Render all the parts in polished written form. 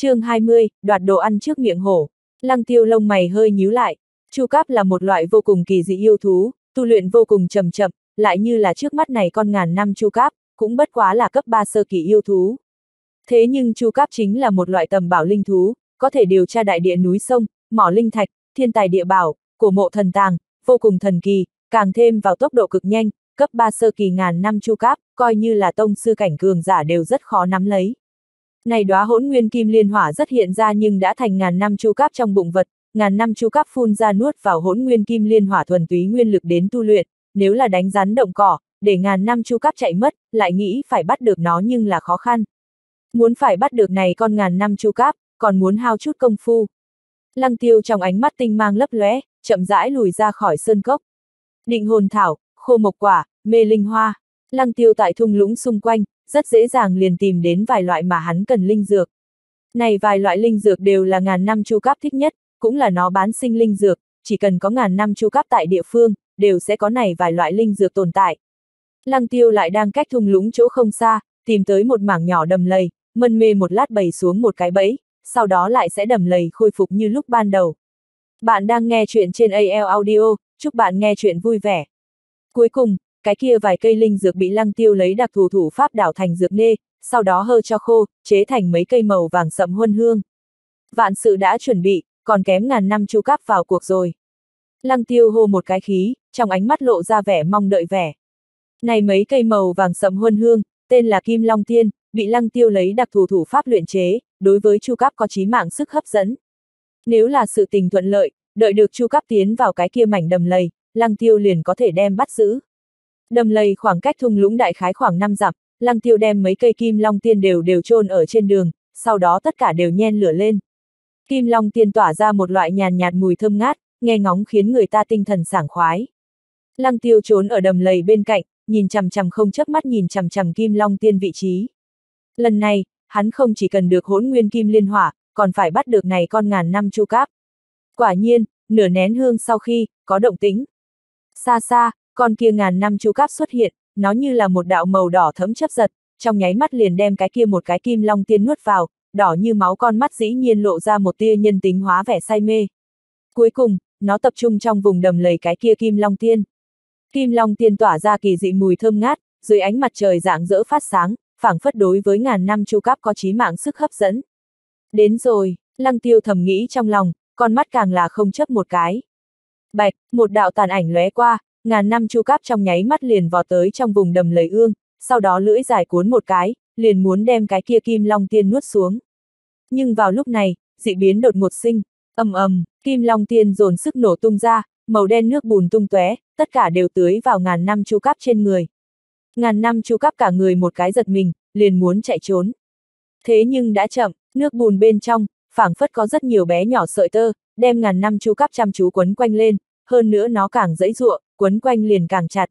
Chương 20, đoạt đồ ăn trước miệng hổ. Lăng Tiêu lông mày hơi nhíu lại. Chu Cáp là một loại vô cùng kỳ dị yêu thú, tu luyện vô cùng chậm chậm, lại như là trước mắt này con ngàn năm Chu Cáp, cũng bất quá là cấp 3 sơ kỳ yêu thú. Thế nhưng Chu Cáp chính là một loại tầm bảo linh thú, có thể điều tra đại địa núi sông, mỏ linh thạch, thiên tài địa bảo, cổ mộ thần tàng, vô cùng thần kỳ, càng thêm vào tốc độ cực nhanh, cấp 3 sơ kỳ ngàn năm Chu Cáp, coi như là tông sư cảnh cường giả đều rất khó nắm lấy. Này đóa hỗn nguyên kim liên hỏa rất hiện ra nhưng đã thành ngàn năm Chu Cáp trong bụng vật, ngàn năm Chu Cáp phun ra nuốt vào hỗn nguyên kim liên hỏa thuần túy nguyên lực đến tu luyện, nếu là đánh rắn động cỏ, để ngàn năm Chu Cáp chạy mất, lại nghĩ phải bắt được nó nhưng là khó khăn. Muốn phải bắt được này con ngàn năm Chu Cáp, còn muốn hao chút công phu. Lăng Tiêu trong ánh mắt tinh mang lấp lóe, chậm rãi lùi ra khỏi sơn cốc. Định hồn thảo, khô mộc quả, mê linh hoa. Lăng Tiêu tại thung lũng xung quanh, rất dễ dàng liền tìm đến vài loại mà hắn cần linh dược. Này vài loại linh dược đều là ngàn năm Chu Cáp thích nhất, cũng là nó bán sinh linh dược, chỉ cần có ngàn năm Chu Cáp tại địa phương, đều sẽ có này vài loại linh dược tồn tại. Lăng Tiêu lại đang cách thung lũng chỗ không xa, tìm tới một mảng nhỏ đầm lầy, mân mê một lát bày xuống một cái bẫy, sau đó lại sẽ đầm lầy khôi phục như lúc ban đầu. Bạn đang nghe chuyện trên AL Audio, chúc bạn nghe chuyện vui vẻ. Cuối cùng, cái kia vài cây linh dược bị Lăng Tiêu lấy đặc thù thủ pháp đảo thành dược nê, sau đó hơ cho khô, chế thành mấy cây màu vàng sậm huân hương. Vạn sự đã chuẩn bị, còn kém ngàn năm Chu Cáp vào cuộc rồi. Lăng Tiêu hô một cái khí, trong ánh mắt lộ ra vẻ mong đợi vẻ. Này mấy cây màu vàng sậm huân hương, tên là Kim Long Tiên, bị Lăng Tiêu lấy đặc thù thủ pháp luyện chế, đối với Chu Cáp có chí mạng sức hấp dẫn. Nếu là sự tình thuận lợi, đợi được Chu Cáp tiến vào cái kia mảnh đầm lầy, Lăng Tiêu liền có thể đem bắt giữ. Đầm lầy khoảng cách thung lũng đại khái khoảng 5 dặm, Lăng Tiêu đem mấy cây Kim Long Tiên đều chôn ở trên đường, sau đó tất cả đều nhen lửa lên. Kim Long Tiên tỏa ra một loại nhàn nhạt mùi thơm ngát, nghe ngóng khiến người ta tinh thần sảng khoái. Lăng Tiêu trốn ở đầm lầy bên cạnh, nhìn chằm chằm không chớp mắt nhìn chằm chằm Kim Long Tiên vị trí. Lần này, hắn không chỉ cần được hỗn nguyên kim liên hỏa, còn phải bắt được này con ngàn năm Chu Cáp. Quả nhiên, nửa nén hương sau khi, có động tĩnh. Xa xa, con kia ngàn năm Chu Cáp xuất hiện, nó như là một đạo màu đỏ thẫm chớp giật, trong nháy mắt liền đem cái kia một cái Kim Long Tiên nuốt vào, đỏ như máu con mắt dĩ nhiên lộ ra một tia nhân tính hóa vẻ say mê. Cuối cùng, nó tập trung trong vùng đầm lầy cái kia Kim Long Tiên. Kim Long Tiên tỏa ra kỳ dị mùi thơm ngát, dưới ánh mặt trời rạng rỡ phát sáng, phảng phất đối với ngàn năm Chu Cáp có chí mạng sức hấp dẫn. Đến rồi, Lăng Tiêu thầm nghĩ trong lòng, con mắt càng là không chớp một cái. Bạch, một đạo tàn ảnh lóe qua, ngàn năm Chu Cáp trong nháy mắt liền vọt tới trong vùng đầm lầy ương, sau đó lưỡi dài cuốn một cái, liền muốn đem cái kia Kim Long Tiên nuốt xuống. Nhưng vào lúc này, dị biến đột ngột sinh, ầm ầm, Kim Long Tiên dồn sức nổ tung ra, màu đen nước bùn tung tóe, tất cả đều tưới vào ngàn năm Chu Cáp trên người. Ngàn năm Chu Cáp cả người một cái giật mình, liền muốn chạy trốn. Thế nhưng đã chậm, nước bùn bên trong, phảng phất có rất nhiều bé nhỏ sợi tơ, đem ngàn năm Chu Cáp chăm chú quấn quanh lên, hơn nữa nó càng giãy giụa, quấn quanh liền càng chặt.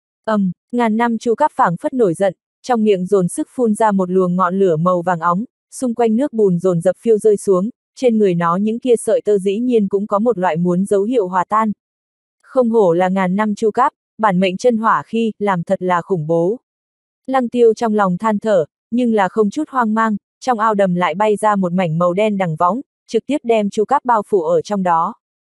Ngàn năm Chu Cáp phảng phất nổi giận, trong miệng dồn sức phun ra một luồng ngọn lửa màu vàng óng, xung quanh nước bùn dồn dập phiêu rơi xuống, trên người nó những kia sợi tơ dĩ nhiên cũng có một loại muốn dấu hiệu hòa tan. Không hổ là ngàn năm Chu Cáp, bản mệnh chân hỏa khi, làm thật là khủng bố. Lăng Tiêu trong lòng than thở, nhưng là không chút hoang mang, trong ao đầm lại bay ra một mảnh màu đen đằng võng, trực tiếp đem Chu Cáp bao phủ ở trong đó.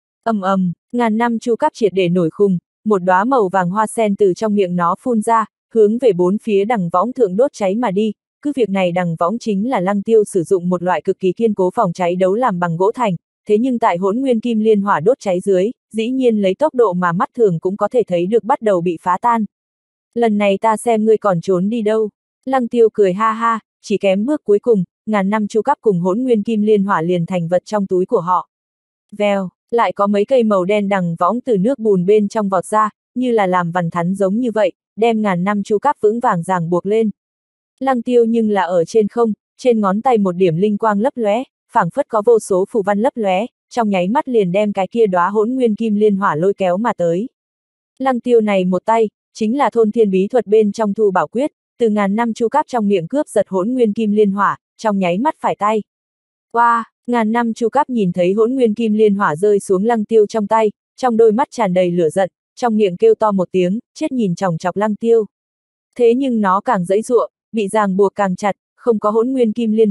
Ngàn năm Chu Cáp triệt để nổi khùng, một đóa màu vàng hoa sen từ trong miệng nó phun ra, hướng về bốn phía đằng võng thượng đốt cháy mà đi. Cứ việc này đằng võng chính là Lăng Tiêu sử dụng một loại cực kỳ kiên cố phòng cháy đấu làm bằng gỗ thành, thế nhưng tại hỗn nguyên kim liên hỏa đốt cháy dưới, dĩ nhiên lấy tốc độ mà mắt thường cũng có thể thấy được bắt đầu bị phá tan. Lần này ta xem ngươi còn trốn đi đâu. Lăng Tiêu cười ha ha, chỉ kém bước cuối cùng, ngàn năm Chu Cáp cùng hỗn nguyên kim liên hỏa liền thành vật trong túi của họ. Vèo, lại có mấy cây màu đen đằng võng từ nước bùn bên trong vọt ra, như là làm vằn thắn giống như vậy, đem ngàn năm Chu Cáp vững vàng ràng buộc lên. Lăng Tiêu nhưng là ở trên không, trên ngón tay một điểm linh quang lấp lóe, phảng phất có vô số phù văn lấp lóe, trong nháy mắt liền đem cái kia đóa hỗn nguyên kim liên hỏa lôi kéo mà tới. Lăng Tiêu này một tay, chính là thôn thiên bí thuật bên trong thu bảo quyết, từ ngàn năm Chu Cáp trong miệng cướp giật hỗn nguyên kim liên hỏa, trong nháy mắt phải tay. Ngàn năm Chu Cáp nhìn thấy hỗn nguyên kim liên hỏa rơi xuống Lăng Tiêu trong tay, trong đôi mắt tràn đầy lửa giận, trong miệng kêu to một tiếng, chết nhìn chòng chọc Lăng Tiêu. Thế nhưng nó càng giãy giụa, bị ràng buộc càng chặt, không có hỗn nguyên kim liên hỏa,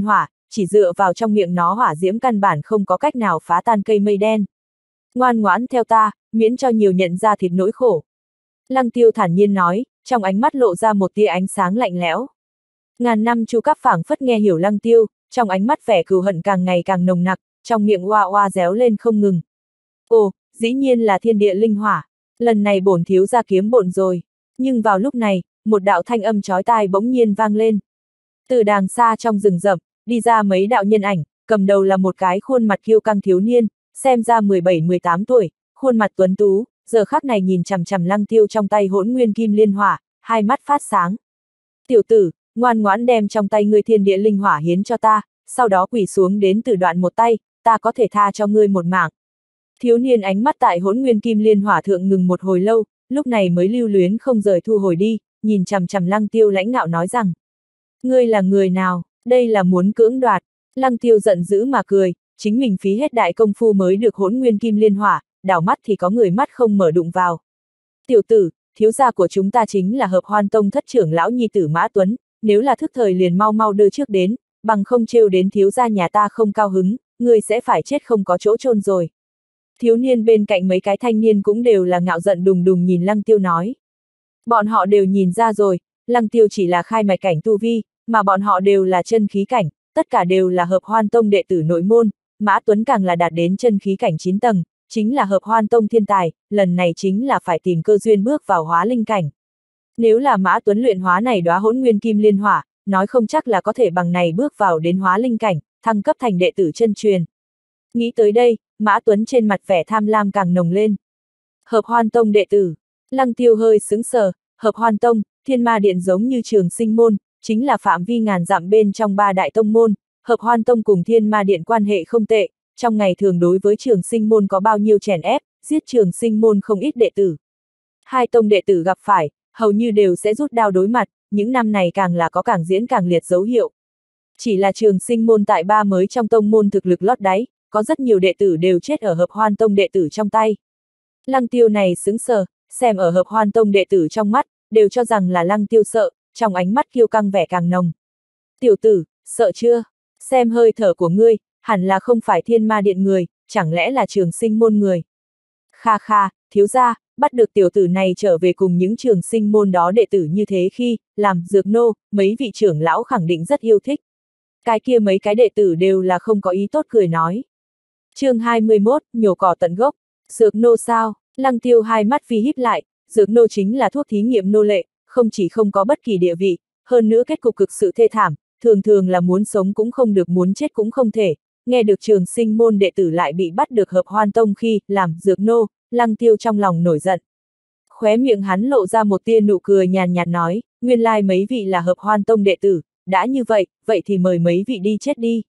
chỉ dựa vào trong miệng nó hỏa diễm căn bản không có cách nào phá tan cây mây đen. Ngoan ngoãn theo ta, miễn cho nhiều nhận ra thịt nỗi khổ. Lăng Tiêu thản nhiên nói, trong ánh mắt lộ ra một tia ánh sáng lạnh lẽo. Ngàn năm Chu Cáp phảng phất nghe hiểu Lăng Tiêu, trong ánh mắt vẻ cừu hận càng ngày càng nồng nặc, trong miệng oa oa réo lên không ngừng. Ồ, dĩ nhiên là thiên địa linh hỏa, lần này bổn thiếu gia kiếm bộn rồi. Nhưng vào lúc này, một đạo thanh âm chói tai bỗng nhiên vang lên. Từ đàng xa trong rừng rậm, đi ra mấy đạo nhân ảnh, cầm đầu là một cái khuôn mặt kiêu căng thiếu niên, xem ra 17-18 tuổi, khuôn mặt tuấn tú, giờ khắc này nhìn chằm chằm Lăng Tiêu trong tay hỗn nguyên kim liên hỏa, hai mắt phát sáng. Tiểu tử, ngoan ngoãn đem trong tay ngươi thiên địa linh hỏa hiến cho ta, sau đó quỳ xuống đến từ đoạn một tay, ta có thể tha cho ngươi một mạng. Thiếu niên ánh mắt tại hỗn nguyên kim liên hỏa thượng ngừng một hồi lâu, lúc này mới lưu luyến không rời thu hồi đi, nhìn chằm chằm Lăng Tiêu lãnh ngạo nói rằng. Ngươi là người nào, đây là muốn cưỡng đoạt. Lăng Tiêu giận dữ mà cười, chính mình phí hết đại công phu mới được hỗn nguyên kim liên hỏa, đảo mắt thì có người mắt không mở đụng vào. Tiểu tử, thiếu gia của chúng ta chính là Hợp Hoan Tông thất trưởng lão nhi tử Mã Tuấn, nếu là thức thời liền mau mau đưa trước đến, bằng không trêu đến thiếu gia nhà ta không cao hứng, ngươi sẽ phải chết không có chỗ chôn rồi. Thiếu niên bên cạnh mấy cái thanh niên cũng đều là ngạo giận đùng đùng nhìn Lăng Tiêu nói. Bọn họ đều nhìn ra rồi, Lăng Tiêu chỉ là khai mạch cảnh tu vi, mà bọn họ đều là chân khí cảnh, tất cả đều là Hợp Hoan Tông đệ tử nội môn, Mã Tuấn càng là đạt đến chân khí cảnh 9 tầng, chính là Hợp Hoan Tông thiên tài, lần này chính là phải tìm cơ duyên bước vào hóa linh cảnh. Nếu là Mã Tuấn luyện hóa này đóa hỗn nguyên kim liên hỏa, nói không chắc là có thể bằng này bước vào đến hóa linh cảnh, thăng cấp thành đệ tử chân truyền. Nghĩ tới đây, Mã Tuấn trên mặt vẻ tham lam càng nồng lên. Hợp Hoan Tông đệ tử, Lăng Tiêu hơi sững sờ, Hợp Hoan Tông, Thiên Ma Điện giống như Trường Sinh môn, chính là phạm vi ngàn dặm bên trong ba đại tông môn, Hợp Hoan Tông cùng Thiên Ma Điện quan hệ không tệ, trong ngày thường đối với Trường Sinh môn có bao nhiêu chèn ép, giết Trường Sinh môn không ít đệ tử. Hai tông đệ tử gặp phải, hầu như đều sẽ rút đao đối mặt, những năm này càng là có càng diễn càng liệt dấu hiệu. Chỉ là Trường Sinh môn tại ba mới trong tông môn thực lực lót đáy, có rất nhiều đệ tử đều chết ở Hợp Hoan Tông đệ tử trong tay. Lăng Tiêu này sững sờ, xem ở Hợp Hoan Tông đệ tử trong mắt, đều cho rằng là Lăng Tiêu sợ, trong ánh mắt kiêu căng vẻ càng nồng. Tiểu tử, sợ chưa? Xem hơi thở của ngươi, hẳn là không phải Thiên Ma Điện người, chẳng lẽ là Trường Sinh môn người? Kha kha, thiếu gia, bắt được tiểu tử này trở về cùng những Trường Sinh môn đó đệ tử như thế khi, làm dược nô, mấy vị trưởng lão khẳng định rất yêu thích. Cái kia mấy cái đệ tử đều là không có ý tốt cười nói. Chương 21, nhổ cỏ tận gốc. Dược nô sao? Lăng Tiêu hai mắt vi híp lại, dược nô chính là thuốc thí nghiệm nô lệ, không chỉ không có bất kỳ địa vị, hơn nữa kết cục cực sự thê thảm, thường thường là muốn sống cũng không được muốn chết cũng không thể. Nghe được Trường Sinh môn đệ tử lại bị bắt được Hợp Hoan Tông khi làm dược nô, Lăng Tiêu trong lòng nổi giận. Khóe miệng hắn lộ ra một tia nụ cười nhàn nhạt nói, nguyên lai mấy vị là Hợp Hoan Tông đệ tử, đã như vậy, vậy thì mời mấy vị đi chết đi.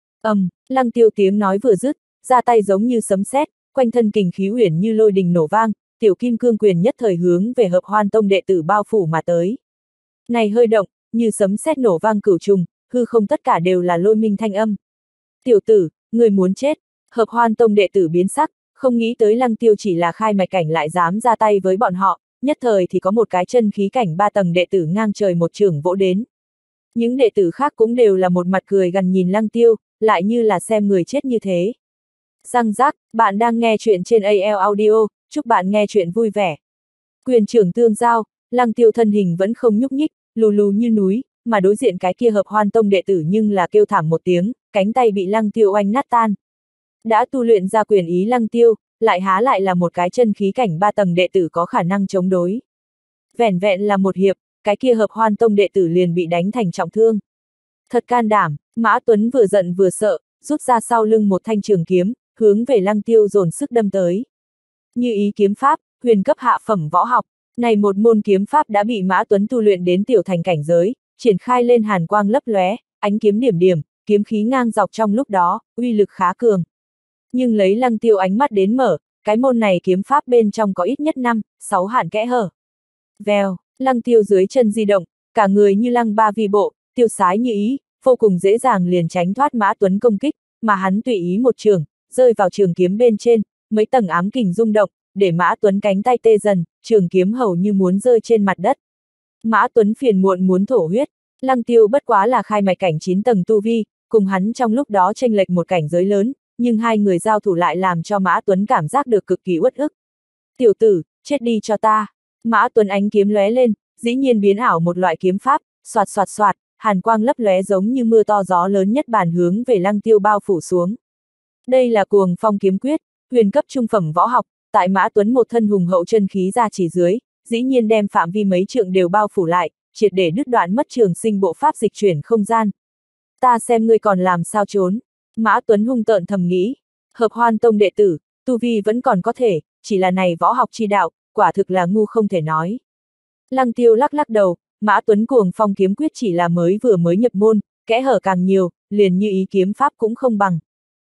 Lăng Tiêu tiếng nói vừa dứt, ra tay giống như sấm sét, quanh thân kình khí uyển như lôi đình nổ vang, tiểu kim cương quyền nhất thời hướng về Hợp Hoan Tông đệ tử bao phủ mà tới. Này hơi động, như sấm sét nổ vang cửu trùng, hư không tất cả đều là lôi minh thanh âm. Tiểu tử, người muốn chết. Hợp Hoan Tông đệ tử biến sắc, không nghĩ tới Lăng Tiêu chỉ là khai mạch cảnh lại dám ra tay với bọn họ, nhất thời thì có một cái chân khí cảnh 3 tầng đệ tử ngang trời một chưởng vỗ đến. Những đệ tử khác cũng đều là một mặt cười gằn nhìn Lăng Tiêu, lại như là xem người chết như thế. Răng rác, bạn đang nghe chuyện trên AL Audio, chúc bạn nghe chuyện vui vẻ. Quyền trưởng tương giao, Lăng Tiêu thân hình vẫn không nhúc nhích, lù lù như núi, mà đối diện cái kia Hợp Hoan Tông đệ tử nhưng là kêu thảm một tiếng, cánh tay bị Lăng Tiêu oanh nát tan. Đã tu luyện ra quyền ý Lăng Tiêu, lại há lại là một cái chân khí cảnh 3 tầng đệ tử có khả năng chống đối. Vẻn vẹn là một hiệp, cái kia Hợp Hoan Tông đệ tử liền bị đánh thành trọng thương. Thật can đảm, Mã Tuấn vừa giận vừa sợ, rút ra sau lưng một thanh trường kiếm, hướng về Lăng Tiêu dồn sức đâm tới. Như ý kiếm pháp, huyền cấp hạ phẩm võ học, này một môn kiếm pháp đã bị Mã Tuấn tu luyện đến tiểu thành cảnh giới, triển khai lên hàn quang lấp lóe, ánh kiếm điểm điểm, kiếm khí ngang dọc trong lúc đó, uy lực khá cường. Nhưng lấy Lăng Tiêu ánh mắt đến mở, cái môn này kiếm pháp bên trong có ít nhất 5-6 hạn kẽ hở. Vèo, Lăng Tiêu dưới chân di động, cả người như lăng ba vi bộ, tiêu sái như ý, vô cùng dễ dàng liền tránh thoát Mã Tuấn công kích, mà hắn tùy ý một trường, rơi vào trường kiếm bên trên, mấy tầng ám kình rung động, để Mã Tuấn cánh tay tê dần, trường kiếm hầu như muốn rơi trên mặt đất. Mã Tuấn phiền muộn muốn thổ huyết, Lăng Tiêu bất quá là khai mạch cảnh 9 tầng tu vi, cùng hắn trong lúc đó chênh lệch một cảnh giới lớn, nhưng hai người giao thủ lại làm cho Mã Tuấn cảm giác được cực kỳ uất ức. Tiểu tử, chết đi cho ta. Mã Tuấn ánh kiếm lóe lên, dĩ nhiên biến ảo một loại kiếm pháp, xoạt xoạt xoạt, hàn quang lấp lóe giống như mưa to gió lớn nhất bản hướng về Lăng Tiêu bao phủ xuống. Đây là Cuồng Phong kiếm quyết, huyền cấp trung phẩm võ học, tại Mã Tuấn một thân hùng hậu chân khí ra chỉ dưới, dĩ nhiên đem phạm vi mấy trượng đều bao phủ lại, triệt để đứt đoạn mất trường sinh bộ pháp dịch chuyển không gian. Ta xem ngươi còn làm sao trốn. Mã Tuấn hung tợn thầm nghĩ. Hợp Hoan Tông đệ tử, tu vi vẫn còn có thể, chỉ là này võ học chi đạo, quả thực là ngu không thể nói. Lăng Tiêu lắc lắc đầu, Mã Tuấn Cuồng Phong kiếm quyết chỉ là mới nhập môn, kẽ hở càng nhiều, liền như ý kiếm pháp cũng không bằng.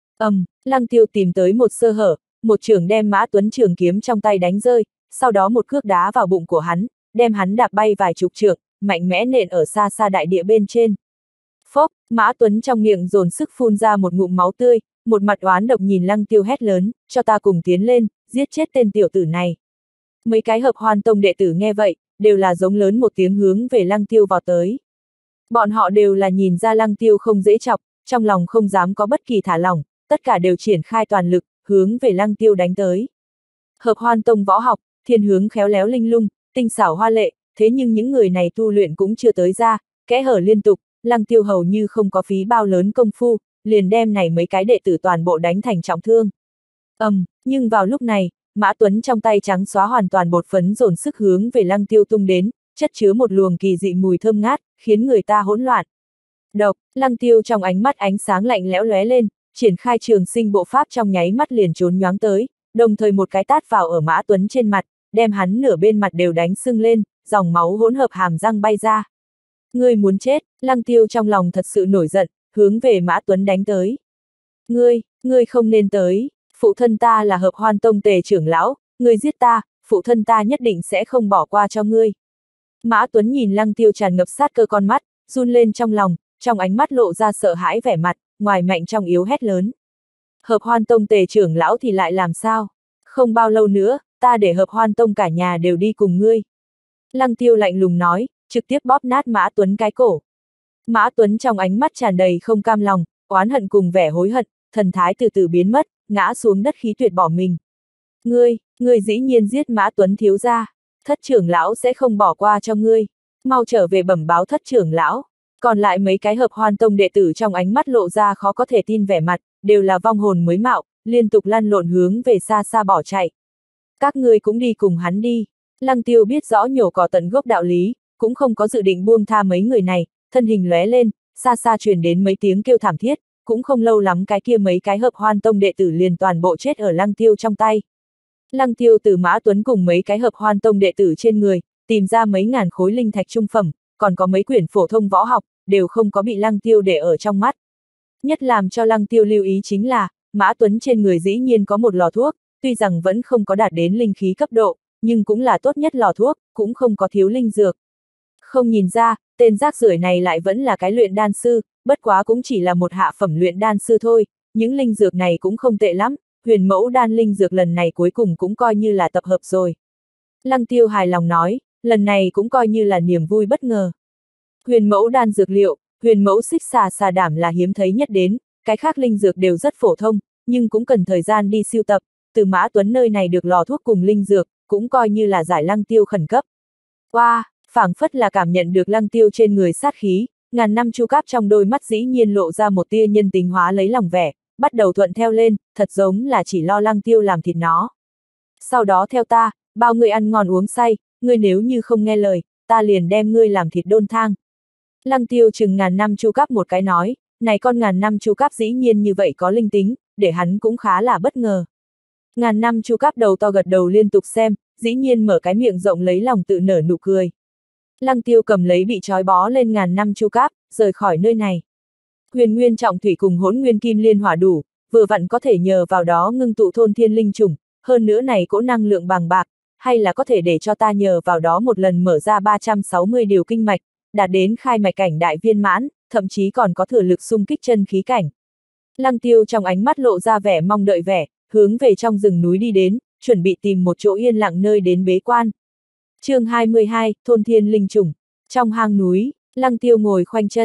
Lăng Tiêu tìm tới một sơ hở, một chưởng đem Mã Tuấn trường kiếm trong tay đánh rơi, sau đó một cước đá vào bụng của hắn, đem hắn đạp bay vài chục trượng, mạnh mẽ nện ở xa xa đại địa bên trên. Phốc, Mã Tuấn trong miệng dồn sức phun ra một ngụm máu tươi, một mặt oán độc nhìn Lăng Tiêu hét lớn, cho ta cùng tiến lên, giết chết tên tiểu tử này. Mấy cái Hợp Hoan Tông đệ tử nghe vậy, đều là giống lớn một tiếng hướng về Lăng Tiêu vào tới. Bọn họ đều là nhìn ra Lăng Tiêu không dễ chọc, trong lòng không dám có bất kỳ thả lỏng, tất cả đều triển khai toàn lực, hướng về Lăng Tiêu đánh tới. Hợp Hoan Tông võ học, thiên hướng khéo léo linh lung, tinh xảo hoa lệ, thế nhưng những người này tu luyện cũng chưa tới ra, kẽ hở liên tục, Lăng Tiêu hầu như không có phí bao lớn công phu, liền đem này mấy cái đệ tử toàn bộ đánh thành trọng thương. Nhưng vào lúc này, Mã Tuấn trong tay trắng xóa hoàn toàn bột phấn dồn sức hướng về Lăng Tiêu tung đến, chất chứa một luồng kỳ dị mùi thơm ngát, khiến người ta hỗn loạn. Độc, Lăng Tiêu trong ánh mắt ánh sáng lạnh lẽo lóe lên, triển khai trường sinh bộ pháp trong nháy mắt liền trốn nhoáng tới, đồng thời một cái tát vào ở Mã Tuấn trên mặt, đem hắn nửa bên mặt đều đánh sưng lên, dòng máu hỗn hợp hàm răng bay ra. Ngươi muốn chết, Lăng Tiêu trong lòng thật sự nổi giận, hướng về Mã Tuấn đánh tới. Ngươi không nên tới, phụ thân ta là Hợp Hoan Tông Tề trưởng lão, ngươi giết ta, phụ thân ta nhất định sẽ không bỏ qua cho ngươi. Mã Tuấn nhìn Lăng Tiêu tràn ngập sát cơ con mắt, run lên trong lòng, trong ánh mắt lộ ra sợ hãi vẻ mặt, ngoài mạnh trong yếu hét lớn. Hợp Hoan Tông Tề trưởng lão thì lại làm sao? Không bao lâu nữa, ta để Hợp Hoan Tông cả nhà đều đi cùng ngươi. Lăng Tiêu lạnh lùng nói, trực tiếp bóp nát Mã Tuấn cái cổ. Mã Tuấn trong ánh mắt tràn đầy không cam lòng, oán hận cùng vẻ hối hận, thần thái từ từ biến mất, ngã xuống đất khí tuyệt bỏ mình. Ngươi dĩ nhiên giết Mã Tuấn thiếu gia, thất trưởng lão sẽ không bỏ qua cho ngươi. Mau trở về bẩm báo thất trưởng lão. Còn lại mấy cái Hợp Hoan Tông đệ tử trong ánh mắt lộ ra khó có thể tin vẻ mặt, đều là vong hồn mới mạo, liên tục lăn lộn hướng về xa xa bỏ chạy. Các ngươi cũng đi cùng hắn đi. Lăng Tiêu biết rõ nhổ cỏ tận gốc đạo lý, cũng không có dự định buông tha mấy người này, thân hình lóe lên, xa xa truyền đến mấy tiếng kêu thảm thiết, cũng không lâu lắm cái kia mấy cái Hợp Hoan Tông đệ tử liền toàn bộ chết ở Lăng Tiêu trong tay. Lăng Tiêu từ Mã Tuấn cùng mấy cái Hợp Hoan Tông đệ tử trên người, tìm ra mấy ngàn khối linh thạch trung phẩm, còn có mấy quyển phổ thông võ học, đều không có bị Lăng Tiêu để ở trong mắt. Nhất làm cho Lăng Tiêu lưu ý chính là, Mã Tuấn trên người dĩ nhiên có một lò thuốc, tuy rằng vẫn không có đạt đến linh khí cấp độ, nhưng cũng là tốt nhất lò thuốc, cũng không có thiếu linh dược. Không nhìn ra, tên rác rưởi này lại vẫn là cái luyện đan sư, bất quá cũng chỉ là một hạ phẩm luyện đan sư thôi, những linh dược này cũng không tệ lắm, huyền mẫu đan linh dược lần này cuối cùng cũng coi như là tập hợp rồi. Lăng Tiêu hài lòng nói, lần này cũng coi như là niềm vui bất ngờ. Huyền mẫu đan dược liệu, huyền mẫu xích xà đảm là hiếm thấy nhất đến, cái khác linh dược đều rất phổ thông, nhưng cũng cần thời gian đi siêu tập, từ Mã Tuấn nơi này được lò thuốc cùng linh dược, cũng coi như là giải Lăng Tiêu khẩn cấp. Phảng phất là cảm nhận được Lăng Tiêu trên người sát khí, ngàn năm chu cáp trong đôi mắt dĩ nhiên lộ ra một tia nhân tính hóa lấy lòng vẻ, bắt đầu thuận theo lên, thật giống là chỉ lo Lăng Tiêu làm thịt nó. Sau đó theo ta, bao người ăn ngon uống say, ngươi nếu như không nghe lời, ta liền đem ngươi làm thịt đôn thang. Lăng Tiêu chừng ngàn năm chu cáp một cái nói, này con ngàn năm chu cáp dĩ nhiên như vậy có linh tính, để hắn cũng khá là bất ngờ. Ngàn năm chu cáp đầu to gật đầu liên tục xem, dĩ nhiên mở cái miệng rộng lấy lòng tự nở nụ cười. Lăng Tiêu cầm lấy bị trói bó lên ngàn năm chu cáp, rời khỏi nơi này. Huyền nguyên trọng thủy cùng hỗn nguyên kim liên hỏa đủ, vừa vặn có thể nhờ vào đó ngưng tụ thôn thiên linh chủng, hơn nữa này cỗ năng lượng bàng bạc, hay là có thể để cho ta nhờ vào đó một lần mở ra 360 điều kinh mạch, đạt đến khai mạch cảnh đại viên mãn, thậm chí còn có thừa lực xung kích chân khí cảnh. Lăng Tiêu trong ánh mắt lộ ra vẻ mong đợi vẻ, hướng về trong rừng núi đi đến, chuẩn bị tìm một chỗ yên lặng nơi đến bế quan. Chương 22, thôn thiên linh chủng. Trong hang núi, Lăng Tiêu ngồi khoanh chân,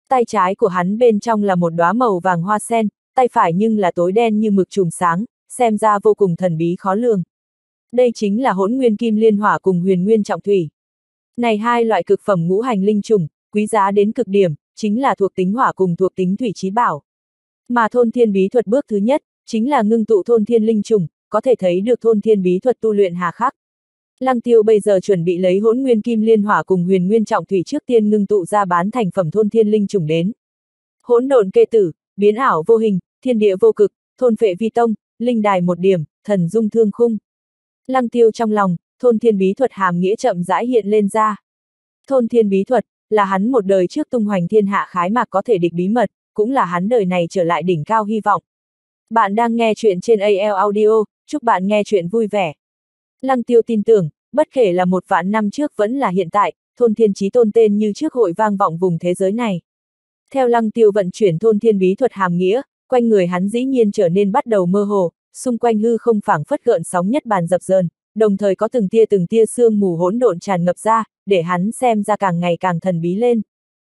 Tay trái của hắn bên trong là một đóa màu vàng hoa sen, tay phải nhưng là tối đen như mực chùm sáng, xem ra vô cùng thần bí khó lường. Đây chính là Hỗn Nguyên Kim Liên Hỏa cùng Huyền Nguyên Trọng Thủy. Này hai loại cực phẩm ngũ hành linh trùng, quý giá đến cực điểm, chính là thuộc tính hỏa cùng thuộc tính thủy chí bảo. Mà thôn thiên bí thuật bước thứ nhất, chính là ngưng tụ thôn thiên linh trùng, có thể thấy được thôn thiên bí thuật tu luyện hà khắc. Lăng Tiêu bây giờ chuẩn bị lấy Hỗn Nguyên Kim Liên Hỏa cùng Huyền Nguyên Trọng Thủy trước tiên ngưng tụ ra bán thành phẩm thôn thiên linh trùng đến. Hỗn độn kê tử, biến ảo vô hình, thiên địa vô cực, thôn phệ vi tông, linh đài một điểm, thần dung thương khung. Lăng Tiêu trong lòng, thôn thiên bí thuật hàm nghĩa chậm rãi hiện lên ra. Thôn thiên bí thuật, là hắn một đời trước tung hoành thiên hạ khái mạc có thể địch bí mật, cũng là hắn đời này trở lại đỉnh cao hy vọng. Bạn đang nghe chuyện trên AL Audio, chúc bạn nghe chuyện vui vẻ. Lăng Tiêu tin tưởng, bất kể là 1.000 năm trước vẫn là hiện tại, thôn thiên chí tôn tên như trước hội vang vọng vùng thế giới này. Theo Lăng Tiêu vận chuyển thôn thiên bí thuật hàm nghĩa, quanh người hắn dĩ nhiên trở nên bắt đầu mơ hồ, xung quanh hư không phảng phất gợn sóng nhất bàn dập dờn, đồng thời có từng tia sương mù hỗn độn tràn ngập ra, để hắn xem ra càng ngày càng thần bí lên.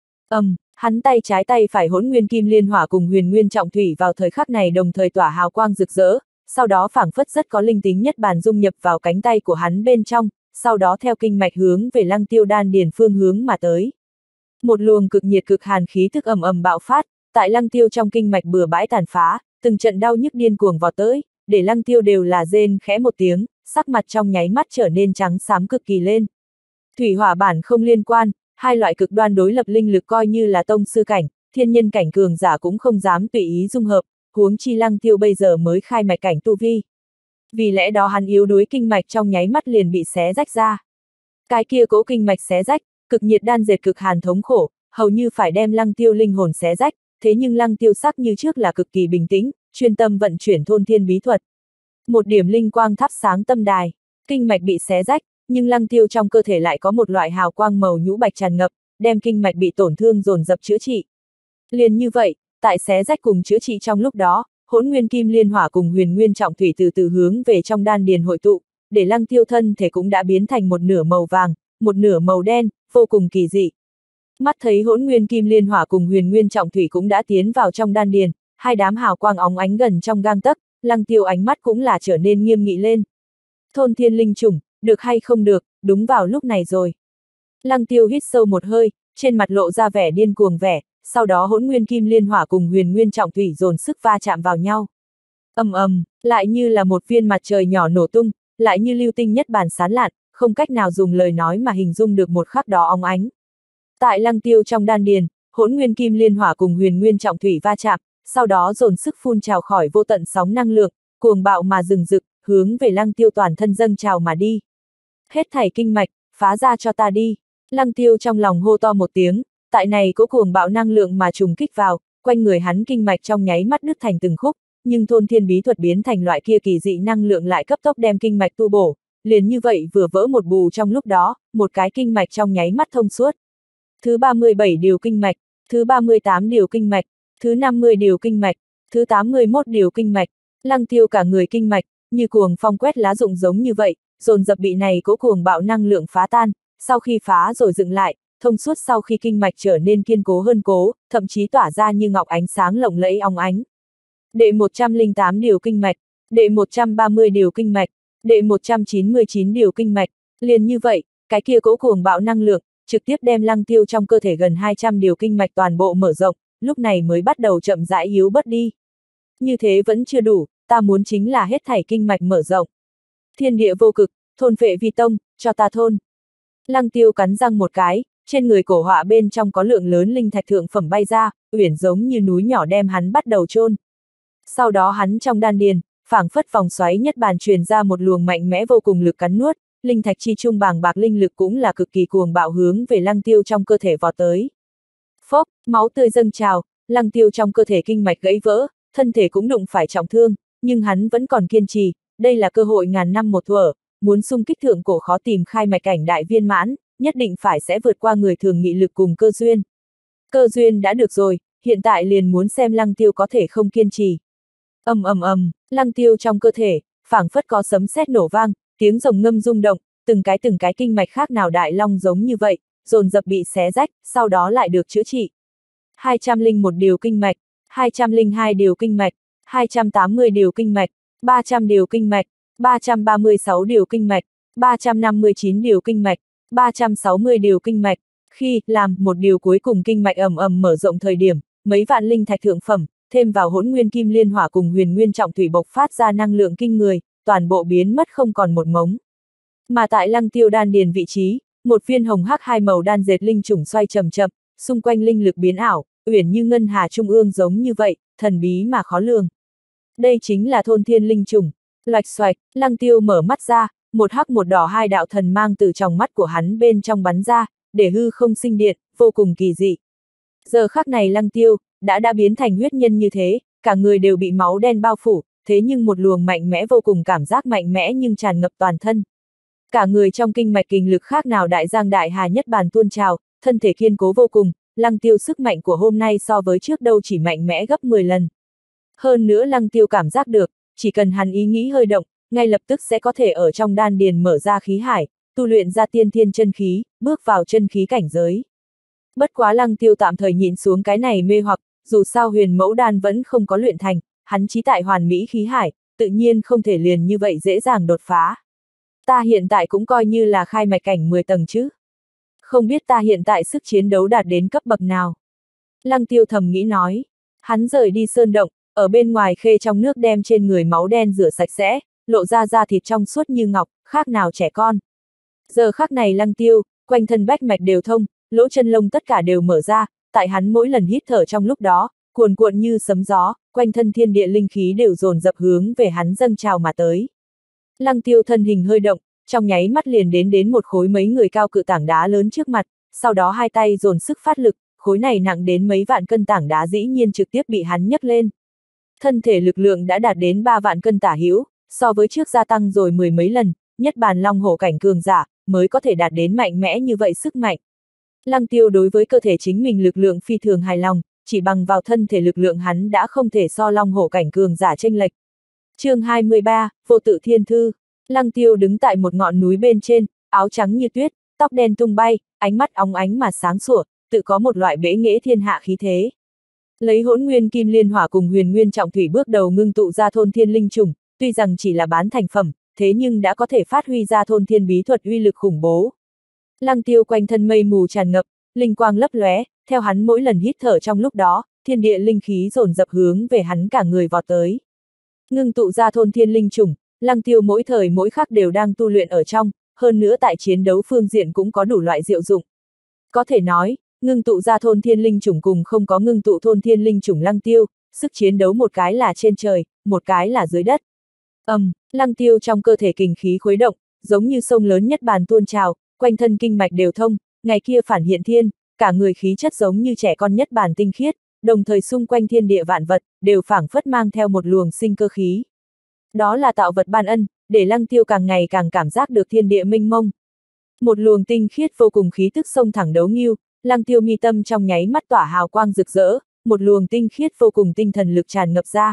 Hắn tay trái tay phải Hỗn Nguyên Kim Liên Hỏa cùng Huyền Nguyên Trọng Thủy vào thời khắc này đồng thời tỏa hào quang rực rỡ, sau đó phảng phất rất có linh tính nhất bàn dung nhập vào cánh tay của hắn bên trong, sau đó theo kinh mạch hướng về Lăng Tiêu đan điền phương hướng mà tới. Một luồng cực nhiệt cực hàn khí tức ầm ầm bạo phát, tại Lăng Tiêu trong kinh mạch bừa bãi tàn phá, từng trận đau nhức điên cuồng vọt tới, để Lăng Tiêu đều là rên khẽ một tiếng, sắc mặt trong nháy mắt trở nên trắng xám cực kỳ lên. Thủy hỏa bản không liên quan, hai loại cực đoan đối lập linh lực coi như là tông sư cảnh, thiên nhân cảnh cường giả cũng không dám tùy ý dung hợp, huống chi Lăng Tiêu bây giờ mới khai mạch cảnh tu vi. Vì lẽ đó hắn yếu đuối kinh mạch trong nháy mắt liền bị xé rách ra. Cái kia cỗ kinh mạch xé rách, cực nhiệt đan dệt cực hàn thống khổ, hầu như phải đem Lăng Tiêu linh hồn xé rách, thế nhưng Lăng Tiêu sắc như trước là cực kỳ bình tĩnh, chuyên tâm vận chuyển thôn thiên bí thuật. Một điểm linh quang thắp sáng tâm đài, kinh mạch bị xé rách, nhưng Lăng Tiêu trong cơ thể lại có một loại hào quang màu nhũ bạch tràn ngập, đem kinh mạch bị tổn thương dồn dập chữa trị. Liền như vậy, tại xé rách cùng chữa trị trong lúc đó, Hỗn Nguyên Kim Liên Hỏa cùng Huyền Nguyên Trọng Thủy từ từ hướng về trong đan điền hội tụ, để Lăng Tiêu thân thể cũng đã biến thành một nửa màu vàng, một nửa màu đen, vô cùng kỳ dị. Mắt thấy Hỗn Nguyên Kim Liên Hỏa cùng Huyền Nguyên Trọng Thủy cũng đã tiến vào trong đan điền, hai đám hào quang óng ánh gần trong gang tấc, Lăng Tiêu ánh mắt cũng là trở nên nghiêm nghị lên. Thôn thiên linh trùng, được hay không được, đúng vào lúc này rồi. Lăng Tiêu hít sâu một hơi, trên mặt lộ ra vẻ điên cuồng vẻ, sau đó Hỗn Nguyên Kim Liên Hỏa cùng Huyền Nguyên Trọng Thủy dồn sức va chạm vào nhau. Lại như là một viên mặt trời nhỏ nổ tung, lại như lưu tinh nhất bản sán lạn, không cách nào dùng lời nói mà hình dung được một khắc đó óng ánh. Tại Lăng Tiêu trong đan điền, Hỗn Nguyên Kim Liên Hỏa cùng Huyền Nguyên Trọng Thủy va chạm, sau đó dồn sức phun trào khỏi vô tận sóng năng lượng, cuồng bạo mà rừng rực, hướng về Lăng Tiêu toàn thân dâng trào mà đi. Hết thảy kinh mạch, phá ra cho ta đi. Lăng Tiêu trong lòng hô to một tiếng, tại này có cuồng bạo năng lượng mà trùng kích vào, quanh người hắn kinh mạch trong nháy mắt đứt thành từng khúc, nhưng thôn thiên bí thuật biến thành loại kia kỳ dị năng lượng lại cấp tốc đem kinh mạch tu bổ, liền như vậy vừa vỡ một bù trong lúc đó, một cái kinh mạch trong nháy mắt thông suốt. Thứ 37 điều kinh mạch, thứ 38 điều kinh mạch, thứ 50 điều kinh mạch, thứ 81 điều kinh mạch, Lăng Tiêu cả người kinh mạch, như cuồng phong quét lá rụng giống như vậy, dồn dập bị này cố cuồng bạo năng lượng phá tan, sau khi phá rồi dựng lại, thông suốt sau khi kinh mạch trở nên kiên cố hơn cố, thậm chí tỏa ra như ngọc ánh sáng lộng lẫy óng ánh. Đệ 108 điều kinh mạch, đệ 130 điều kinh mạch, đệ 199 điều kinh mạch, liền như vậy, cái kia cố cuồng bạo năng lượng, trực tiếp đem Lăng Tiêu trong cơ thể gần 200 điều kinh mạch toàn bộ mở rộng, lúc này mới bắt đầu chậm rãi yếu bớt đi. Như thế vẫn chưa đủ, ta muốn chính là hết thảy kinh mạch mở rộng. Thiên địa vô cực, thôn phệ vi tông, cho ta thôn. Lăng Tiêu cắn răng một cái, trên người cổ họa bên trong có lượng lớn linh thạch thượng phẩm bay ra, uyển giống như núi nhỏ đem hắn bắt đầu chôn. Sau đó hắn trong đan điền, phảng phất vòng xoáy nhất bàn truyền ra một luồng mạnh mẽ vô cùng lực cắn nuốt, linh thạch chi trung bàng bạc linh lực cũng là cực kỳ cuồng bạo hướng về Lăng Tiêu trong cơ thể vọt tới. Phốc, máu tươi dâng trào, Lăng Tiêu trong cơ thể kinh mạch gãy vỡ, thân thể cũng đụng phải trọng thương, nhưng hắn vẫn còn kiên trì, đây là cơ hội ngàn năm một thuở, muốn xung kích thượng cổ khó tìm khai mạch cảnh đại viên mãn, nhất định phải sẽ vượt qua người thường nghị lực cùng cơ duyên. Cơ duyên đã được rồi, hiện tại liền muốn xem Lăng Tiêu có thể không kiên trì. Lăng Tiêu trong cơ thể, phảng phất có sấm sét nổ vang, tiếng rồng ngâm rung động, từng cái kinh mạch khác nào đại long giống như vậy, dồn dập bị xé rách, sau đó lại được chữa trị. 201 điều kinh mạch, 202 điều kinh mạch, 280 điều kinh mạch, 300 điều kinh mạch, 336 điều kinh mạch, 359 điều kinh mạch, 360 điều kinh mạch. Khi làm một điều cuối cùng kinh mạch ầm ầm mở rộng thời điểm, mấy vạn linh thạch thượng phẩm, thêm vào hỗn nguyên kim liên hỏa cùng huyền nguyên trọng thủy bộc phát ra năng lượng kinh người, toàn bộ biến mất không còn một mống. Mà tại Lăng Tiêu đan điền vị trí, một viên hồng hắc hai màu đan dệt linh chủng xoay chậm chậm, xung quanh linh lực biến ảo, uyển như ngân hà trung ương giống như vậy, thần bí mà khó lường. Đây chính là thôn thiên linh chủng. Loạch xoạch, Lăng Tiêu mở mắt ra, một hắc một đỏ hai đạo thần mang từ trong mắt của hắn bên trong bắn ra, để hư không sinh điện, vô cùng kỳ dị. Giờ khắc này Lăng Tiêu đã biến thành huyết nhân như thế, cả người đều bị máu đen bao phủ, thế nhưng một luồng mạnh mẽ vô cùng cảm giác mạnh mẽ nhưng tràn ngập toàn thân. Cả người trong kinh mạch kinh lực khác nào đại giang đại hà nhất bàn tuôn trào, thân thể kiên cố vô cùng, Lăng Tiêu sức mạnh của hôm nay so với trước đâu chỉ mạnh mẽ gấp 10 lần. Hơn nữa Lăng Tiêu cảm giác được, chỉ cần hắn ý nghĩ hơi động, ngay lập tức sẽ có thể ở trong đan điền mở ra khí hải, tu luyện ra tiên thiên chân khí, bước vào chân khí cảnh giới. Bất quá Lăng Tiêu tạm thời nhịn xuống cái này mê hoặc, dù sao huyền mẫu đan vẫn không có luyện thành, hắn chí tại hoàn mỹ khí hải, tự nhiên không thể liền như vậy dễ dàng đột phá. Ta hiện tại cũng coi như là khai mạch cảnh 10 tầng chứ. Không biết ta hiện tại sức chiến đấu đạt đến cấp bậc nào. Lăng Tiêu thầm nghĩ nói. Hắn rời đi sơn động, ở bên ngoài khê trong nước đem trên người máu đen rửa sạch sẽ, lộ ra da thịt trong suốt như ngọc, khác nào trẻ con. Giờ khắc này Lăng Tiêu, quanh thân bách mạch đều thông, lỗ chân lông tất cả đều mở ra, tại hắn mỗi lần hít thở trong lúc đó, cuồn cuộn như sấm gió, quanh thân thiên địa linh khí đều dồn dập hướng về hắn dâng trào mà tới. Lăng Tiêu thân hình hơi động, trong nháy mắt liền đến một khối mấy người cao cự tảng đá lớn trước mặt, sau đó hai tay dồn sức phát lực, khối này nặng đến mấy vạn cân tảng đá dĩ nhiên trực tiếp bị hắn nhấc lên. Thân thể lực lượng đã đạt đến 3 vạn cân tả hữu, so với trước gia tăng rồi 10 mấy lần, nhất bàn long hổ cảnh cường giả, mới có thể đạt đến mạnh mẽ như vậy sức mạnh. Lăng Tiêu đối với cơ thể chính mình lực lượng phi thường hài lòng, chỉ bằng vào thân thể lực lượng hắn đã không thể so long hổ cảnh cường giả chênh lệch. Chương 23, Vô Tự Thiên Thư. Lăng Tiêu đứng tại một ngọn núi bên trên, áo trắng như tuyết, tóc đen tung bay, ánh mắt óng ánh mà sáng sủa, tự có một loại bệ nghệ thiên hạ khí thế. Lấy hỗn nguyên kim liên hỏa cùng huyền nguyên trọng thủy bước đầu ngưng tụ ra thôn thiên linh chủng, tuy rằng chỉ là bán thành phẩm, thế nhưng đã có thể phát huy ra thôn thiên bí thuật uy lực khủng bố. Lăng Tiêu quanh thân mây mù tràn ngập, linh quang lấp lóe, theo hắn mỗi lần hít thở trong lúc đó, thiên địa linh khí dồn dập hướng về hắn cả người vọt tới. Ngưng tụ ra thôn thiên linh chủng, Lăng Tiêu mỗi thời mỗi khắc đều đang tu luyện ở trong, hơn nữa tại chiến đấu phương diện cũng có đủ loại diệu dụng. Có thể nói, ngưng tụ ra thôn thiên linh chủng cùng không có ngưng tụ thôn thiên linh chủng Lăng Tiêu, sức chiến đấu một cái là trên trời, một cái là dưới đất. Lăng Tiêu trong cơ thể kình khí khuấy động, giống như sông lớn nhất bàn tuôn trào, quanh thân kinh mạch đều thông, ngày kia phản hiện thiên, cả người khí chất giống như trẻ con nhất bàn tinh khiết, đồng thời xung quanh thiên địa vạn vật, đều phảng phất mang theo một luồng sinh cơ khí. Đó là tạo vật ban ân, để Lăng Tiêu càng ngày càng cảm giác được thiên địa mênh mông. Một luồng tinh khiết vô cùng khí tức xông thẳng đấu nghiêu, Lăng Tiêu mi tâm trong nháy mắt tỏa hào quang rực rỡ, một luồng tinh khiết vô cùng tinh thần lực tràn ngập ra.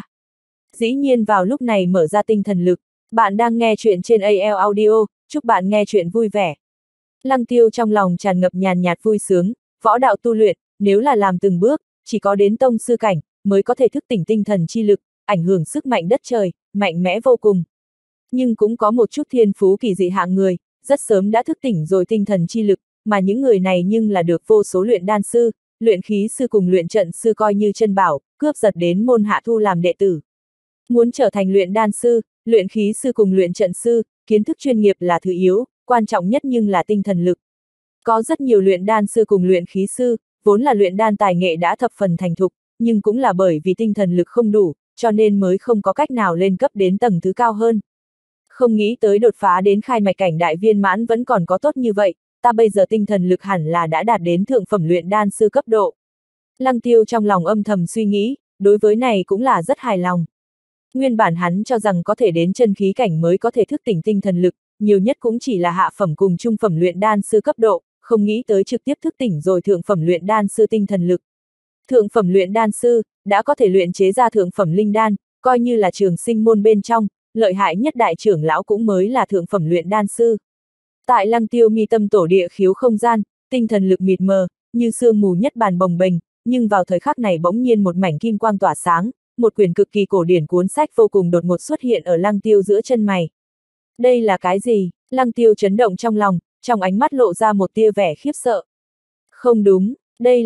Dĩ nhiên vào lúc này mở ra tinh thần lực, bạn đang nghe chuyện trên AL Audio, chúc bạn nghe chuyện vui vẻ. Lăng Tiêu trong lòng tràn ngập nhàn nhạt vui sướng, võ đạo tu luyện, nếu là làm từng bước, chỉ có đến tông sư cảnh, mới có thể thức tỉnh tinh thần chi lực, ảnh hưởng sức mạnh đất trời, mạnh mẽ vô cùng. Nhưng cũng có một chút thiên phú kỳ dị hạng người, rất sớm đã thức tỉnh rồi tinh thần chi lực, mà những người này nhưng là được vô số luyện đan sư, luyện khí sư cùng luyện trận sư coi như chân bảo, cướp giật đến môn hạ thu làm đệ tử. Muốn trở thành luyện đan sư, luyện khí sư cùng luyện trận sư, kiến thức chuyên nghiệp là thứ yếu, quan trọng nhất nhưng là tinh thần lực. Có rất nhiều luyện đan sư cùng luyện khí sư, vốn là luyện đan tài nghệ đã thập phần thành thục, nhưng cũng là bởi vì tinh thần lực không đủ, cho nên mới không có cách nào lên cấp đến tầng thứ cao hơn. Không nghĩ tới đột phá đến khai mạch cảnh đại viên mãn vẫn còn có tốt như vậy, ta bây giờ tinh thần lực hẳn là đã đạt đến thượng phẩm luyện đan sư cấp độ. Lăng Tiêu trong lòng âm thầm suy nghĩ, đối với này cũng là rất hài lòng. Nguyên bản hắn cho rằng có thể đến chân khí cảnh mới có thể thức tỉnh tinh thần lực, nhiều nhất cũng chỉ là hạ phẩm cùng trung phẩm luyện đan sư cấp độ, không nghĩ tới trực tiếp thức tỉnh rồi thượng phẩm luyện đan sư tinh thần lực. Thượng phẩm luyện đan sư, đã có thể luyện chế ra thượng phẩm linh đan, coi như là trường sinh môn bên trong, lợi hại nhất đại trưởng lão cũng mới là thượng phẩm luyện đan sư. Tại Lăng Tiêu mi tâm tổ địa khiếu không gian, tinh thần lực mịt mờ, như sương mù nhất bàn bồng bềnh, nhưng vào thời khắc này bỗng nhiên một mảnh kim quang tỏa sáng, một quyển cực kỳ cổ điển cuốn sách vô cùng đột ngột xuất hiện ở Lăng Tiêu giữa chân mày. Đây là cái gì? Lăng Tiêu chấn động trong lòng, trong ánh mắt lộ ra một tia vẻ khiếp sợ. Không đúng,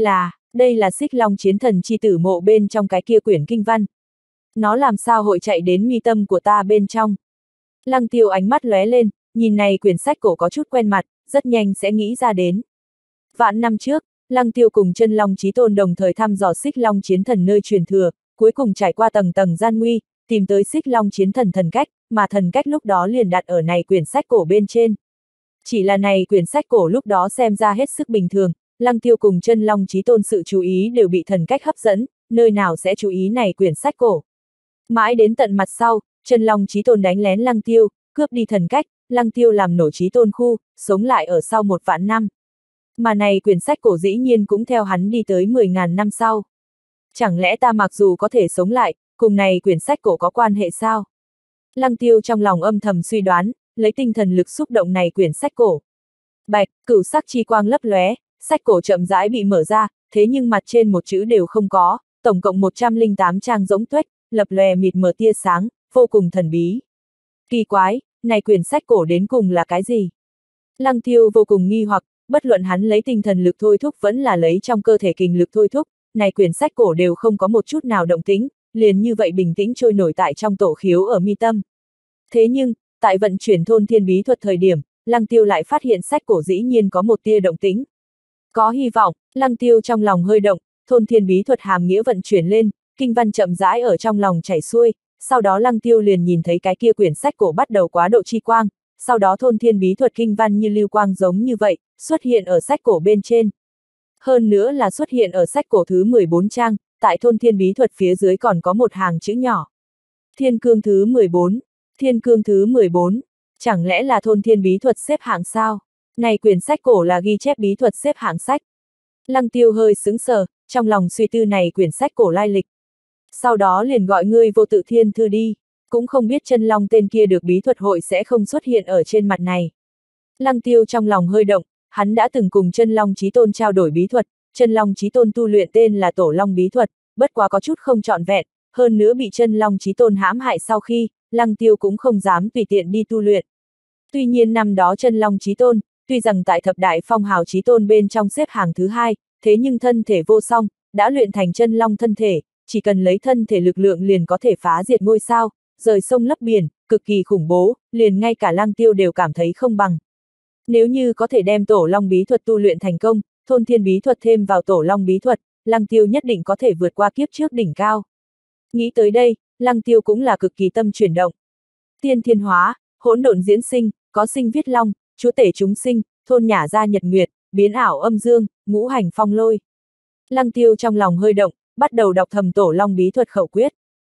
đây là Xích Long Chiến Thần chi tử mộ bên trong cái kia quyển kinh văn. Nó làm sao hội chạy đến mi tâm của ta bên trong? Lăng Tiêu ánh mắt lóe lên, nhìn này quyển sách cổ có chút quen mặt, rất nhanh sẽ nghĩ ra đến. Vạn năm trước, Lăng Tiêu cùng Chân Long Chí Tôn đồng thời thăm dò Xích Long Chiến Thần nơi truyền thừa, cuối cùng trải qua tầng tầng gian nguy, tìm tới Xích Long Chiến Thần thần cách, mà thần cách lúc đó liền đặt ở này quyển sách cổ bên trên. Chỉ là này quyển sách cổ lúc đó xem ra hết sức bình thường, Lăng Tiêu cùng Chân Long Chí Tôn sự chú ý đều bị thần cách hấp dẫn, nơi nào sẽ chú ý này quyển sách cổ. Mãi đến tận mặt sau, Chân Long Chí Tôn đánh lén Lăng Tiêu, cướp đi thần cách, Lăng Tiêu làm nổ Chí Tôn khu, sống lại ở sau 1 vạn năm. Mà này quyển sách cổ dĩ nhiên cũng theo hắn đi tới 10.000 năm sau. Chẳng lẽ ta mặc dù có thể sống lại, cùng này quyển sách cổ có quan hệ sao? Lăng Tiêu trong lòng âm thầm suy đoán, lấy tinh thần lực xúc động này quyển sách cổ. Bạch, cửu sắc chi quang lấp lóe, sách cổ chậm rãi bị mở ra, thế nhưng mặt trên một chữ đều không có, tổng cộng 108 trang rỗng tuếch, lập lòe mịt mờ tia sáng, vô cùng thần bí. Kỳ quái, này quyển sách cổ đến cùng là cái gì? Lăng Tiêu vô cùng nghi hoặc, bất luận hắn lấy tinh thần lực thôi thúc vẫn là lấy trong cơ thể kình lực thôi thúc, này quyển sách cổ đều không có một chút nào động tĩnh, liền như vậy bình tĩnh trôi nổi tại trong tổ khiếu ở mi tâm. Thế nhưng, tại vận chuyển thôn thiên bí thuật thời điểm, Lăng Tiêu lại phát hiện sách cổ dĩ nhiên có một tia động tĩnh. Có hy vọng, Lăng Tiêu trong lòng hơi động, thôn thiên bí thuật hàm nghĩa vận chuyển lên, kinh văn chậm rãi ở trong lòng chảy xuôi, sau đó Lăng Tiêu liền nhìn thấy cái kia quyển sách cổ bắt đầu quá độ chi quang, sau đó thôn thiên bí thuật kinh văn như lưu quang giống như vậy, xuất hiện ở sách cổ bên trên. Hơn nữa là xuất hiện ở sách cổ thứ 14 trang, tại thôn thiên bí thuật phía dưới còn có một hàng chữ nhỏ. Thiên cương thứ 14, thiên cương thứ 14, chẳng lẽ là thôn thiên bí thuật xếp hạng sao? Này quyển sách cổ là ghi chép bí thuật xếp hạng sách. Lăng Tiêu hơi sững sờ, trong lòng suy tư này quyển sách cổ lai lịch. Sau đó liền gọi ngươi Vô Tự Thiên Thư đi, cũng không biết Chân Long tên kia được bí thuật hội sẽ không xuất hiện ở trên mặt này. Lăng Tiêu trong lòng hơi động, hắn đã từng cùng Chân Long Chí Tôn trao đổi bí thuật, Chân Long Chí Tôn tu luyện tên là Tổ Long bí thuật, bất quá có chút không trọn vẹn, hơn nữa bị Chân Long Chí Tôn hãm hại sau khi, Lăng Tiêu cũng không dám tùy tiện đi tu luyện. Tuy nhiên năm đó Chân Long Chí Tôn, tuy rằng tại thập đại phong hào chí tôn bên trong xếp hàng thứ 2, thế nhưng thân thể vô song, đã luyện thành chân long thân thể, chỉ cần lấy thân thể lực lượng liền có thể phá diệt ngôi sao, rời sông lấp biển, cực kỳ khủng bố, liền ngay cả Lăng Tiêu đều cảm thấy không bằng. Nếu như có thể đem Tổ Long bí thuật tu luyện thành công, thôn thiên bí thuật thêm vào Tổ Long bí thuật, Lăng Tiêu nhất định có thể vượt qua kiếp trước đỉnh cao. Nghĩ tới đây, Lăng Tiêu cũng là cực kỳ tâm chuyển động. Tiên thiên hóa, hỗn độn diễn sinh, có sinh viết long, chúa tể chúng sinh, thôn nhả ra nhật nguyệt, biến ảo âm dương, ngũ hành phong lôi. Lăng Tiêu trong lòng hơi động, bắt đầu đọc thầm Tổ Long bí thuật khẩu quyết.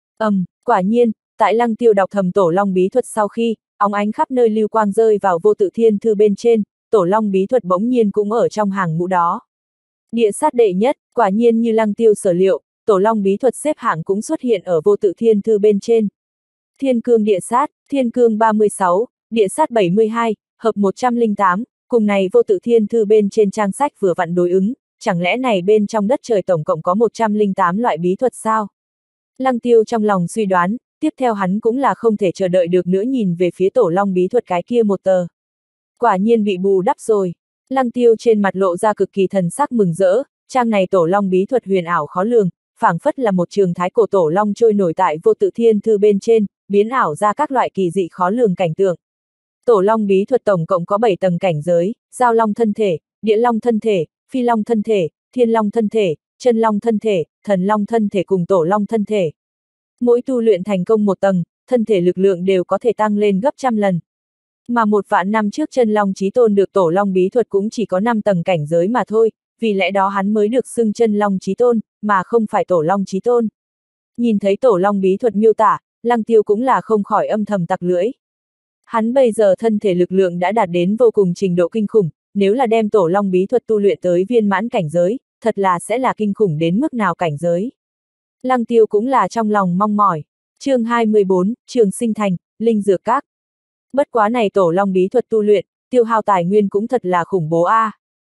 Quả nhiên, tại Lăng Tiêu đọc thầm Tổ Long bí thuật sau khi, óng ánh khắp nơi lưu quang rơi vào Vô Tự Thiên Thư bên trên, Tổ Long bí thuật bỗng nhiên cũng ở trong hàng ngũ đó. Địa sát đệ nhất, quả nhiên như Lăng Tiêu sở liệu, Tổ Long bí thuật xếp hạng cũng xuất hiện ở Vô Tự Thiên Thư bên trên. Thiên cương địa sát, thiên cương 36, địa sát 72, hợp 108, cùng này Vô Tự Thiên Thư bên trên trang sách vừa vặn đối ứng, chẳng lẽ này bên trong đất trời tổng cộng có 108 loại bí thuật sao? Lăng Tiêu trong lòng suy đoán, tiếp theo hắn cũng là không thể chờ đợi được nữa nhìn về phía Tổ Long bí thuật cái kia một tờ. Quả nhiên bị bù đắp rồi. Lăng Tiêu trên mặt lộ ra cực kỳ thần sắc mừng rỡ, trang này Tổ Long bí thuật huyền ảo khó lường, phảng phất là một trường thái cổ Tổ Long trôi nổi tại Vô Tự Thiên Thư bên trên, biến ảo ra các loại kỳ dị khó lường cảnh tượng. Tổ Long bí thuật tổng cộng có 7 tầng cảnh giới, Giao Long thân thể, Địa Long thân thể, Phi Long thân thể, Thiên Long thân thể, Chân Long thân thể, Thần Long thân thể cùng Tổ Long thân thể. Mỗi tu luyện thành công một tầng, thân thể lực lượng đều có thể tăng lên gấp trăm lần. Mà 1 vạn năm trước Chân Long Chí Tôn được Tổ Long bí thuật cũng chỉ có 5 tầng cảnh giới mà thôi, vì lẽ đó hắn mới được xưng Chân Long Chí Tôn, mà không phải Tổ Long Chí Tôn. Nhìn thấy Tổ Long bí thuật miêu tả, Lăng Tiêu cũng là không khỏi âm thầm tặc lưỡi. Hắn bây giờ thân thể lực lượng đã đạt đến vô cùng trình độ kinh khủng, nếu là đem Tổ Long bí thuật tu luyện tới viên mãn cảnh giới, thật là sẽ là kinh khủng đến mức nào cảnh giới. Lăng Tiêu cũng là trong lòng mong mỏi. Chương 24, Trường Sinh Thành, Linh Dược Các. Bất quá này Tổ Long bí thuật tu luyện, tiêu hao tài nguyên cũng thật là khủng bố a.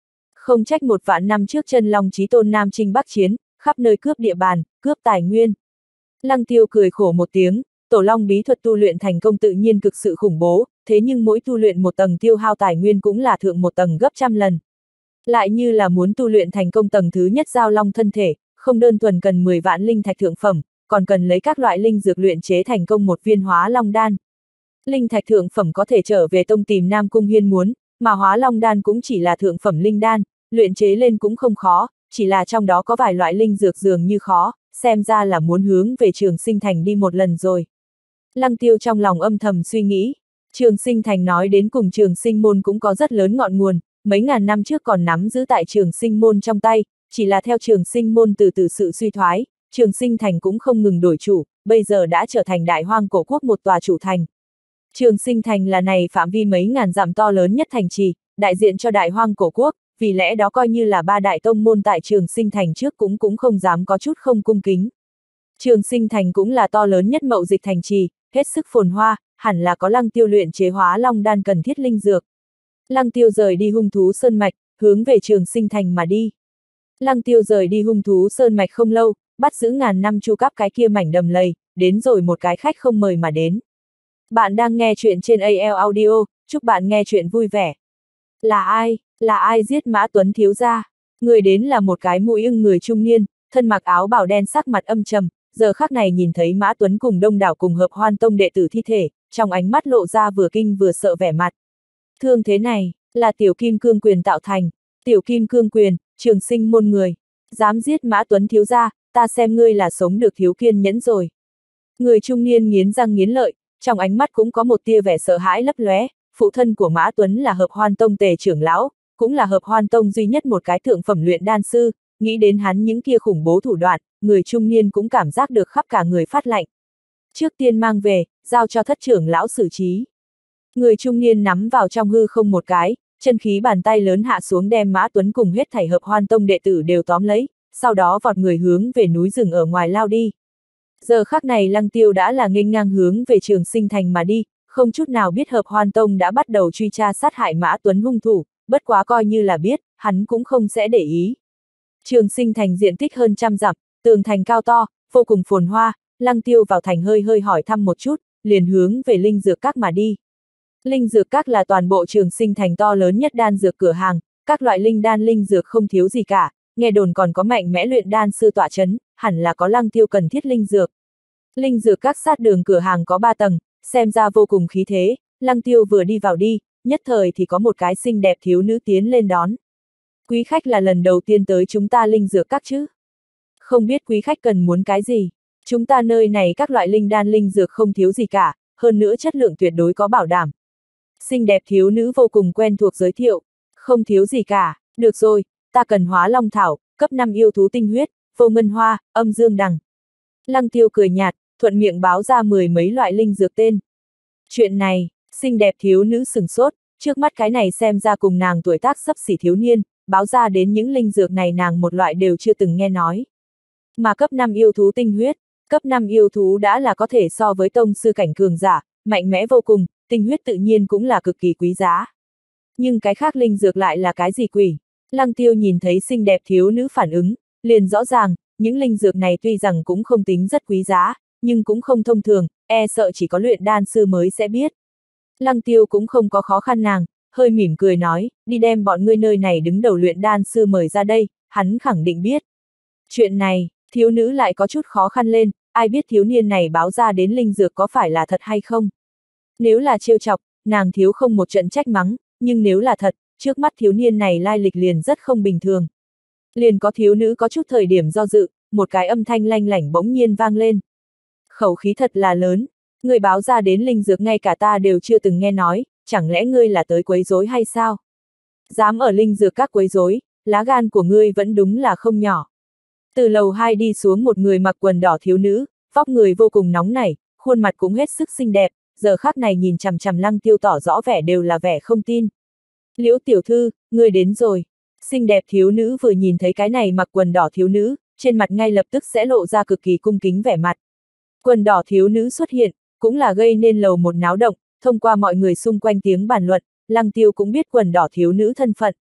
Không trách 1.000 năm trước chân long chí tôn Nam Chinh Bắc chiến, khắp nơi cướp địa bàn, cướp tài nguyên. Lăng Tiêu cười khổ một tiếng, tổ long bí thuật tu luyện thành công tự nhiên cực sự khủng bố, thế nhưng mỗi tu luyện một tầng tiêu hao tài nguyên cũng là thượng một tầng gấp trăm lần. Lại như là muốn tu luyện thành công tầng thứ nhất giao long thân thể, không đơn thuần cần 10 vạn linh thạch thượng phẩm, còn cần lấy các loại linh dược luyện chế thành công một viên hóa long đan. Linh thạch thượng phẩm có thể trở về tông tìm Nam Cung Hiên muốn, mà hóa long đan cũng chỉ là thượng phẩm linh đan, luyện chế lên cũng không khó, chỉ là trong đó có vài loại linh dược dường như khó, xem ra là muốn hướng về Trường Sinh Thành đi một lần rồi. Lăng Tiêu trong lòng âm thầm suy nghĩ, Trường Sinh Thành nói đến cùng Trường Sinh môn cũng có rất lớn ngọn nguồn, mấy ngàn năm trước còn nắm giữ tại Trường Sinh môn trong tay, chỉ là theo Trường Sinh môn từ từ sự suy thoái, Trường Sinh Thành cũng không ngừng đổi chủ, bây giờ đã trở thành Đại Hoang cổ quốc một tòa chủ thành. Trường Sinh Thành là này phạm vi mấy ngàn dặm to lớn nhất thành trì, đại diện cho Đại Hoang cổ quốc, vì lẽ đó coi như là 3 đại tông môn tại Trường Sinh Thành trước cũng không dám có chút không cung kính. Trường Sinh Thành cũng là to lớn nhất mậu dịch thành trì, hết sức phồn hoa, hẳn là có Lăng Tiêu luyện chế hóa long đan cần thiết linh dược. Lăng Tiêu rời đi hung thú sơn mạch, hướng về Trường Sinh Thành mà đi. Lăng Tiêu rời đi hung thú sơn mạch không lâu, bắt giữ ngàn năm chu cáp cái kia mảnh đầm lầy, đến rồi một cái khách không mời mà đến. Bạn đang nghe chuyện trên AL Audio, chúc bạn nghe chuyện vui vẻ. Là ai? Là ai giết Mã Tuấn thiếu gia? Người đến là một cái mũi ưng người trung niên, thân mặc áo bào đen sắc mặt âm trầm, giờ khắc này nhìn thấy Mã Tuấn cùng đông đảo cùng hợp Hoan Tông đệ tử thi thể, trong ánh mắt lộ ra vừa kinh vừa sợ vẻ mặt. Thương thế này, là Tiểu Kim Cương Quyền tạo thành. Tiểu Kim Cương Quyền, Trường Sinh môn người. Dám giết Mã Tuấn thiếu gia, ta xem ngươi là sống được thiếu kiên nhẫn rồi. Người trung niên nghiến răng nghiến lợi, trong ánh mắt cũng có một tia vẻ sợ hãi lấp lóe. Phụ thân của Mã Tuấn là Hợp Hoan Tông Tề trưởng lão, cũng là Hợp Hoan Tông duy nhất một cái thượng phẩm luyện đan sư, nghĩ đến hắn những kia khủng bố thủ đoạn, người trung niên cũng cảm giác được khắp cả người phát lạnh. Trước tiên mang về, giao cho thất trưởng lão xử trí. Người trung niên nắm vào trong hư không một cái, chân khí bàn tay lớn hạ xuống đem Mã Tuấn cùng hết thảy Hợp Hoan Tông đệ tử đều tóm lấy, sau đó vọt người hướng về núi rừng ở ngoài lao đi. Giờ khắc này Lăng Tiêu đã là nghênh ngang hướng về Trường Sinh Thành mà đi, không chút nào biết Hợp Hoan Tông đã bắt đầu truy tra sát hại Mã Tuấn hung thủ, bất quá coi như là biết, hắn cũng không sẽ để ý. Trường Sinh Thành diện tích hơn 100 dặm, tường thành cao to, vô cùng phồn hoa, Lăng Tiêu vào thành hơi hỏi thăm một chút, liền hướng về Linh Dược Các mà đi. Linh Dược Các là toàn bộ Trường Sinh Thành to lớn nhất đan dược cửa hàng, các loại linh đan linh dược không thiếu gì cả, nghe đồn còn có mạnh mẽ luyện đan sư tọa chấn, hẳn là có Lăng Tiêu cần thiết linh dược. Linh Dược Các sát đường cửa hàng có 3 tầng, xem ra vô cùng khí thế, Lăng Tiêu vừa đi vào đi, nhất thời thì có một cái xinh đẹp thiếu nữ tiến lên đón. Quý khách là lần đầu tiên tới chúng ta Linh Dược Các chứ? Không biết quý khách cần muốn cái gì? Chúng ta nơi này các loại linh đan linh dược không thiếu gì cả, hơn nữa chất lượng tuyệt đối có bảo đảm. Xinh đẹp thiếu nữ vô cùng quen thuộc giới thiệu, không thiếu gì cả, được rồi, ta cần hóa long thảo, cấp 5 yêu thú tinh huyết, vô ngân hoa, âm dương đằng. Lăng Tiêu cười nhạt, thuận miệng báo ra 10 mấy loại linh dược tên. Chuyện này, xinh đẹp thiếu nữ sửng sốt, trước mắt cái này xem ra cùng nàng tuổi tác xấp xỉ thiếu niên, báo ra đến những linh dược này nàng một loại đều chưa từng nghe nói. Mà cấp 5 yêu thú tinh huyết, cấp 5 yêu thú đã là có thể so với tông sư cảnh cường giả, mạnh mẽ vô cùng, tinh huyết tự nhiên cũng là cực kỳ quý giá. Nhưng cái khác linh dược lại là cái gì quỷ? Lăng Tiêu nhìn thấy xinh đẹp thiếu nữ phản ứng, liền rõ ràng, những linh dược này tuy rằng cũng không tính rất quý giá, nhưng cũng không thông thường, e sợ chỉ có luyện đan sư mới sẽ biết. Lăng Tiêu cũng không có khó khăn nàng, hơi mỉm cười nói, đi đem bọn ngươi nơi này đứng đầu luyện đan sư mời ra đây, hắn khẳng định biết. Chuyện này, thiếu nữ lại có chút khó khăn lên, ai biết thiếu niên này báo ra đến linh dược có phải là thật hay không. Nếu là trêu chọc, nàng thiếu không một trận trách mắng, nhưng nếu là thật, trước mắt thiếu niên này lai lịch liền rất không bình thường. Liền có thiếu nữ có chút thời điểm do dự, một cái âm thanh lanh lảnh bỗng nhiên vang lên. Khẩu khí thật là lớn, người báo ra đến linh dược ngay cả ta đều chưa từng nghe nói, chẳng lẽ ngươi là tới quấy rối hay sao? Dám ở linh dược các quấy rối, lá gan của ngươi vẫn đúng là không nhỏ. Từ lầu 2 đi xuống một người mặc quần đỏ thiếu nữ, vóc người vô cùng nóng nảy, khuôn mặt cũng hết sức xinh đẹp, giờ khắc này nhìn chằm chằm Lăng Tiêu tỏ rõ vẻ đều là vẻ không tin. Liễu tiểu thư, ngươi đến rồi. Xinh đẹp thiếu nữ vừa nhìn thấy cái này mặc quần đỏ thiếu nữ, trên mặt ngay lập tức sẽ lộ ra cực kỳ cung kính vẻ mặt. Quần đỏ thiếu nữ xuất hiện, cũng là gây nên lầu một náo động, thông qua mọi người xung quanh tiếng bàn luận, Lăng Tiêu cũng biết quần đỏ thiếu nữ thân phận.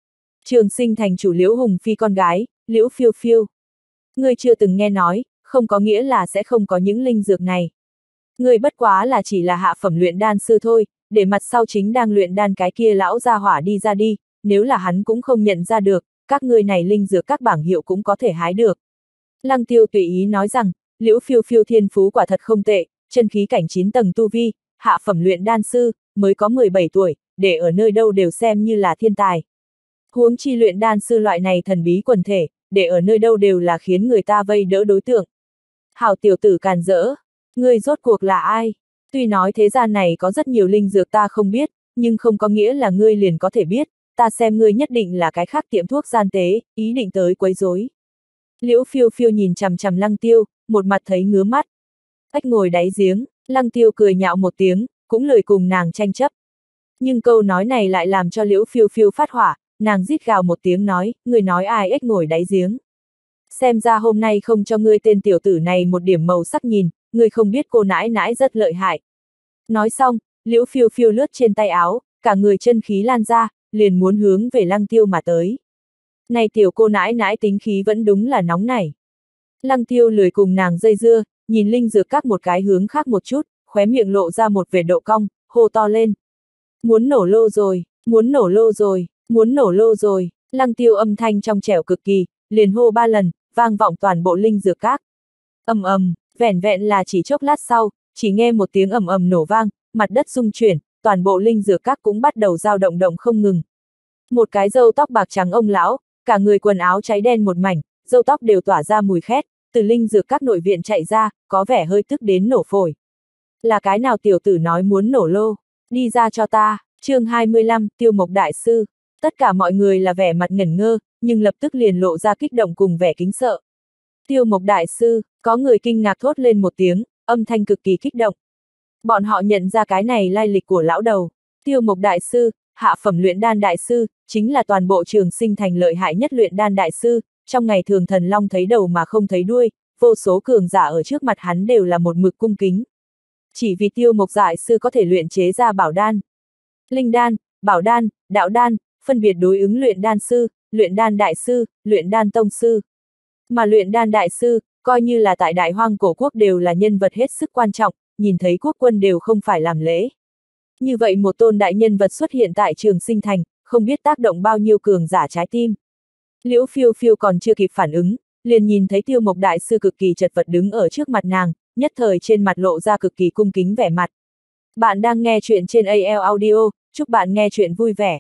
Trường Sinh thành chủ Liễu Hùng Phi con gái, Liễu Phiêu Phiêu. Ngươi chưa từng nghe nói, không có nghĩa là sẽ không có những linh dược này. Ngươi bất quá là chỉ là hạ phẩm luyện đan sư thôi, để mặt sau chính đang luyện đan cái kia lão gia hỏa đi ra đi, nếu là hắn cũng không nhận ra được, các ngươi này linh dược các bảng hiệu cũng có thể hái được. Lăng Tiêu tùy ý nói rằng, Liễu Phiêu Phiêu thiên phú quả thật không tệ, chân khí cảnh 9 tầng tu vi, hạ phẩm luyện đan sư, mới có 17 tuổi, để ở nơi đâu đều xem như là thiên tài. Huống chi luyện đan sư loại này thần bí quần thể, để ở nơi đâu đều là khiến người ta vây đỡ đối tượng. Hảo tiểu tử càn rỡ, ngươi rốt cuộc là ai? Tuy nói thế gian này có rất nhiều linh dược ta không biết, nhưng không có nghĩa là ngươi liền có thể biết, ta xem ngươi nhất định là cái khác tiệm thuốc gian tế, ý định tới quấy rối. Liễu Phiêu Phiêu nhìn chằm chằm Lăng Tiêu, một mặt thấy ngứa mắt. Ếch ngồi đáy giếng, Lăng Tiêu cười nhạo một tiếng, cũng lười cùng nàng tranh chấp. Nhưng câu nói này lại làm cho Liễu Phiêu Phiêu phát hỏa, nàng rít gào một tiếng nói, người nói ai ếch ngồi đáy giếng. Xem ra hôm nay không cho ngươi tên tiểu tử này một điểm màu sắc nhìn, ngươi không biết cô nãi nãi rất lợi hại. Nói xong, Liễu Phiêu Phiêu lướt trên tay áo, cả người chân khí lan ra, liền muốn hướng về Lăng Tiêu mà tới. Này tiểu cô nãi nãi tính khí vẫn đúng là nóng nảy. Lăng Tiêu lười cùng nàng dây dưa, nhìn linh dược các một cái hướng khác một chút, khóe miệng lộ ra một vệt độ cong, hô to lên. Muốn nổ lô rồi, muốn nổ lô rồi, muốn nổ lô rồi, Lăng Tiêu âm thanh trong trẻo cực kỳ, liền hô 3 lần, vang vọng toàn bộ linh dược các. Ầm ầm, vẻn vẹn là chỉ chốc lát sau, chỉ nghe một tiếng ầm ầm nổ vang, mặt đất rung chuyển, toàn bộ linh dược các cũng bắt đầu dao động động không ngừng. Một cái râu tóc bạc trắng ông lão, cả người quần áo cháy đen một mảnh, râu tóc đều tỏa ra mùi khét, từ linh dược các nội viện chạy ra, có vẻ hơi tức đến nổ phổi. Là cái nào tiểu tử nói muốn nổ lô, đi ra cho ta, chương 25, Tiêu Mộc Đại Sư. Tất cả mọi người là vẻ mặt ngẩn ngơ, nhưng lập tức liền lộ ra kích động cùng vẻ kính sợ. Tiêu Mộc Đại Sư, có người kinh ngạc thốt lên một tiếng, âm thanh cực kỳ kích động. Bọn họ nhận ra cái này lai lịch của lão đầu. Tiêu Mộc Đại Sư, hạ phẩm luyện đan đại sư, chính là toàn bộ Trường Sinh thành lợi hại nhất luyện đan đại sư, trong ngày thường thần long thấy đầu mà không thấy đuôi, vô số cường giả ở trước mặt hắn đều là một mực cung kính. Chỉ vì Tiêu Mộc Đại Sư có thể luyện chế ra bảo đan, linh đan, bảo đan, đạo đan, phân biệt đối ứng luyện đan sư, luyện đan đại sư, luyện đan tông sư. Mà luyện đan đại sư, coi như là tại Đại Hoang cổ quốc đều là nhân vật hết sức quan trọng, nhìn thấy quốc quân đều không phải làm lễ. Như vậy một tôn đại nhân vật xuất hiện tại Trường Sinh thành, không biết tác động bao nhiêu cường giả trái tim. Liễu Phiêu Phiêu còn chưa kịp phản ứng, liền nhìn thấy Tiêu Mộc Đại Sư cực kỳ chật vật đứng ở trước mặt nàng, nhất thời trên mặt lộ ra cực kỳ cung kính vẻ mặt. Bạn đang nghe chuyện trên AL Audio, chúc bạn nghe chuyện vui vẻ.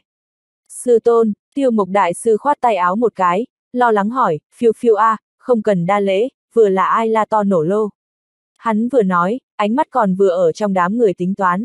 Sư tôn, Tiêu Mộc Đại Sư khoát tay áo một cái, lo lắng hỏi, Phiêu Phiêu a, không cần đa lễ, vừa là ai la to nổ lô. Hắn vừa nói, ánh mắt còn vừa ở trong đám người tính toán.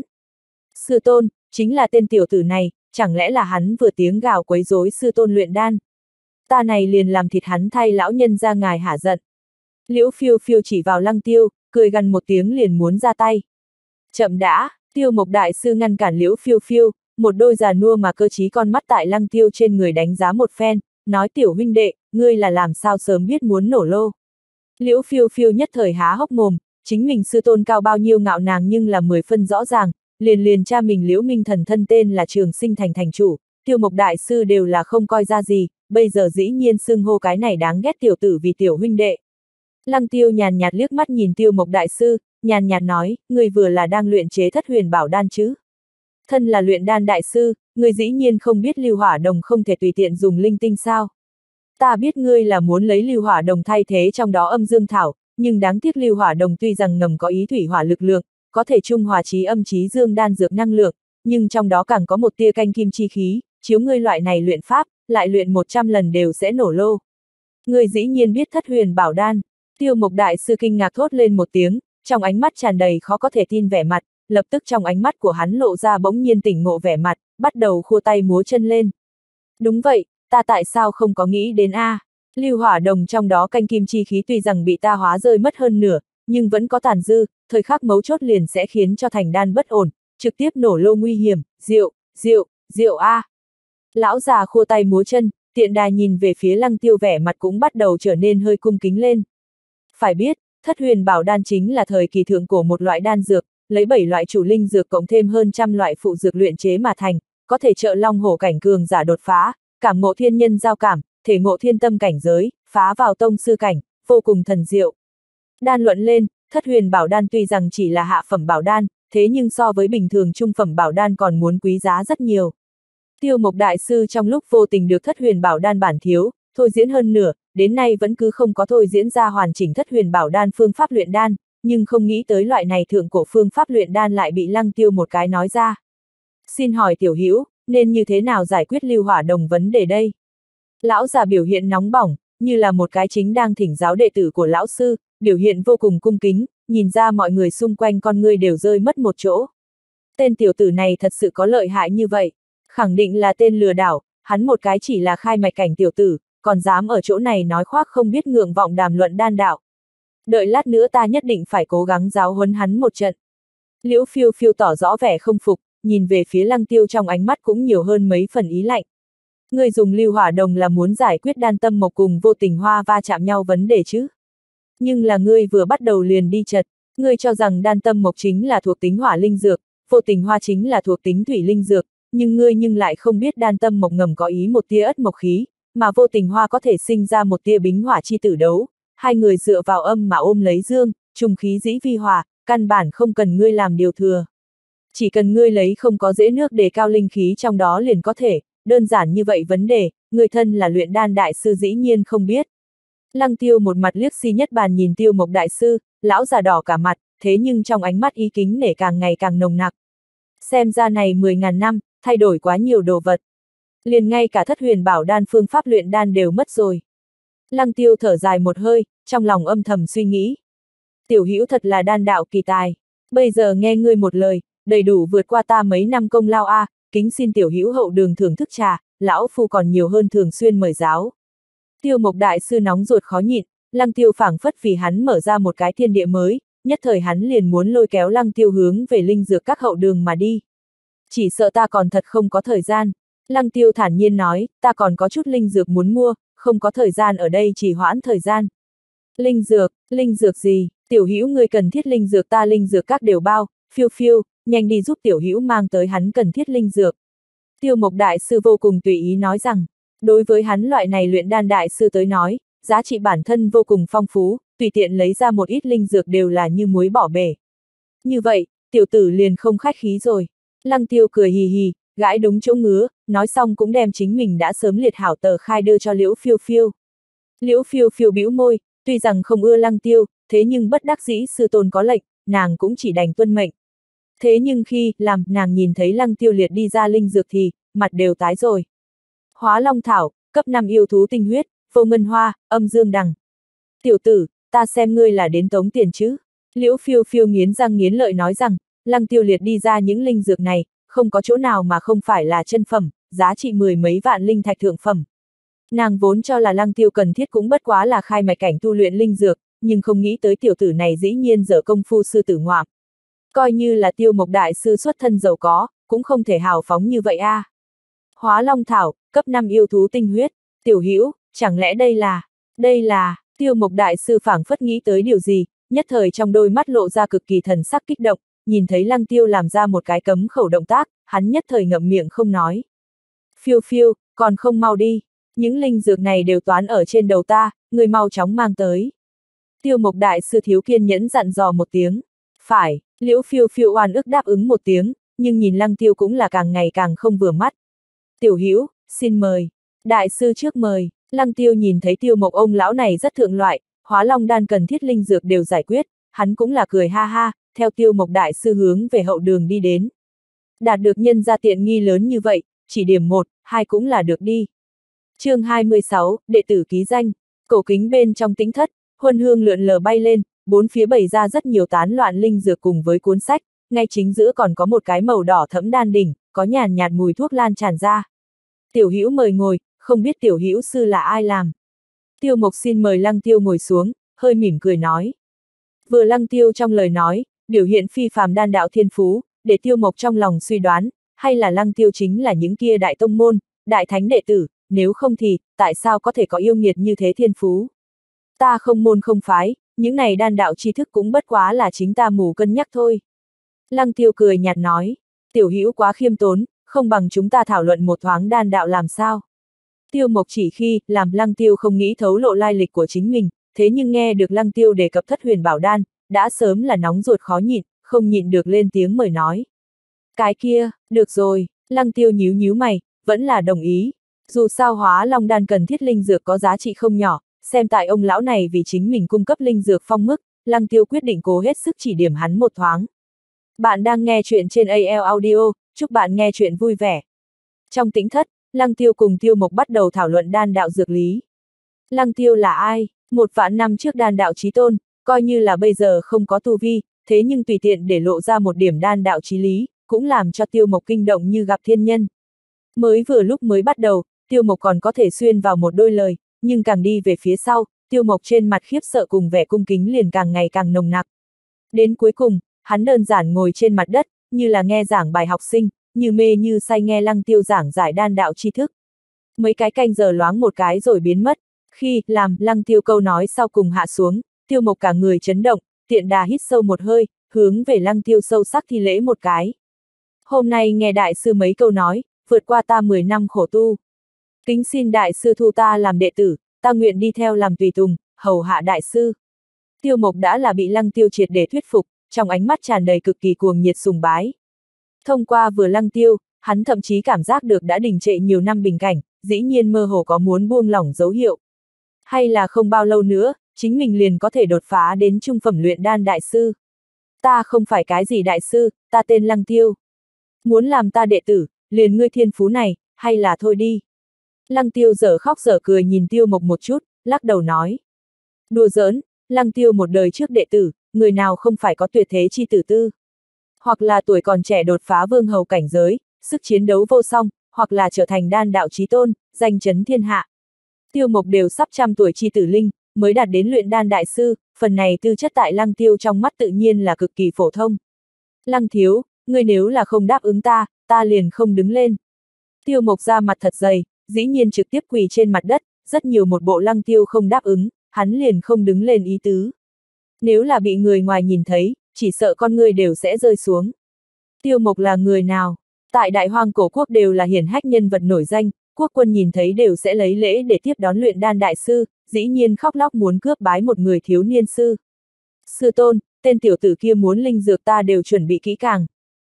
Sư tôn, chính là tên tiểu tử này, chẳng lẽ là hắn vừa tiếng gào quấy rối sư tôn luyện đan. Ta này liền làm thịt hắn thay lão nhân ra ngài hả giận. Liễu Phiêu Phiêu chỉ vào Lăng Tiêu, cười gần một tiếng liền muốn ra tay. Chậm đã, Tiêu Mộc Đại Sư ngăn cản Liễu Phiêu Phiêu, một đôi già nua mà cơ trí con mắt tại Lăng Tiêu trên người đánh giá một phen, nói tiểu huynh đệ, ngươi là làm sao sớm biết muốn nổ lô. Liễu Phiêu Phiêu nhất thời há hốc mồm, chính mình sư tôn cao bao nhiêu ngạo nàng nhưng là 10 phân rõ ràng, liền cha mình Liễu Minh Thần thân tên là Trường Sinh thành thành chủ, Tiêu Mộc Đại Sư đều là không coi ra gì, bây giờ dĩ nhiên xưng hô cái này đáng ghét tiểu tử vì tiểu huynh đệ. Lăng Tiêu nhàn nhạt liếc mắt nhìn Tiêu Mộc Đại Sư, nhàn nhạt nói, người vừa là đang luyện chế Thất Huyền Bảo Đan chứ. Thân là luyện đan đại sư, người dĩ nhiên không biết lưu hỏa đồng không thể tùy tiện dùng linh tinh sao. Ta biết ngươi là muốn lấy lưu hỏa đồng thay thế trong đó âm dương thảo, nhưng đáng tiếc lưu hỏa đồng tuy rằng ngầm có ý thủy hỏa lực lượng, có thể trung hòa chí âm chí dương đan dược năng lượng, nhưng trong đó càng có một tia canh kim chi khí, chiếu ngươi loại này luyện pháp, lại luyện 100 lần đều sẽ nổ lô. Ngươi dĩ nhiên biết Thất Huyền Bảo Đan. Tiêu Mộc Đại Sư kinh ngạc thốt lên một tiếng, trong ánh mắt tràn đầy khó có thể tin vẻ mặt, lập tức trong ánh mắt của hắn lộ ra bỗng nhiên tỉnh ngộ vẻ mặt, bắt đầu khua tay múa chân lên. Đúng vậy, ta tại sao không có nghĩ đến a? Lưu hỏa đồng trong đó canh kim chi khí tuy rằng bị ta hóa rơi mất hơn nửa, nhưng vẫn có tàn dư, thời khắc mấu chốt liền sẽ khiến cho thành đan bất ổn, trực tiếp nổ lô nguy hiểm, rượu a. Lão già khua tay múa chân, tiện đà nhìn về phía Lăng Tiêu vẻ mặt cũng bắt đầu trở nên hơi cung kính lên. Phải biết, Thất Huyền Bảo Đan chính là thời kỳ thượng cổ một loại đan dược, lấy 7 loại chủ linh dược cộng thêm hơn trăm loại phụ dược luyện chế mà thành, có thể trợ long hổ cảnh cường giả đột phá, cảm ngộ thiên nhân giao cảm, thể ngộ thiên tâm cảnh giới, phá vào tông sư cảnh, vô cùng thần diệu. Đan luận lên, thất huyền bảo đan tuy rằng chỉ là hạ phẩm bảo đan, thế nhưng so với bình thường trung phẩm bảo đan còn muốn quý giá rất nhiều. Tiêu Mộc đại sư trong lúc vô tình được thất huyền bảo đan bản thiếu, thôi diễn hơn nửa, đến nay vẫn cứ không có thôi diễn ra hoàn chỉnh thất huyền bảo đan phương pháp luyện đan, nhưng không nghĩ tới loại này thượng cổ phương pháp luyện đan lại bị Lăng Tiêu một cái nói ra. Xin hỏi tiểu hữu, nên như thế nào giải quyết lưu hỏa đồng vấn đề đây? Lão già biểu hiện nóng bỏng, như là một cái chính đang thỉnh giáo đệ tử của lão sư, biểu hiện vô cùng cung kính, nhìn ra mọi người xung quanh con ngươi đều rơi mất một chỗ. Tên tiểu tử này thật sự có lợi hại như vậy, khẳng định là tên lừa đảo, hắn một cái chỉ là khai mạch cảnh tiểu tử, còn dám ở chỗ này nói khoác không biết ngượng vọng đàm luận đan đạo. Đợi lát nữa ta nhất định phải cố gắng giáo huấn hắn một trận. Liễu Phiêu Phiêu tỏ rõ vẻ không phục, nhìn về phía Lăng Tiêu trong ánh mắt cũng nhiều hơn mấy phần ý lạnh. Ngươi dùng lưu hỏa đồng là muốn giải quyết đan tâm mộc cùng vô tình hoa va chạm nhau vấn đề chứ? Nhưng là ngươi vừa bắt đầu liền đi chật, ngươi cho rằng đan tâm mộc chính là thuộc tính hỏa linh dược, vô tình hoa chính là thuộc tính thủy linh dược, nhưng ngươi lại không biết đan tâm mộc ngầm có ý một tia ất mộc khí, mà vô tình hoa có thể sinh ra một tia bính hỏa chi tử đấu, hai người dựa vào âm mà ôm lấy dương, trùng khí dĩ vi hòa, căn bản không cần ngươi làm điều thừa. Chỉ cần ngươi lấy không có dễ nước đề cao linh khí trong đó liền có thể, đơn giản như vậy vấn đề, người thân là luyện đan đại sư dĩ nhiên không biết. Lăng Tiêu một mặt liếc si nhất bàn nhìn Tiêu Mộc đại sư, lão già đỏ cả mặt, thế nhưng trong ánh mắt ý kính nể càng ngày càng nồng nặc. Xem ra này 10.000 năm, thay đổi quá nhiều đồ vật. Liền ngay cả thất huyền bảo đan phương pháp luyện đan đều mất rồi. Lăng Tiêu thở dài một hơi, trong lòng âm thầm suy nghĩ. Tiểu hữu thật là đan đạo kỳ tài. Bây giờ nghe ngươi một lời, đầy đủ vượt qua ta mấy năm công lao a, kính xin tiểu hữu hậu đường thưởng thức trà, lão phu còn nhiều hơn thường xuyên mời giáo. Tiêu Mộc đại sư nóng ruột khó nhịn, Lăng Tiêu phảng phất vì hắn mở ra một cái thiên địa mới, nhất thời hắn liền muốn lôi kéo Lăng Tiêu hướng về linh dược các hậu đường mà đi. Chỉ sợ ta còn thật không có thời gian. Lăng Tiêu thản nhiên nói, ta còn có chút linh dược muốn mua, không có thời gian ở đây chỉ hoãn thời gian. Linh dược gì? Tiểu hữu ngươi cần thiết linh dược ta linh dược các đều bao, Phiêu Phiêu, nhanh đi giúp tiểu hữu mang tới hắn cần thiết linh dược. Tiêu Mộc đại sư vô cùng tùy ý nói rằng, đối với hắn loại này luyện đan đại sư tới nói, giá trị bản thân vô cùng phong phú, tùy tiện lấy ra một ít linh dược đều là như muối bỏ bể. Như vậy, tiểu tử liền không khách khí rồi. Lăng Tiêu cười hì hì, gãi đúng chỗ ngứa, nói xong cũng đem chính mình đã sớm liệt hảo tờ khai đưa cho Liễu Phiêu Phiêu. Liễu Phiêu Phiêu bĩu môi, tuy rằng không ưa Lăng Tiêu, thế nhưng bất đắc dĩ sư tôn có lệnh, nàng cũng chỉ đành tuân mệnh. Thế nhưng khi nàng nhìn thấy Lăng Tiêu liệt đi ra linh dược thì, mặt đều tái rồi. Hóa Long Thảo, cấp 5 yêu thú tinh huyết, vô ngân hoa, âm dương đằng. Tiểu tử, ta xem ngươi là đến tống tiền chứ. Liễu Phiêu Phiêu nghiến răng nghiến lợi nói rằng, Lăng Tiêu liệt đi ra những linh dược này, không có chỗ nào mà không phải là chân phẩm, giá trị 10 mấy vạn linh thạch thượng phẩm. Nàng vốn cho là Lăng Tiêu cần thiết cũng bất quá là khai mạch cảnh tu luyện linh dược, nhưng không nghĩ tới tiểu tử này dĩ nhiên dở công phu sư tử ngoạm. Coi như là Tiêu Mộc đại sư xuất thân giàu có, cũng không thể hào phóng như vậy a. Hóa Long Thảo, cấp 5 yêu thú tinh huyết, tiểu hữu, chẳng lẽ đây là, Tiêu Mộc đại sư phảng phất nghĩ tới điều gì, nhất thời trong đôi mắt lộ ra cực kỳ thần sắc kích động, nhìn thấy Lăng Tiêu làm ra một cái cấm khẩu động tác, hắn nhất thời ngậm miệng không nói. Phiêu Phiêu, còn không mau đi, những linh dược này đều toán ở trên đầu ta, người mau chóng mang tới. Tiêu Mộc đại sư thiếu kiên nhẫn dặn dò một tiếng. Phải, Liễu Phiêu Phiêu oan ức đáp ứng một tiếng, nhưng nhìn Lăng Tiêu cũng là càng ngày càng không vừa mắt. Tiểu hữu, xin mời. Đại sư trước mời. Lăng Tiêu nhìn thấy Tiêu Mộc ông lão này rất thượng loại, hóa long đan cần thiết linh dược đều giải quyết, hắn cũng là cười ha ha, theo Tiêu Mộc đại sư hướng về hậu đường đi đến. Đạt được nhân gia tiện nghi lớn như vậy, chỉ điểm 1, 2 cũng là được đi. Chương 26, đệ tử ký danh. Cổ kính bên trong tĩnh thất, huân hương lượn lờ bay lên, bốn phía bày ra rất nhiều tán loạn linh dược cùng với cuốn sách, ngay chính giữa còn có một cái màu đỏ thẫm đan đỉnh, có nhàn nhạt mùi thuốc lan tràn ra. Tiểu hữu mời ngồi, không biết tiểu hữu sư là ai làm. Tiêu Mộc xin mời Lăng Tiêu ngồi xuống, hơi mỉm cười nói. Vừa Lăng Tiêu trong lời nói, biểu hiện phi phàm đan đạo thiên phú, để Tiêu Mộc trong lòng suy đoán, hay là Lăng Tiêu chính là những kia đại tông môn, đại thánh đệ tử, nếu không thì, tại sao có thể có yêu nghiệt như thế thiên phú. Ta không môn không phái, những này đan đạo tri thức cũng bất quá là chính ta mù cân nhắc thôi. Lăng Tiêu cười nhạt nói, tiểu hữu quá khiêm tốn, không bằng chúng ta thảo luận một thoáng đan đạo làm sao. Tiêu Mộc chỉ khi làm Lăng Tiêu không nghĩ thấu lộ lai lịch của chính mình, thế nhưng nghe được Lăng Tiêu đề cập thất huyền bảo đan, đã sớm là nóng ruột khó nhịn, không nhịn được lên tiếng mời nói. Cái kia, được rồi, Lăng Tiêu nhíu nhíu mày, vẫn là đồng ý. Dù sao hóa long đan cần thiết linh dược có giá trị không nhỏ, xem tại ông lão này vì chính mình cung cấp linh dược phong mức, Lăng Tiêu quyết định cố hết sức chỉ điểm hắn một thoáng. Bạn đang nghe chuyện trên AL Audio, chúc bạn nghe chuyện vui vẻ. Trong tĩnh thất, Lăng Tiêu cùng Tiêu Mộc bắt đầu thảo luận đan đạo dược lý. Lăng Tiêu là ai? 1.000 năm trước đan đạo chí tôn, coi như là bây giờ không có tu vi, thế nhưng tùy tiện để lộ ra một điểm đan đạo chí lý, cũng làm cho Tiêu Mộc kinh động như gặp thiên nhân. Mới vừa lúc mới bắt đầu, Tiêu Mộc còn có thể xuyên vào một đôi lời, nhưng càng đi về phía sau, Tiêu Mộc trên mặt khiếp sợ cùng vẻ cung kính liền càng ngày càng nồng nặc. Đến cuối cùng, hắn đơn giản ngồi trên mặt đất, như là nghe giảng bài học sinh, như mê như say nghe Lăng Tiêu giảng giải đan đạo tri thức. Mấy cái canh giờ loáng một cái rồi biến mất, khi làm Lăng Tiêu câu nói sau cùng hạ xuống, Tiêu Mộc cả người chấn động, tiện đà hít sâu một hơi, hướng về Lăng Tiêu sâu sắc thi lễ một cái. Hôm nay nghe đại sư mấy câu nói, vượt qua ta 10 năm khổ tu. Kính xin đại sư thu ta làm đệ tử, ta nguyện đi theo làm tùy tùng, hầu hạ đại sư. Tiêu Mộc đã là bị Lăng Tiêu triệt để thuyết phục, trong ánh mắt tràn đầy cực kỳ cuồng nhiệt sùng bái. Thông qua vừa Lăng Tiêu, hắn thậm chí cảm giác được đã đình trệ nhiều năm bình cảnh, dĩ nhiên mơ hồ có muốn buông lỏng dấu hiệu. Hay là không bao lâu nữa, chính mình liền có thể đột phá đến trung phẩm luyện đan đại sư. Ta không phải cái gì đại sư, ta tên Lăng Tiêu. Muốn làm ta đệ tử, liền ngươi thiên phú này, hay là thôi đi. Lăng Tiêu dở khóc dở cười nhìn Tiêu Mộc một chút, lắc đầu nói. Đùa giỡn, Lăng Tiêu một đời trước đệ tử, người nào không phải có tuyệt thế chi tử tư. Hoặc là tuổi còn trẻ đột phá vương hầu cảnh giới, sức chiến đấu vô song, hoặc là trở thành đan đạo chí tôn, danh chấn thiên hạ. Tiêu Mộc đều sắp 100 tuổi chi tử linh, mới đạt đến luyện đan đại sư, phần này tư chất tại Lăng Tiêu trong mắt tự nhiên là cực kỳ phổ thông. Lăng thiếu, ngươi nếu là không đáp ứng ta, ta liền không đứng lên. Tiêu Mộc ra mặt thật dày, dĩ nhiên trực tiếp quỳ trên mặt đất, rất nhiều một bộ Lăng Tiêu không đáp ứng, hắn liền không đứng lên ý tứ. Nếu là bị người ngoài nhìn thấy, chỉ sợ con ngươi đều sẽ rơi xuống. Tiêu Mộc là người nào? Tại Đại Hoang cổ quốc đều là hiển hách nhân vật nổi danh, quốc quân nhìn thấy đều sẽ lấy lễ để tiếp đón luyện đan đại sư, dĩ nhiên khóc lóc muốn cướp bái một người thiếu niên sư. Sư tôn, tên tiểu tử kia muốn linh dược ta đều chuẩn bị kỹ càng.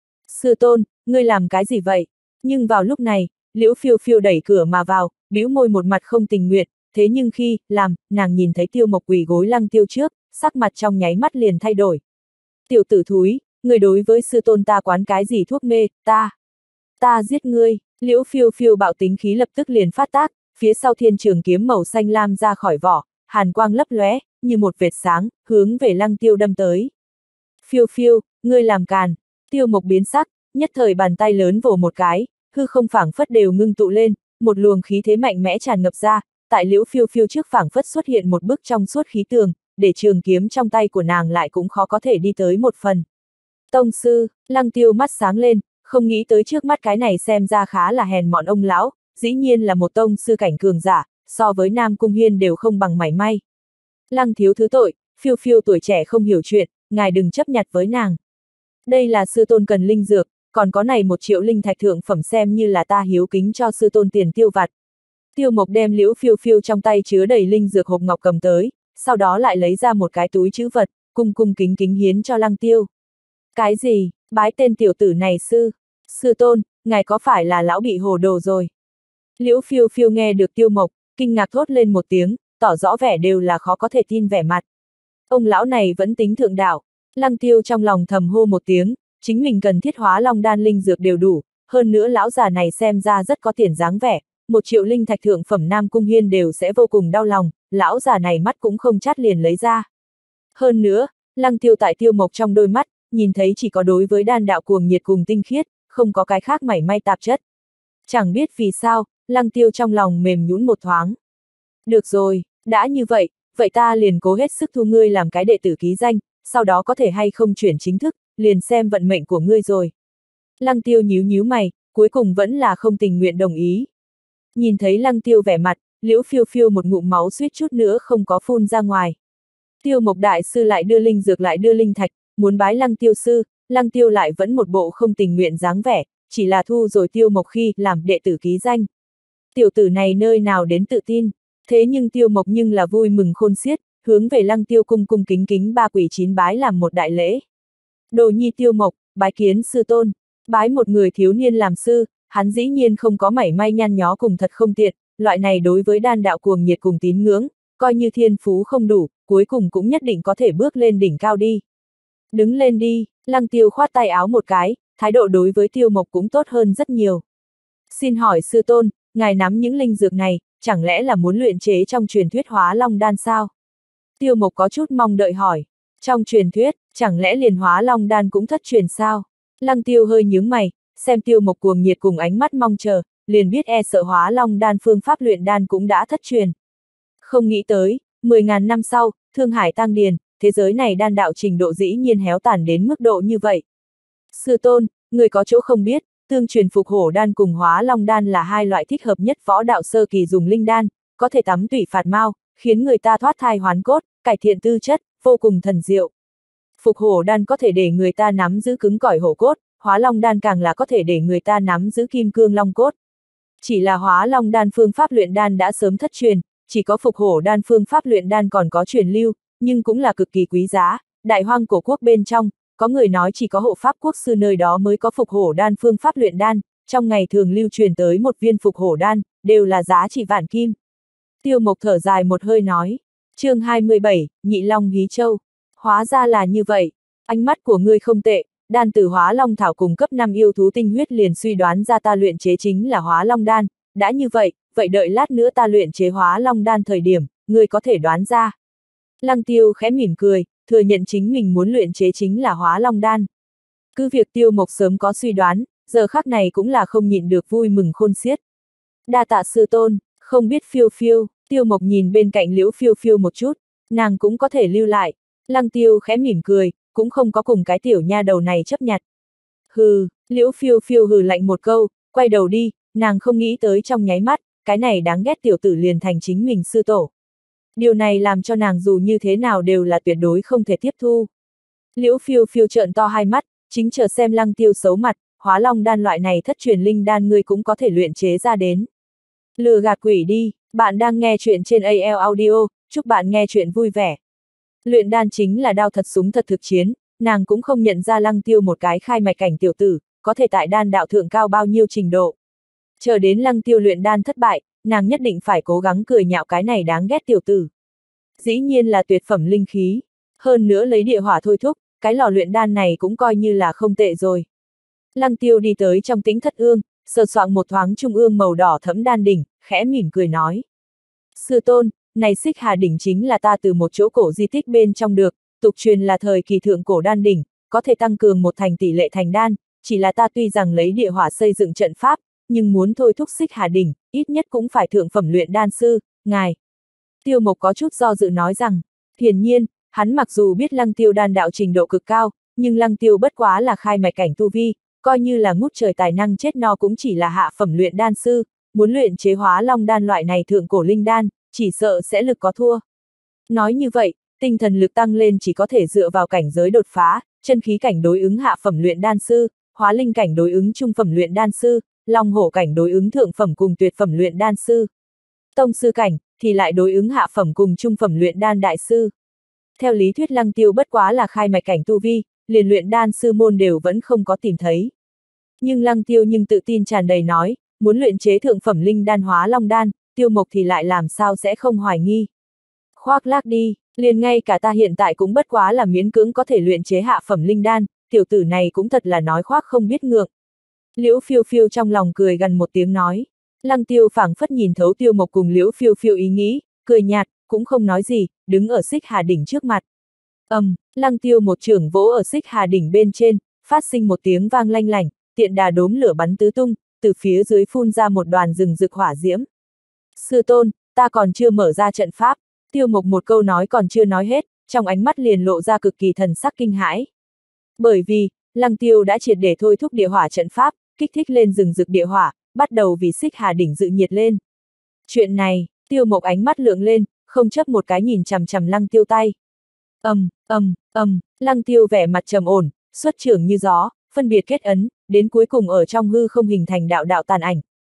Sư tôn, ngươi làm cái gì vậy? Nhưng vào lúc này, Liễu Phiêu Phiêu đẩy cửa mà vào, bĩu môi một mặt không tình nguyện, thế nhưng khi làm, nàng nhìn thấy Tiêu Mộc quỳ gối Lăng Tiêu trước, sắc mặt trong nháy mắt liền thay đổi. Tiểu tử thúi, người đối với sư tôn ta quán cái gì thuốc mê, ta giết ngươi. Liễu Phiêu Phiêu bạo tính khí lập tức liền phát tác, phía sau thiên trường kiếm màu xanh lam ra khỏi vỏ, hàn quang lấp lóe, như một vệt sáng, hướng về Lăng Tiêu đâm tới. Phiêu Phiêu, ngươi làm càn. Tiêu Mộc biến sắc, nhất thời bàn tay lớn vồ một cái, hư không phảng phất đều ngưng tụ lên, một luồng khí thế mạnh mẽ tràn ngập ra, tại Liễu Phiêu Phiêu trước phảng phất xuất hiện một bức trong suốt khí tường, để trường kiếm trong tay của nàng lại cũng khó có thể đi tới một phần. Tông sư, Lăng Tiêu mắt sáng lên, không nghĩ tới trước mắt cái này xem ra khá là hèn mọn ông lão, dĩ nhiên là một tông sư cảnh cường giả, so với Nam Cung Hiên đều không bằng mảy may. Lăng thiếu thứ tội, Phiêu Phiêu tuổi trẻ không hiểu chuyện, ngài đừng chấp nhặt với nàng. Đây là sư tôn cần linh dược, còn có này 1 triệu linh thạch thượng phẩm xem như là ta hiếu kính cho sư tôn tiền tiêu vặt. Tiêu Mộc đem Liễu Phiêu Phiêu trong tay chứa đầy linh dược hộp ngọc cầm tới, sau đó lại lấy ra một cái túi trữ vật, cung cung kính kính hiến cho Lăng Tiêu. Cái gì, bái tên tiểu tử này sư tôn, ngài có phải là lão bị hồ đồ rồi? Liễu Phiêu Phiêu nghe được Tiêu Mộc, kinh ngạc thốt lên một tiếng, tỏ rõ vẻ đều là khó có thể tin vẻ mặt. Ông lão này vẫn tính thượng đạo. Lăng Tiêu trong lòng thầm hô một tiếng, chính mình cần thiết hóa long đan linh dược đều đủ, hơn nữa lão già này xem ra rất có tiền dáng vẻ, 1 triệu linh thạch thượng phẩm Nam Cung Hiên đều sẽ vô cùng đau lòng, lão già này mắt cũng không chát liền lấy ra. Hơn nữa, Lăng Tiêu tại Tiêu Mộc trong đôi mắt, nhìn thấy chỉ có đối với đan đạo cuồng nhiệt cùng tinh khiết, không có cái khác mảy may tạp chất. Chẳng biết vì sao, Lăng Tiêu trong lòng mềm nhũn một thoáng. Được rồi, đã như vậy, vậy ta liền cố hết sức thu ngươi làm cái đệ tử ký danh, sau đó có thể hay không chuyển chính thức, liền xem vận mệnh của ngươi rồi. Lăng Tiêu nhíu nhíu mày, cuối cùng vẫn là không tình nguyện đồng ý. Nhìn thấy Lăng Tiêu vẻ mặt, Liễu Phiêu Phiêu một ngụm máu suýt chút nữa không có phun ra ngoài. Tiêu Mộc đại sư lại đưa linh dược lại đưa linh thạch, muốn bái Lăng Tiêu sư, Lăng Tiêu lại vẫn một bộ không tình nguyện dáng vẻ, chỉ là thu rồi Tiêu Mộc khi làm đệ tử ký danh. Tiểu tử này nơi nào đến tự tin, thế nhưng Tiêu Mộc nhưng là vui mừng khôn xiết, hướng về Lăng Tiêu cung cung kính kính ba quỳ chín bái làm một đại lễ. Đồ nhi Tiêu Mộc, bái kiến sư tôn, bái một người thiếu niên làm sư, hắn dĩ nhiên không có mảy may nhăn nhó cùng thật không tiện, loại này đối với đan đạo cuồng nhiệt cùng tín ngưỡng, coi như thiên phú không đủ, cuối cùng cũng nhất định có thể bước lên đỉnh cao đi. Đứng lên đi, Lăng Tiêu khoát tay áo một cái, thái độ đối với Tiêu Mộc cũng tốt hơn rất nhiều. Xin hỏi sư tôn, ngài nắm những linh dược này, chẳng lẽ là muốn luyện chế trong truyền thuyết hóa long đan sao? Tiêu Mộc có chút mong đợi hỏi. Trong truyền thuyết, chẳng lẽ liền hóa long đan cũng thất truyền sao? Lăng Tiêu hơi nhướng mày, xem Tiêu Mộc cuồng nhiệt cùng ánh mắt mong chờ, liền biết e sợ hóa long đan phương pháp luyện đan cũng đã thất truyền. Không nghĩ tới, 10.000 năm sau, Thương Hải tăng điền, thế giới này đan đạo trình độ dĩ nhiên héo tàn đến mức độ như vậy. Sư tôn, người có chỗ không biết, tương truyền phục hổ đan cùng hóa long đan là hai loại thích hợp nhất võ đạo sơ kỳ dùng linh đan, có thể tắm tủy phạt mau, khiến người ta thoát thai hoán cốt, cải thiện tư chất, vô cùng thần diệu. Phục hổ đan có thể để người ta nắm giữ cứng cỏi hổ cốt, hóa long đan càng là có thể để người ta nắm giữ kim cương long cốt. Chỉ là hóa long đan phương pháp luyện đan đã sớm thất truyền, chỉ có phục hổ đan phương pháp luyện đan còn có truyền lưu, nhưng cũng là cực kỳ quý giá. Đại hoang cổ quốc bên trong, có người nói chỉ có hộ pháp quốc sư nơi đó mới có phục hổ đan phương pháp luyện đan, trong ngày thường lưu truyền tới một viên phục hổ đan, đều là giá trị vạn kim. Tiêu Mộc thở dài một hơi nói, chương 27, Nhị Long Hí Châu. Hóa ra là như vậy, ánh mắt của ngươi không tệ, đan từ hóa long thảo cùng cấp 5 yêu thú tinh huyết liền suy đoán ra ta luyện chế chính là hóa long đan, đã như vậy, vậy đợi lát nữa ta luyện chế hóa long đan thời điểm, ngươi có thể đoán ra. Lăng Tiêu khẽ mỉm cười, thừa nhận chính mình muốn luyện chế chính là hóa long đan. Cứ việc Tiêu Mộc sớm có suy đoán, giờ khắc này cũng là không nhịn được vui mừng khôn xiết. Đa tạ sư tôn, không biết Phiêu Phiêu, Tiêu Mộc nhìn bên cạnh Liễu Phiêu Phiêu một chút, nàng cũng có thể lưu lại. Lăng Tiêu khẽ mỉm cười, cũng không có cùng cái tiểu nha đầu này chấp nhặt. Hừ, Liễu Phiêu Phiêu hừ lạnh một câu, quay đầu đi, nàng không nghĩ tới trong nháy mắt, cái này đáng ghét tiểu tử liền thành chính mình sư tổ. Điều này làm cho nàng dù như thế nào đều là tuyệt đối không thể tiếp thu. Liễu Phiêu Phiêu trợn to hai mắt, chính chờ xem Lăng Tiêu xấu mặt, hóa long đan loại này thất truyền linh đan ngươi cũng có thể luyện chế ra đến. Lừa gạt quỷ đi, bạn đang nghe chuyện trên AL Audio, chúc bạn nghe chuyện vui vẻ. Luyện đan chính là đao thật súng thật thực chiến, nàng cũng không nhận ra Lăng Tiêu một cái khai mạch cảnh tiểu tử, có thể tại đan đạo thượng cao bao nhiêu trình độ. Chờ đến Lăng Tiêu luyện đan thất bại, nàng nhất định phải cố gắng cười nhạo cái này đáng ghét tiểu tử. Dĩ nhiên là tuyệt phẩm linh khí, hơn nữa lấy địa hỏa thôi thúc, cái lò luyện đan này cũng coi như là không tệ rồi. Lăng Tiêu đi tới trong Tĩnh Thất Ương, sờ soạng một thoáng trung ương màu đỏ thẫm đan đỉnh, khẽ mỉm cười nói. Sư tôn, này Xích Hà đỉnh chính là ta từ một chỗ cổ di tích bên trong được, tục truyền là thời kỳ thượng cổ đan đỉnh, có thể tăng cường một thành tỷ lệ thành đan, chỉ là ta tuy rằng lấy địa hỏa xây dựng trận pháp, nhưng muốn thôi thúc Xích Hà đỉnh, ít nhất cũng phải thượng phẩm luyện đan sư, ngài. Tiêu Mộc có chút do dự nói rằng, hiển nhiên, hắn mặc dù biết Lăng Tiêu đan đạo trình độ cực cao, nhưng Lăng Tiêu bất quá là khai mạch cảnh tu vi, coi như là ngút trời tài năng chết no cũng chỉ là hạ phẩm luyện đan sư, muốn luyện chế hóa long đan loại này thượng cổ linh đan, chỉ sợ sẽ lực có thua. Nói như vậy, tinh thần lực tăng lên chỉ có thể dựa vào cảnh giới đột phá, chân khí cảnh đối ứng hạ phẩm luyện đan sư, hóa linh cảnh đối ứng trung phẩm luyện đan sư, long hổ cảnh đối ứng thượng phẩm cùng tuyệt phẩm luyện đan sư. Tông sư cảnh thì lại đối ứng hạ phẩm cùng trung phẩm luyện đan đại sư. Theo lý thuyết Lăng Tiêu bất quá là khai mạch cảnh tu vi, liền luyện đan sư môn đều vẫn không có tìm thấy. Nhưng Lăng Tiêu tự tin tràn đầy nói, muốn luyện chế thượng phẩm linh đan hóa long đan, Tiêu Mộc thì lại làm sao sẽ không hoài nghi. Khoác lác đi, liền ngay cả ta hiện tại cũng bất quá là miễn cưỡng có thể luyện chế hạ phẩm linh đan, tiểu tử này cũng thật là nói khoác không biết ngượng. Liễu Phiêu Phiêu trong lòng cười gần một tiếng nói. Lăng Tiêu phảng phất nhìn thấu Tiêu Mộc cùng Liễu Phiêu Phiêu ý nghĩ, cười nhạt, cũng không nói gì, đứng ở Xích Hà đỉnh trước mặt. Lăng Tiêu một chưởng vỗ ở Xích Hà đỉnh bên trên, phát sinh một tiếng vang lanh lảnh, tiện đà đốm lửa bắn tứ tung, từ phía dưới phun ra một đoàn rừng rực hỏa diễm. Sư tôn, ta còn chưa mở ra trận pháp. Tiêu Mộc một câu nói còn chưa nói hết, trong ánh mắt liền lộ ra cực kỳ thần sắc kinh hãi. Bởi vì, Lăng Tiêu đã triệt để thôi thúc địa hỏa trận pháp, kích thích lên rừng rực địa hỏa, bắt đầu vì Xích Hà đỉnh dự nhiệt lên. Chuyện này, Tiêu Mộc ánh mắt lượng lên, không chấp một cái nhìn chằm chằm Lăng Tiêu tay. Lăng Tiêu vẻ mặt trầm ổn, xuất trưởng như gió, phân biệt kết ấn, đến cuối cùng ở trong hư không hình thành đạo đạo tàn ảnh,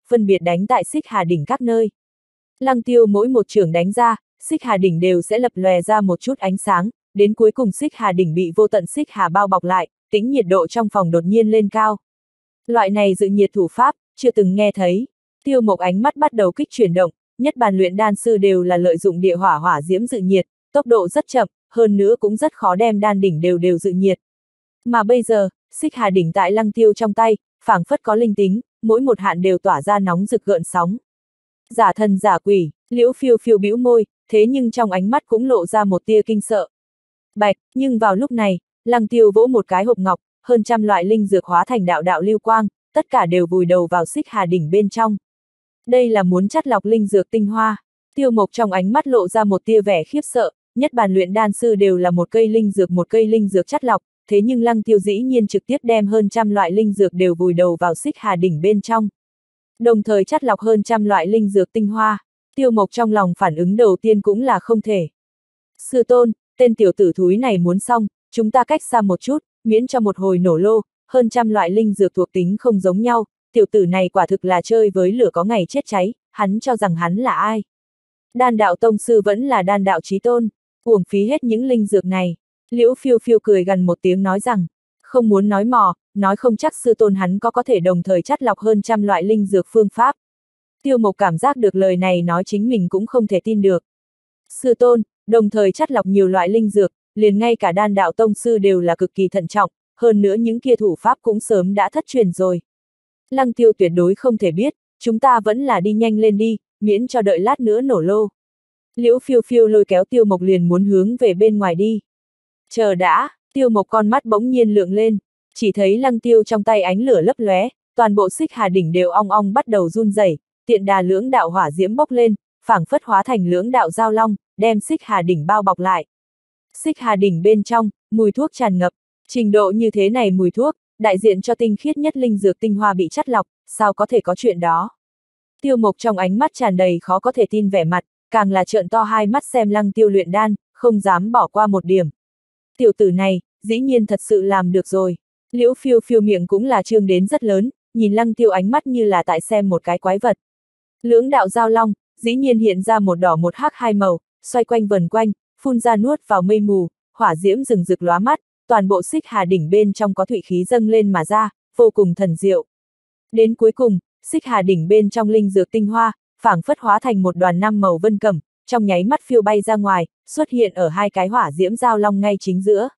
phân biệt đánh tại Xích Hà đỉnh các nơi. Lăng Tiêu mỗi một chưởng đánh ra, Xích Hà đỉnh đều sẽ lập lòe ra một chút ánh sáng, đến cuối cùng Xích Hà đỉnh bị vô tận Xích Hà bao bọc lại, tính nhiệt độ trong phòng đột nhiên lên cao. Loại này dự nhiệt thủ pháp, chưa từng nghe thấy. Tiêu Mộc ánh mắt bắt đầu kích chuyển động, nhất bàn luyện đan sư đều là lợi dụng địa hỏa hỏa diễm dự nhiệt, tốc độ rất chậm, hơn nữa cũng rất khó đem đan đỉnh đều dự nhiệt. Mà bây giờ, Xích Hà đỉnh tại Lăng Tiêu trong tay, phảng phất có linh tính, mỗi một hạn đều tỏa ra nóng rực gợn sóng. Giả thần giả quỷ, Liễu Phiêu Phiêu bĩu môi, thế nhưng trong ánh mắt cũng lộ ra một tia kinh sợ. Bạch, nhưng vào lúc này, Lăng Tiêu vỗ một cái hộp ngọc, hơn trăm loại linh dược hóa thành đạo đạo lưu quang, tất cả đều vùi đầu vào Xích Hà đỉnh bên trong. Đây là muốn chắt lọc linh dược tinh hoa. Tiêu Mộc trong ánh mắt lộ ra một tia vẻ khiếp sợ, nhất bàn luyện đan sư đều là một cây linh dược chắt lọc, thế nhưng Lăng Tiêu dĩ nhiên trực tiếp đem hơn trăm loại linh dược đều vùi đầu vào Xích Hà đỉnh bên trong. Đồng thời chắt lọc hơn trăm loại linh dược tinh hoa. Tiêu Mộc trong lòng phản ứng đầu tiên cũng là không thể. Sư tôn, tên tiểu tử thúi này muốn xong, chúng ta cách xa một chút, miễn cho một hồi nổ lô, hơn trăm loại linh dược thuộc tính không giống nhau, tiểu tử này quả thực là chơi với lửa có ngày chết cháy, hắn cho rằng hắn là ai? Đan đạo tông sư vẫn là đan đạo chí tôn, uổng phí hết những linh dược này. Liễu Phiêu Phiêu cười gần một tiếng nói rằng, không muốn nói mò, nói không chắc sư tôn hắn có thể đồng thời chắt lọc hơn trăm loại linh dược phương pháp. Tiêu Mộc cảm giác được lời này nói chính mình cũng không thể tin được. Sư tôn, đồng thời chắt lọc nhiều loại linh dược, liền ngay cả đan đạo tông sư đều là cực kỳ thận trọng, hơn nữa những kia thủ pháp cũng sớm đã thất truyền rồi. Lăng Tiêu tuyệt đối không thể biết, chúng ta vẫn là đi nhanh lên đi, miễn cho đợi lát nữa nổ lô. Liễu Phiêu Phiêu lôi kéo Tiêu Mộc liền muốn hướng về bên ngoài đi. Chờ đã, Tiêu Mộc con mắt bỗng nhiên lượng lên, chỉ thấy Lăng Tiêu trong tay ánh lửa lấp lóe, toàn bộ Xích Hà đỉnh đều ong ong bắt đầu run rẩy, tiện đà lưỡng đạo hỏa diễm bốc lên, phảng phất hóa thành lưỡng đạo giao long, đem Xích Hà đỉnh bao bọc lại. Xích Hà đỉnh bên trong, mùi thuốc tràn ngập, trình độ như thế này mùi thuốc, đại diện cho tinh khiết nhất linh dược tinh hoa bị chắt lọc, sao có thể có chuyện đó. Tiêu Mộc trong ánh mắt tràn đầy khó có thể tin vẻ mặt, càng là trợn to hai mắt xem Lăng Tiêu luyện đan, không dám bỏ qua một điểm. Tiểu tử này, dĩ nhiên thật sự làm được rồi. Liễu Phiêu Phiêu miệng cũng là trương đến rất lớn, nhìn Lăng Tiêu ánh mắt như là tại xem một cái quái vật. Lưỡng đạo giao long, dĩ nhiên hiện ra một đỏ một hắc hai màu, xoay quanh vần quanh, phun ra nuốt vào mây mù, hỏa diễm rừng rực lóa mắt, toàn bộ Xích Hà đỉnh bên trong có thủy khí dâng lên mà ra, vô cùng thần diệu. Đến cuối cùng, Xích Hà đỉnh bên trong linh dược tinh hoa, phảng phất hóa thành một đoàn năm màu vân cẩm, trong nháy mắt phiêu bay ra ngoài, xuất hiện ở hai cái hỏa diễm giao long ngay chính giữa.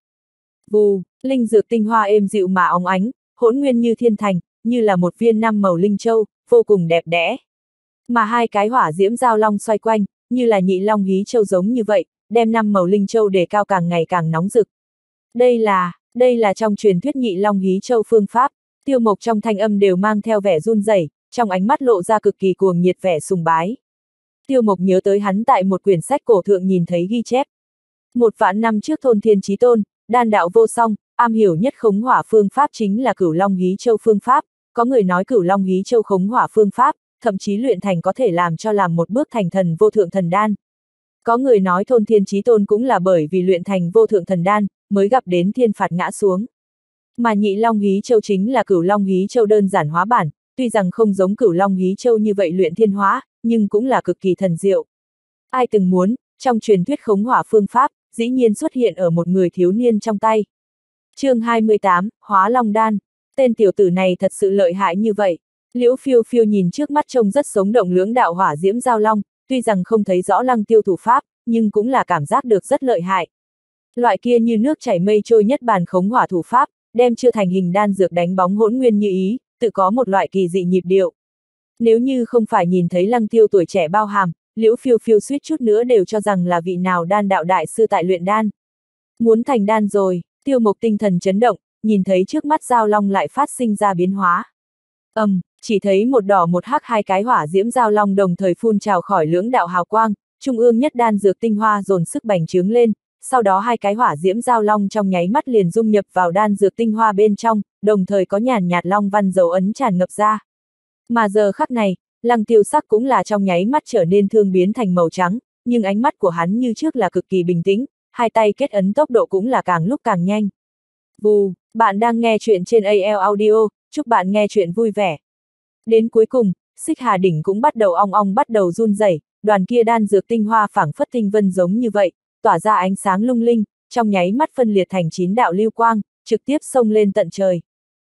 Vù, linh dược tinh hoa êm dịu mà óng ánh, hỗn nguyên như thiên thành, như là một viên năm màu linh châu, vô cùng đẹp đẽ. Mà hai cái hỏa diễm giao long xoay quanh, như là nhị long hí châu giống như vậy, đem năm màu linh châu đề cao càng ngày càng nóng rực. Đây là trong truyền thuyết nhị long hí châu phương pháp. Tiêu Mộc trong thanh âm đều mang theo vẻ run rẩy, trong ánh mắt lộ ra cực kỳ cuồng nhiệt vẻ sùng bái. Tiêu Mộc nhớ tới hắn tại một quyển sách cổ thượng nhìn thấy ghi chép. 1.000 năm trước thôn thiên chí tôn, đan đạo vô song, am hiểu nhất khống hỏa phương pháp chính là Cửu Long Hí Châu phương pháp, có người nói Cửu Long Hí Châu khống hỏa phương pháp, thậm chí luyện thành có thể làm cho làm một bước thành thần vô thượng thần đan. Có người nói thôn thiên chí tôn cũng là bởi vì luyện thành vô thượng thần đan, mới gặp đến thiên phạt ngã xuống. Mà nhị Long Hí Châu chính là Cửu Long Hí Châu đơn giản hóa bản, tuy rằng không giống Cửu Long Hí Châu như vậy luyện thiên hóa, nhưng cũng là cực kỳ thần diệu. Ai từng muốn, trong truyền thuyết khống hỏa phương pháp, dĩ nhiên xuất hiện ở một người thiếu niên trong tay. Chương 28, Hóa Long Đan. Tên tiểu tử này thật sự lợi hại như vậy. Liễu Phiêu Phiêu nhìn trước mắt trông rất sống động lưỡng đạo hỏa diễm giao long, tuy rằng không thấy rõ Lăng Tiêu thủ pháp, nhưng cũng là cảm giác được rất lợi hại. Loại kia như nước chảy mây trôi nhất bàn khống hỏa thủ pháp, đem chưa thành hình đan dược đánh bóng hỗn nguyên như ý, tự có một loại kỳ dị nhịp điệu. Nếu như không phải nhìn thấy Lăng Tiêu tuổi trẻ bao hàm, Liễu Phiêu Phiêu suýt chút nữa đều cho rằng là vị nào đan đạo đại sư tại luyện đan. Muốn thành đan rồi, Tiêu Mộc tinh thần chấn động, nhìn thấy trước mắt giao long lại phát sinh ra biến hóa. Chỉ thấy một đỏ một hắc hai cái hỏa diễm giao long đồng thời phun trào khỏi lưỡng đạo hào quang, trung ương nhất đan dược tinh hoa dồn sức bành trướng lên, sau đó hai cái hỏa diễm giao long trong nháy mắt liền dung nhập vào đan dược tinh hoa bên trong, đồng thời có nhàn nhạt long văn dấu ấn tràn ngập ra. Mà giờ khắc này, Lăng Tiêu sắc cũng là trong nháy mắt trở nên thương biến thành màu trắng, nhưng ánh mắt của hắn như trước là cực kỳ bình tĩnh, hai tay kết ấn tốc độ cũng là càng lúc càng nhanh. Vù, bạn đang nghe chuyện trên AL Audio, chúc bạn nghe chuyện vui vẻ. Đến cuối cùng, Xích Hà đỉnh cũng bắt đầu ong ong bắt đầu run rẩy, đoàn kia đan dược tinh hoa phảng phất tinh vân giống như vậy, tỏa ra ánh sáng lung linh, trong nháy mắt phân liệt thành 9 đạo lưu quang, trực tiếp xông lên tận trời.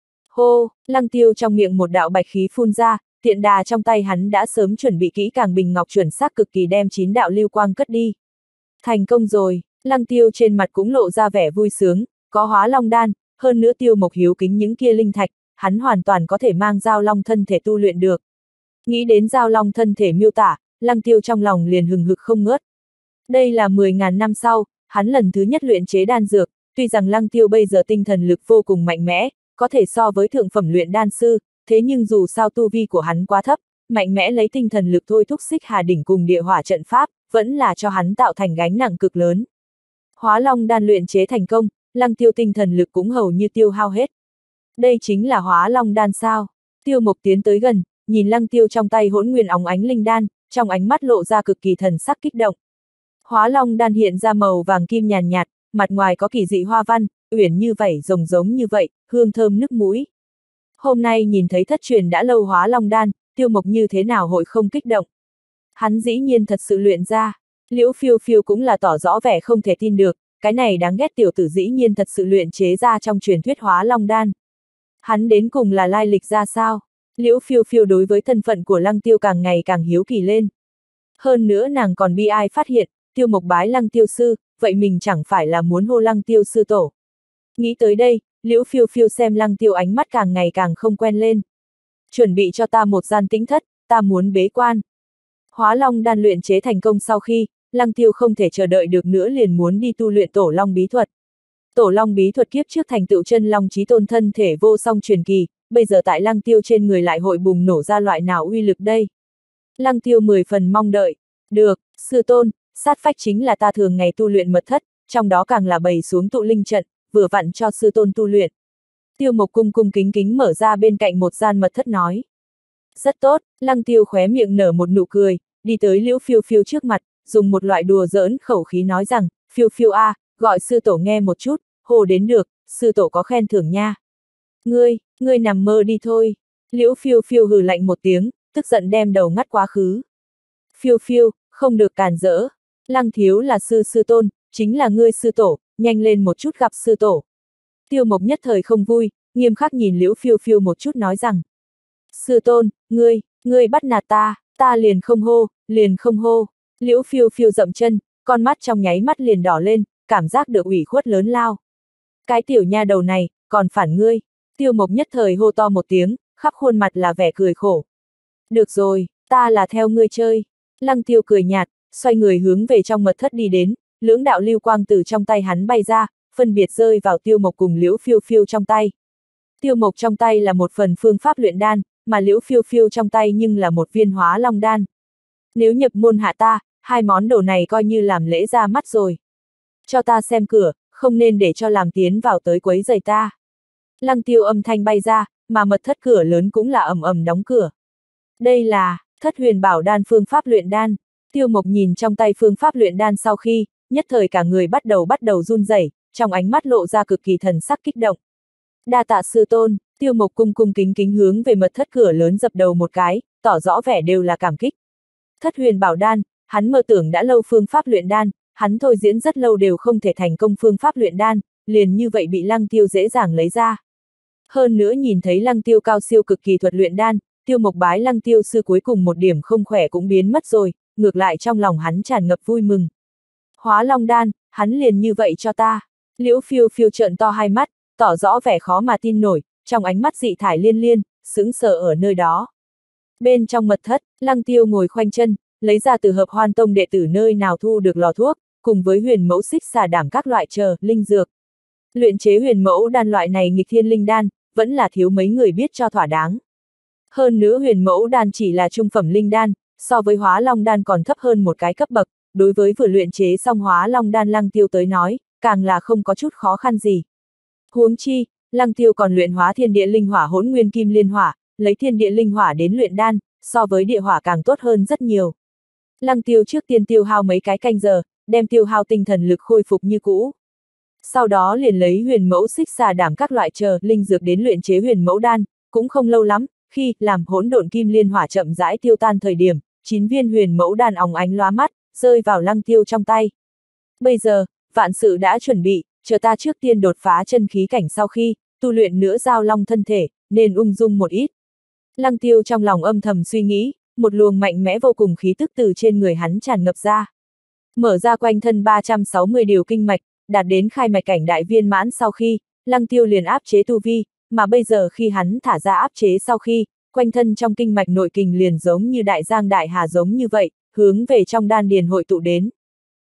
Hô, Lăng Tiêu trong miệng một đạo bạch khí phun ra, tiện đà trong tay hắn đã sớm chuẩn bị kỹ càng bình ngọc chuẩn xác cực kỳ đem 9 đạo lưu quang cất đi. Thành công rồi, Lăng Tiêu trên mặt cũng lộ ra vẻ vui sướng, có hóa long đan, hơn nữa Tiêu Mộc hiếu kính những kia linh thạch, hắn hoàn toàn có thể mang giao long thân thể tu luyện được. Nghĩ đến giao long thân thể miêu tả, Lăng Tiêu trong lòng liền hừng hực không ngớt. Đây là 10.000 năm sau, hắn lần thứ nhất luyện chế đan dược, tuy rằng Lăng Tiêu bây giờ tinh thần lực vô cùng mạnh mẽ, có thể so với thượng phẩm luyện đan sư, thế nhưng dù sao tu vi của hắn quá thấp, mạnh mẽ lấy tinh thần lực thôi thúc Xích Hà đỉnh cùng địa hỏa trận pháp, vẫn là cho hắn tạo thành gánh nặng cực lớn. Hóa long đan luyện chế thành công, Lăng Tiêu tinh thần lực cũng hầu như tiêu hao hết. Đây chính là hóa long đan sao? Tiêu Mộc tiến tới gần, nhìn Lăng Tiêu trong tay hỗn nguyên óng ánh linh đan, trong ánh mắt lộ ra cực kỳ thần sắc kích động. Hóa long đan hiện ra màu vàng kim nhàn nhạt, mặt ngoài có kỳ dị hoa văn, uyển như vảy rồng giống như vậy, hương thơm nức mũi. Hôm nay nhìn thấy thất truyền đã lâu hóa long đan, Tiêu Mộc như thế nào hội không kích động. Hắn dĩ nhiên thật sự luyện ra, Liễu Phiêu Phiêu cũng là tỏ rõ vẻ không thể tin được, cái này đáng ghét tiểu tử dĩ nhiên thật sự luyện chế ra trong truyền thuyết hóa long đan. Hắn đến cùng là lai lịch ra sao? Liễu Phiêu Phiêu đối với thân phận của Lăng Tiêu càng ngày càng hiếu kỳ lên. Hơn nữa nàng còn bi ai phát hiện, Tiêu Mộc bái Lăng Tiêu sư, vậy mình chẳng phải là muốn hô Lăng Tiêu sư tổ. Nghĩ tới đây, Liễu Phiêu Phiêu xem Lăng Tiêu ánh mắt càng ngày càng không quen lên. Chuẩn bị cho ta một gian tĩnh thất, ta muốn bế quan. Hóa long đan luyện chế thành công sau khi, Lăng Tiêu không thể chờ đợi được nữa liền muốn đi tu luyện tổ long bí thuật. Tổ long bí thuật kiếp trước thành tựu chân long chí tôn thân thể vô song truyền kỳ, bây giờ tại Lăng Tiêu trên người lại hội bùng nổ ra loại nào uy lực đây? Lăng Tiêu 10 phần mong đợi. Được, sư tôn, sát phách chính là ta thường ngày tu luyện mật thất, trong đó càng là bày xuống tụ linh trận, vừa vặn cho sư tôn tu luyện. Tiêu Mộc cung cung kính kính mở ra bên cạnh một gian mật thất nói. Rất tốt, Lăng Tiêu khóe miệng nở một nụ cười, đi tới Liễu Phiêu Phiêu trước mặt, dùng một loại đùa giỡn khẩu khí nói rằng, Phiêu Phiêu a, gọi sư tổ nghe một chút, hồ đến được, sư tổ có khen thưởng nha. Ngươi nằm mơ đi thôi. Liễu Phiêu Phiêu hừ lạnh một tiếng, tức giận đem đầu ngắt quá khứ. Phiêu Phiêu, không được cản rỡ. Lăng thiếu là sư tôn, chính là ngươi sư tổ, nhanh lên một chút gặp sư tổ. Tiêu Mộc nhất thời không vui, nghiêm khắc nhìn Liễu Phiêu Phiêu một chút nói rằng. Sư tôn, ngươi bắt nạt ta liền không hô. Liễu Phiêu Phiêu dậm chân, con mắt trong nháy mắt liền đỏ lên, cảm giác được ủy khuất lớn lao. Cái tiểu nha đầu này, còn phản ngươi. Tiêu Mộc nhất thời hô to một tiếng, khắp khuôn mặt là vẻ cười khổ. Được rồi, ta là theo ngươi chơi. Lăng Tiêu cười nhạt, xoay người hướng về trong mật thất đi đến, lưỡng đạo lưu quang từ trong tay hắn bay ra, phân biệt rơi vào Tiêu Mộc cùng Liễu Phiêu Phiêu trong tay. Tiêu Mộc trong tay là một phần phương pháp luyện đan, mà Liễu Phiêu Phiêu trong tay nhưng là một viên hóa long đan. Nếu nhập môn hạ ta, hai món đồ này coi như làm lễ ra mắt rồi. Cho ta xem cửa, không nên để cho làm tiến vào tới quấy rầy ta. Lăng Tiêu âm thanh bay ra, mà mật thất cửa lớn cũng là ầm ầm đóng cửa. Đây là Thất Huyền Bảo Đan phương pháp luyện đan. Tiêu Mộc nhìn trong tay phương pháp luyện đan sau khi, nhất thời cả người bắt đầu run rẩy, trong ánh mắt lộ ra cực kỳ thần sắc kích động. Đa tạ sư tôn. Tiêu Mộc cung cung kính kính hướng về mật thất cửa lớn dập đầu một cái, tỏ rõ vẻ đều là cảm kích. Thất Huyền Bảo Đan, hắn mơ tưởng đã lâu phương pháp luyện đan, hắn thôi diễn rất lâu đều không thể thành công phương pháp luyện đan, liền như vậy bị Lăng Tiêu dễ dàng lấy ra. Hơn nữa nhìn thấy Lăng Tiêu cao siêu cực kỳ thuật luyện đan, Tiêu Mộc bái Lăng Tiêu sư cuối cùng một điểm không khỏe cũng biến mất rồi, ngược lại trong lòng hắn tràn ngập vui mừng. Hóa long đan, hắn liền như vậy cho ta. Liễu Phiêu Phiêu trợn to hai mắt, tỏ rõ vẻ khó mà tin nổi, trong ánh mắt dị thải liên liên, sững sờ ở nơi đó. Bên trong mật thất, Lăng Tiêu ngồi khoanh chân, lấy ra từ Hợp Hoan Tông đệ tử nơi nào thu được lò thuốc, cùng với huyền mẫu xích xà đảm các loại linh dược. Luyện chế huyền mẫu đan loại này nghịch thiên linh đan, vẫn là thiếu mấy người biết cho thỏa đáng. Hơn nữa huyền mẫu đan chỉ là trung phẩm linh đan, so với hóa long đan còn thấp hơn một cái cấp bậc, đối với vừa luyện chế xong hóa long đan Lăng Tiêu tới nói, càng là không có chút khó khăn gì. Huống chi, Lăng Tiêu còn luyện hóa thiên địa linh hỏa hỗn nguyên kim liên hỏa, lấy thiên địa linh hỏa đến luyện đan, so với địa hỏa càng tốt hơn rất nhiều. Lăng Tiêu trước tiên tiêu hao mấy cái canh giờ, đem tiêu hao tinh thần lực khôi phục như cũ. Sau đó liền lấy huyền mẫu xích xà đảm các loại linh dược đến luyện chế huyền mẫu đan, cũng không lâu lắm, khi làm hỗn độn kim liên hỏa chậm rãi tiêu tan thời điểm, 9 viên huyền mẫu đan óng ánh lóa mắt, rơi vào Lăng Tiêu trong tay. Bây giờ, vạn sự đã chuẩn bị, chờ ta trước tiên đột phá chân khí cảnh sau khi, tu luyện nữa giao long thân thể, nên ung dung một ít. Lăng Tiêu trong lòng âm thầm suy nghĩ, một luồng mạnh mẽ vô cùng khí tức từ trên người hắn tràn ngập ra. Mở ra quanh thân 360 điều kinh mạch, đạt đến khai mạch cảnh đại viên mãn sau khi, Lăng Tiêu liền áp chế tu vi, mà bây giờ khi hắn thả ra áp chế sau khi, quanh thân trong kinh mạch nội kình liền giống như đại giang đại hà giống như vậy, hướng về trong đan điền hội tụ đến.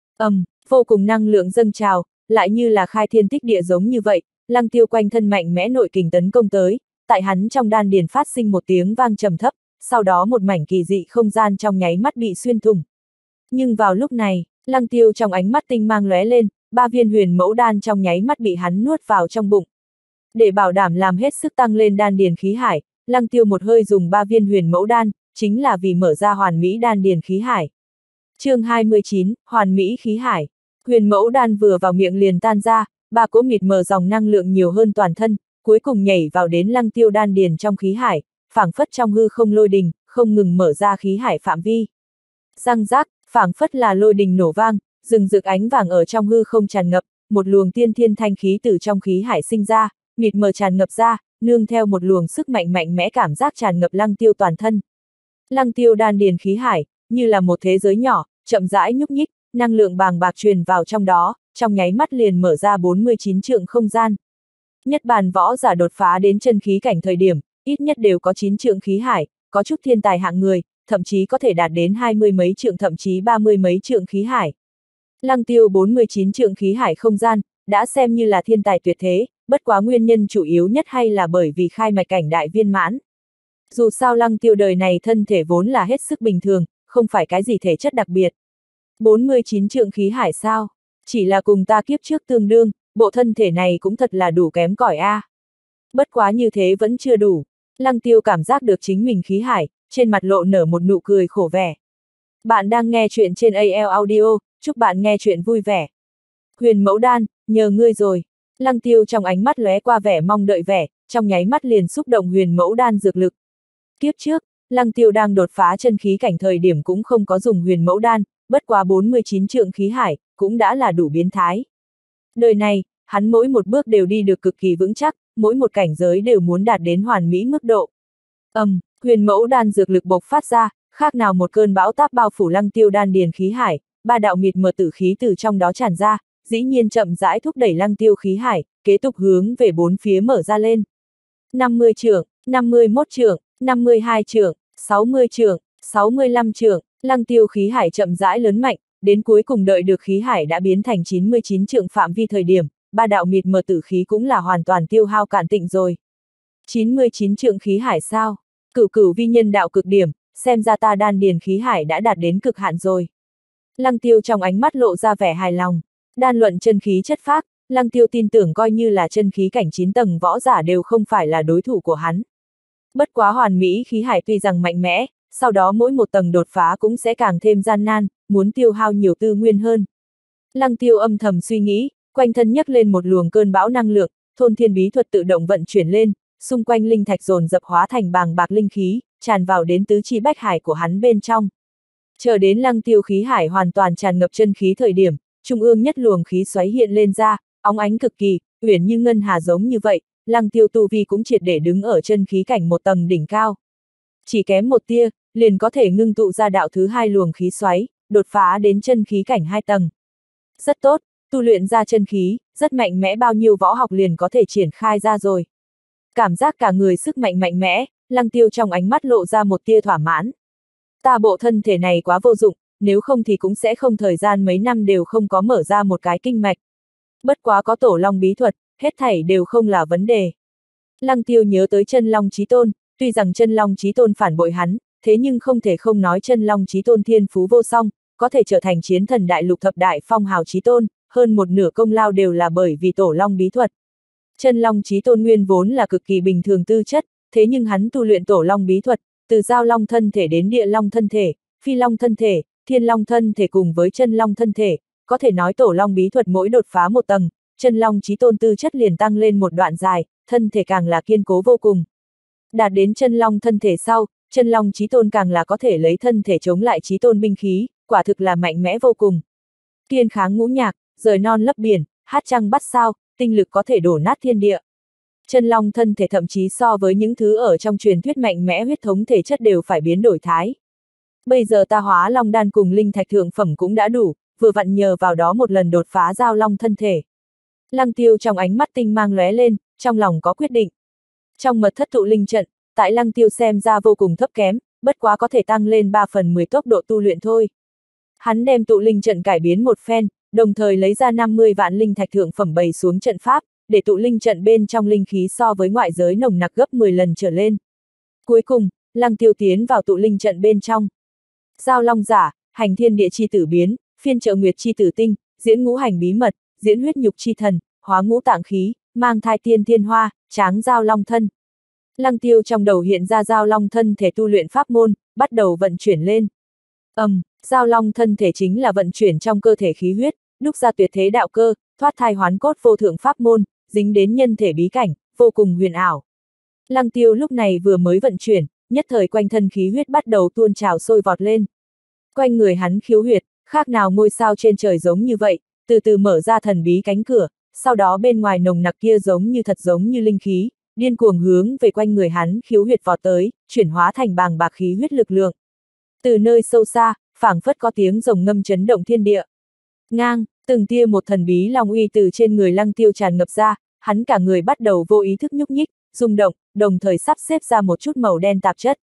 Vô cùng năng lượng dâng trào, lại như là khai thiên tích địa giống như vậy, Lăng Tiêu quanh thân mạnh mẽ nội kình tấn công tới, tại hắn trong đan điền phát sinh một tiếng vang trầm thấp, sau đó một mảnh kỳ dị không gian trong nháy mắt bị xuyên thủng. Nhưng vào lúc này, Lăng Tiêu trong ánh mắt tinh mang lóe lên, 3 viên huyền mẫu đan trong nháy mắt bị hắn nuốt vào trong bụng. Để bảo đảm làm hết sức tăng lên đan điền khí hải, Lăng Tiêu một hơi dùng 3 viên huyền mẫu đan, chính là vì mở ra hoàn mỹ đan điền khí hải. Chương 29, hoàn mỹ khí hải. Huyền mẫu đan vừa vào miệng liền tan ra, 3 cỗ mịt mờ dòng năng lượng nhiều hơn toàn thân, cuối cùng nhảy vào đến Lăng Tiêu đan điền trong khí hải, phảng phất trong hư không lôi đình, không ngừng mở ra khí hải phạm vi. Răng rác, phảng phất là lôi đình nổ vang, rừng rực ánh vàng ở trong hư không tràn ngập, một luồng tiên thiên thanh khí từ trong khí hải sinh ra, mịt mờ tràn ngập ra, nương theo một luồng sức mạnh mạnh mẽ cảm giác tràn ngập Lăng Tiêu toàn thân. Lăng Tiêu đan điền khí hải, như là một thế giới nhỏ, chậm rãi nhúc nhích, năng lượng bàng bạc truyền vào trong đó, trong nháy mắt liền mở ra 49 trượng không gian. Nhất bàn võ giả đột phá đến chân khí cảnh thời điểm, ít nhất đều có 9 trượng khí hải, có chút thiên tài hạng người, thậm chí có thể đạt đến 20 mấy trượng thậm chí 30 mấy trượng khí hải. Lăng Tiêu 49 trượng khí hải không gian, đã xem như là thiên tài tuyệt thế, bất quá nguyên nhân chủ yếu nhất hay là bởi vì khai mạch cảnh đại viên mãn. Dù sao Lăng Tiêu đời này thân thể vốn là hết sức bình thường, không phải cái gì thể chất đặc biệt. 49 trượng khí hải sao? Chỉ là cùng ta kiếp trước tương đương, bộ thân thể này cũng thật là đủ kém cỏi a. Bất quá như thế vẫn chưa đủ. Lăng Tiêu cảm giác được chính mình khí hải, trên mặt lộ nở một nụ cười khổ vẻ. Bạn đang nghe chuyện trên AL Audio, chúc bạn nghe chuyện vui vẻ. Huyền mẫu đan, nhờ ngươi rồi. Lăng Tiêu trong ánh mắt lóe qua vẻ mong đợi vẻ, trong nháy mắt liền xúc động huyền mẫu đan dược lực. Kiếp trước, Lăng Tiêu đang đột phá chân khí cảnh thời điểm cũng không có dùng huyền mẫu đan, bất quá 49 trượng khí hải, cũng đã là đủ biến thái. Đời này, hắn mỗi một bước đều đi được cực kỳ vững chắc, mỗi một cảnh giới đều muốn đạt đến hoàn mỹ mức độ. Huyền mẫu đan dược lực bộc phát ra, khác nào một cơn bão táp bao phủ Lăng Tiêu đan điền khí hải, 3 đạo mịt mờ tử khí từ trong đó tràn ra, dĩ nhiên chậm rãi thúc đẩy Lăng Tiêu khí hải, kế tục hướng về bốn phía mở ra lên. 50 trượng, 51 trượng, 52 trượng, 60 trượng, 65 trượng, Lăng Tiêu khí hải chậm rãi lớn mạnh, đến cuối cùng đợi được khí hải đã biến thành 99 trượng phạm vi thời điểm, 3 đạo mịt mờ tử khí cũng là hoàn toàn tiêu hao cạn tịnh rồi. 99 trượng khí hải sao? Cửu cửu vi nhân đạo cực điểm, xem ra ta đan điền khí hải đã đạt đến cực hạn rồi. Lăng Tiêu trong ánh mắt lộ ra vẻ hài lòng. Đan luận chân khí chất phác, Lăng Tiêu tin tưởng coi như là chân khí cảnh 9 tầng võ giả đều không phải là đối thủ của hắn. Bất quá hoàn mỹ khí hải tuy rằng mạnh mẽ, sau đó mỗi một tầng đột phá cũng sẽ càng thêm gian nan, muốn tiêu hao nhiều tư nguyên hơn. Lăng Tiêu âm thầm suy nghĩ, quanh thân nhấc lên một luồng cơn bão năng lượng, thôn thiên bí thuật tự động vận chuyển lên, xung quanh linh thạch dồn dập hóa thành bàng bạc linh khí, tràn vào đến tứ chi bách hải của hắn bên trong. Chờ đến Lăng Tiêu khí hải hoàn toàn tràn ngập chân khí thời điểm, trung ương nhất luồng khí xoáy hiện lên ra, óng ánh cực kỳ, uyển như ngân hà giống như vậy, Lăng Tiêu tu vi cũng triệt để đứng ở chân khí cảnh một tầng đỉnh cao. Chỉ kém một tia, liền có thể ngưng tụ ra đạo thứ 2 luồng khí xoáy, đột phá đến chân khí cảnh 2 tầng. Rất tốt, tu luyện ra chân khí, rất mạnh mẽ bao nhiêu võ học liền có thể triển khai ra rồi. Cảm giác cả người sức mạnh mạnh mẽ, Lăng Tiêu trong ánh mắt lộ ra một tia thỏa mãn. Ta bộ thân thể này quá vô dụng, nếu không thì cũng sẽ không thời gian mấy năm đều không có mở ra một cái kinh mạch. Bất quá có tổ long bí thuật, hết thảy đều không là vấn đề. Lăng Tiêu nhớ tới chân long chí tôn, tuy rằng chân long chí tôn phản bội hắn, thế nhưng không thể không nói chân long chí tôn thiên phú vô song, có thể trở thành chiến thần đại lục thập đại phong hào chí tôn, hơn một nửa công lao đều là bởi vì tổ long bí thuật. Chân long chí tôn nguyên vốn là cực kỳ bình thường tư chất, thế nhưng hắn tu luyện tổ long bí thuật, từ giao long thân thể đến địa long thân thể, phi long thân thể, thiên long thân thể cùng với chân long thân thể, có thể nói tổ long bí thuật mỗi đột phá một tầng, chân long chí tôn tư chất liền tăng lên một đoạn dài, thân thể càng là kiên cố vô cùng. Đạt đến chân long thân thể sau, chân long chí tôn càng là có thể lấy thân thể chống lại chí tôn binh khí, quả thực là mạnh mẽ vô cùng. Kiên kháng ngũ nhạc, rời non lấp biển, hát trăng bắt sao, tinh lực có thể đổ nát thiên địa. Chân long thân thể thậm chí so với những thứ ở trong truyền thuyết mạnh mẽ huyết thống thể chất đều phải biến đổi thái. Bây giờ ta hóa long đan cùng linh thạch thượng phẩm cũng đã đủ, vừa vặn nhờ vào đó một lần đột phá giao long thân thể. Lăng Tiêu trong ánh mắt tinh mang lóe lên, trong lòng có quyết định. Trong mật thất tụ linh trận, tại Lăng Tiêu xem ra vô cùng thấp kém, bất quá có thể tăng lên 3/10 tốc độ tu luyện thôi. Hắn đem tụ linh trận cải biến một phen, đồng thời lấy ra 50 vạn linh thạch thượng phẩm bày xuống trận pháp, để tụ linh trận bên trong linh khí so với ngoại giới nồng nặc gấp 10 lần trở lên. Cuối cùng, Lăng Tiêu tiến vào tụ linh trận bên trong. Giao long giả, hành thiên địa chi tử biến, phiên trợ nguyệt chi tử tinh, diễn ngũ hành bí mật, diễn huyết nhục chi thần, hóa ngũ tạng khí, mang thai tiên thiên hoa, tráng giao long thân. Lăng Tiêu trong đầu hiện ra giao long thân thể tu luyện pháp môn, bắt đầu vận chuyển lên. Giao long thân thể chính là vận chuyển trong cơ thể khí huyết, đúc ra tuyệt thế đạo cơ, thoát thai hoán cốt vô thượng pháp môn, dính đến nhân thể bí cảnh, vô cùng huyền ảo. Lăng Tiêu lúc này vừa mới vận chuyển, nhất thời quanh thân khí huyết bắt đầu tuôn trào sôi vọt lên. Quanh người hắn khiếu huyệt, khác nào ngôi sao trên trời giống như vậy, từ từ mở ra thần bí cánh cửa, sau đó bên ngoài nồng nặc kia giống như linh khí, điên cuồng hướng về quanh người hắn khiếu huyệt vọt tới, chuyển hóa thành bàng bạc khí huyết lực lượng. Từ nơi sâu xa, phảng phất có tiếng rồng ngâm chấn động thiên địa. Ngang, từng tia một thần bí long uy từ trên người Lăng Tiêu tràn ngập ra, hắn cả người bắt đầu vô ý thức nhúc nhích, rung động, đồng thời sắp xếp ra một chút màu đen tạp chất.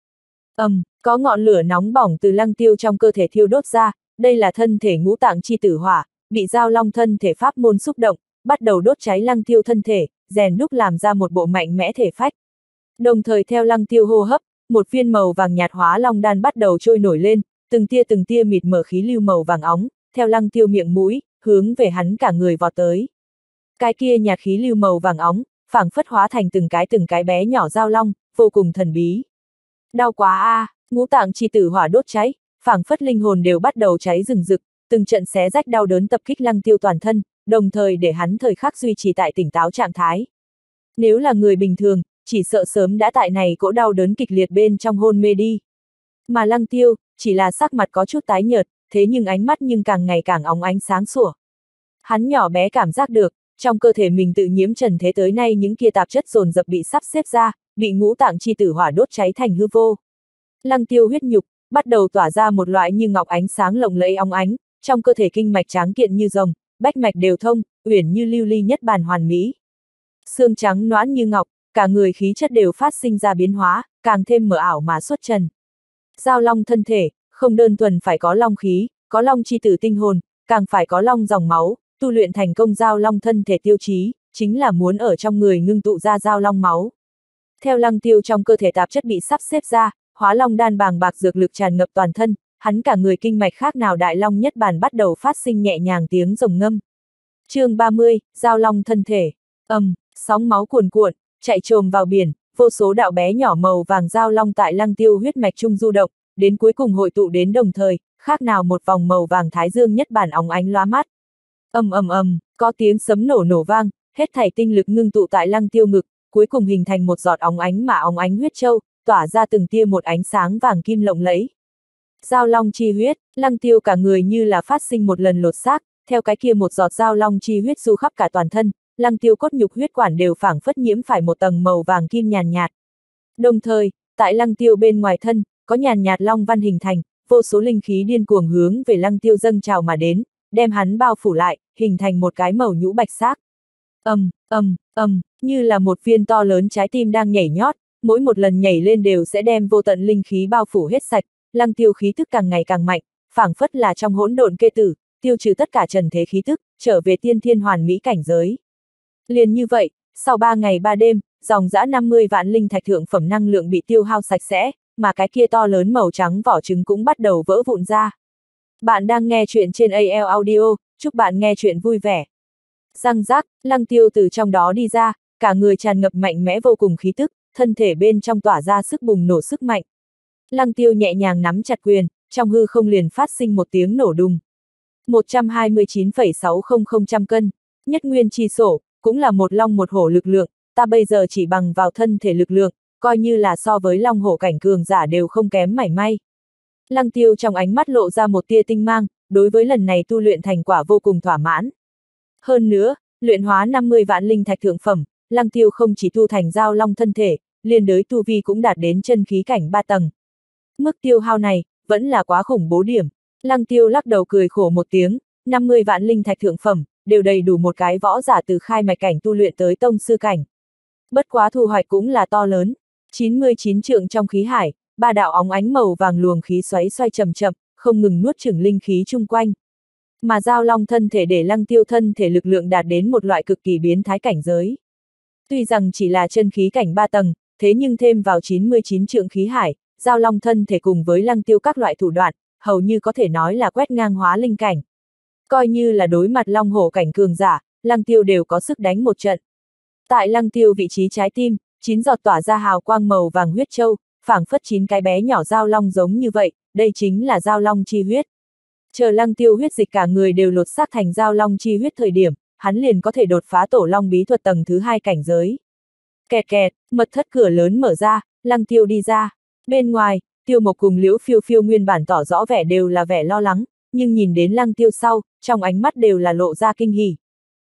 Có ngọn lửa nóng bỏng từ Lăng Tiêu trong cơ thể thiêu đốt ra, đây là thân thể ngũ tạng chi tử hỏa, bị giao long thân thể pháp môn xúc động, bắt đầu đốt cháy Lăng Tiêu thân thể, rèn đúc làm ra một bộ mạnh mẽ thể phách. Đồng thời theo Lăng Tiêu hô hấp, một viên màu vàng nhạt hóa long đan bắt đầu trôi nổi lên, từng tia mịt mờ khí lưu màu vàng óng, theo Lăng Tiêu miệng mũi, hướng về hắn cả người vọt tới. Cái kia nhạt khí lưu màu vàng óng, phảng phất hóa thành từng cái bé nhỏ giao long, vô cùng thần bí. Đau quá a, ngũ tạng chi tử hỏa đốt cháy, phảng phất linh hồn đều bắt đầu cháy rừng rực, từng trận xé rách đau đớn tập kích Lăng Tiêu toàn thân, đồng thời để hắn thời khắc duy trì tại tỉnh táo trạng thái. Nếu là người bình thường, chỉ sợ sớm đã tại này cỗ đau đớn kịch liệt bên trong hôn mê đi. Mà Lăng Tiêu, chỉ là sắc mặt có chút tái nhợt, thế nhưng ánh mắt càng ngày càng óng ánh sáng sủa. Hắn nhỏ bé cảm giác được, trong cơ thể mình tự nhiễm trần thế tới nay những kia tạp chất dồn dập bị sắp xếp ra, bị ngũ tạng chi tử hỏa đốt cháy thành hư vô. Lăng Tiêu huyết nhục, bắt đầu tỏa ra một loại như ngọc ánh sáng lộng lẫy óng ánh, trong cơ thể kinh mạch tráng kiện như rồng, bách mạch đều thông, uyển như lưu ly nhất bàn hoàn mỹ. Xương trắng nõn như ngọc, cả người khí chất đều phát sinh ra biến hóa, càng thêm mờ ảo mà xuất trần. Giao long thân thể, không đơn thuần phải có long khí, có long chi tử tinh hồn, càng phải có long dòng máu, tu luyện thành công giao long thân thể tiêu chí, chính là muốn ở trong người ngưng tụ ra giao long máu. Theo Lăng Tiêu trong cơ thể tạp chất bị sắp xếp ra, hóa long đan bàng bạc dược lực tràn ngập toàn thân, hắn cả người kinh mạch khác nào đại long nhất bàn bắt đầu phát sinh nhẹ nhàng tiếng rồng ngâm. Chương 30, giao long thân thể. Sóng máu cuồn cuộn, chạy trồm vào biển, vô số đạo bé nhỏ màu vàng giao long tại Lăng Tiêu huyết mạch trung du động, đến cuối cùng hội tụ đến đồng thời, khác nào một vòng màu vàng thái dương nhất bản óng ánh lóa mắt. Có tiếng sấm nổ vang, hết thảy tinh lực ngưng tụ tại Lăng Tiêu ngực, cuối cùng hình thành một giọt óng ánh huyết châu, tỏa ra từng tia một ánh sáng vàng kim lộng lẫy. Giao long chi huyết, Lăng Tiêu cả người như là phát sinh một lần lột xác, theo cái kia một giọt giao long chi huyết du khắp cả toàn thân, Lăng Tiêu cốt nhục huyết quản đều phảng phất nhiễm phải một tầng màu vàng kim nhàn nhạt. Đồng thời, tại Lăng Tiêu bên ngoài thân, có nhàn nhạt long văn hình thành, vô số linh khí điên cuồng hướng về Lăng Tiêu dâng trào mà đến, đem hắn bao phủ lại, hình thành một cái màu nhũ bạch xác. Như là một viên to lớn trái tim đang nhảy nhót, mỗi một lần nhảy lên đều sẽ đem vô tận linh khí bao phủ hết sạch, Lăng Tiêu khí tức càng ngày càng mạnh, phảng phất là trong hỗn độn kê tử, tiêu trừ tất cả trần thế khí tức, trở về tiên thiên hoàn mỹ cảnh giới. Liền như vậy, sau 3 ngày 3 đêm, dòng dã 50 vạn linh thạch thượng phẩm năng lượng bị tiêu hao sạch sẽ, mà cái kia to lớn màu trắng vỏ trứng cũng bắt đầu vỡ vụn ra. Bạn đang nghe chuyện trên AL Audio, chúc bạn nghe chuyện vui vẻ. Răng rác, Lăng Tiêu từ trong đó đi ra, cả người tràn ngập mạnh mẽ vô cùng khí tức, thân thể bên trong tỏa ra sức bùng nổ sức mạnh. Lăng Tiêu nhẹ nhàng nắm chặt quyền, trong hư không liền phát sinh một tiếng nổ đùng. 129,600 cân, nhất nguyên chi sổ, cũng là một long một hổ lực lượng, ta bây giờ chỉ bằng vào thân thể lực lượng, coi như là so với long hổ cảnh cường giả đều không kém mảy may. Lăng Tiêu trong ánh mắt lộ ra một tia tinh mang, đối với lần này tu luyện thành quả vô cùng thỏa mãn. Hơn nữa, luyện hóa 50 vạn linh thạch thượng phẩm, Lăng Tiêu không chỉ tu thành giao long thân thể, liên đới tu vi cũng đạt đến chân khí cảnh 3 tầng. Mức tiêu hao này, vẫn là quá khủng bố điểm. Lăng Tiêu lắc đầu cười khổ một tiếng, 50 vạn linh thạch thượng phẩm, đều đầy đủ một cái võ giả từ khai mạch cảnh tu luyện tới tông sư cảnh. Bất quá thu hoạch cũng là to lớn, 99 trượng trong khí hải, ba đạo óng ánh màu vàng luồng khí xoáy xoay chậm chậm, không ngừng nuốt chửng linh khí chung quanh. Mà giao long thân thể để Lăng Tiêu thân thể lực lượng đạt đến một loại cực kỳ biến thái cảnh giới. Tuy rằng chỉ là chân khí cảnh 3 tầng, thế nhưng thêm vào 99 trượng khí hải, giao long thân thể cùng với Lăng Tiêu các loại thủ đoạn, hầu như có thể nói là quét ngang hóa linh cảnh. Coi như là đối mặt long hổ cảnh cường giả, Lăng Tiêu đều có sức đánh một trận. Tại Lăng Tiêu vị trí trái tim, 9 giọt tỏa ra hào quang màu vàng huyết châu, phảng phất 9 cái bé nhỏ giao long giống như vậy, đây chính là giao long chi huyết. Chờ Lăng Tiêu huyết dịch cả người đều lột xác thành giao long chi huyết thời điểm, hắn liền có thể đột phá tổ long bí thuật tầng thứ 2 cảnh giới. Kẹt kẹt, mật thất cửa lớn mở ra, Lăng Tiêu đi ra. Bên ngoài, Tiêu Mộc cùng Liễu Phiêu Phiêu nguyên bản tỏ rõ vẻ đều là vẻ lo lắng, nhưng nhìn đến Lăng Tiêu sau, trong ánh mắt đều là lộ ra kinh hỉ.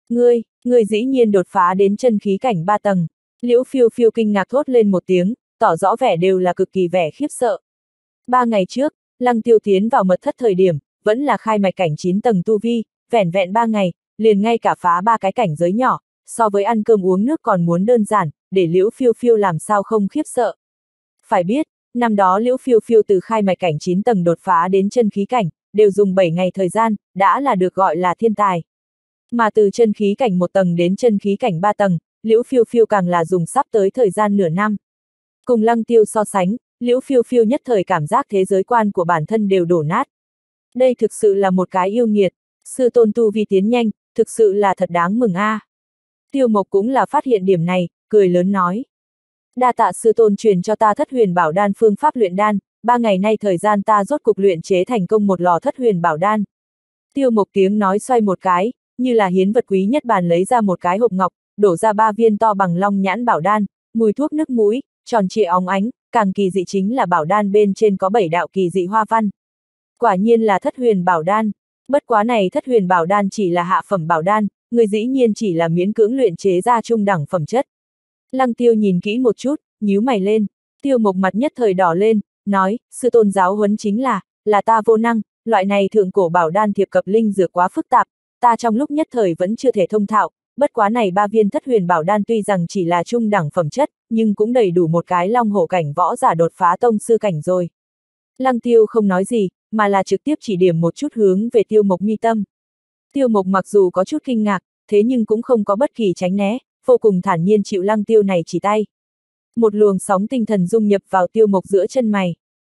Ngươi dĩ nhiên đột phá đến chân khí cảnh 3 tầng. Liễu Phiêu Phiêu kinh ngạc thốt lên một tiếng, tỏ rõ vẻ đều là cực kỳ vẻ khiếp sợ. 3 ngày trước, Lăng Tiêu tiến vào mật thất thời điểm, vẫn là khai mạch cảnh 9 tầng tu vi, vẻn vẹn 3 ngày, liền ngay cả phá 3 cái cảnh giới nhỏ, so với ăn cơm uống nước còn muốn đơn giản, để Liễu Phiêu Phiêu làm sao không khiếp sợ. Phải biết, năm đó Liễu Phiêu Phiêu từ khai mạch cảnh 9 tầng đột phá đến chân khí cảnh, đều dùng 7 ngày thời gian, đã là được gọi là thiên tài. Mà từ chân khí cảnh 1 tầng đến chân khí cảnh 3 tầng, Liễu Phiêu Phiêu càng là dùng sắp tới thời gian nửa năm. Cùng Lăng Tiêu so sánh, Liễu Phiêu Phiêu nhất thời cảm giác thế giới quan của bản thân đều đổ nát. Đây thực sự là một cái yêu nghiệt, sư tôn tu vi tiến nhanh, thực sự là thật đáng mừng a. Tiêu Mộc cũng là phát hiện điểm này, cười lớn nói. Đa tạ sư tôn truyền cho ta thất huyền bảo đan phương pháp luyện đan, 3 ngày nay thời gian ta rốt cục luyện chế thành công một lò thất huyền bảo đan. Tiêu Mộc tiếng nói xoay một cái, như là hiến vật quý nhất bàn lấy ra một cái hộp ngọc, đổ ra 3 viên to bằng long nhãn bảo đan, mùi thuốc nước mũi, tròn trịa óng ánh, càng kỳ dị chính là bảo đan bên trên có 7 đạo kỳ dị hoa văn. Quả nhiên là thất huyền bảo đan, bất quá này thất huyền bảo đan chỉ là hạ phẩm bảo đan, người dĩ nhiên chỉ là miễn cưỡng luyện chế ra trung đẳng phẩm chất. Lăng Tiêu nhìn kỹ một chút, nhíu mày lên, Tiêu Mộc mặt nhất thời đỏ lên, nói, sư tôn giáo huấn chính là ta vô năng, loại này thượng cổ bảo đan thiệp cập linh dược quá phức tạp, ta trong lúc nhất thời vẫn chưa thể thông thạo, bất quá này 3 viên thất huyền bảo đan tuy rằng chỉ là trung đẳng phẩm chất, nhưng cũng đầy đủ một cái long hổ cảnh võ giả đột phá tông sư cảnh rồi. Lăng Tiêu không nói gì, mà là trực tiếp chỉ điểm một chút hướng về Tiêu Mộc mi tâm. Tiêu Mộc mặc dù có chút kinh ngạc, thế nhưng cũng không có bất kỳ tránh né, vô cùng thản nhiên chịu Lăng Tiêu này chỉ tay. Một luồng sóng tinh thần dung nhập vào Tiêu Mộc giữa chân mày.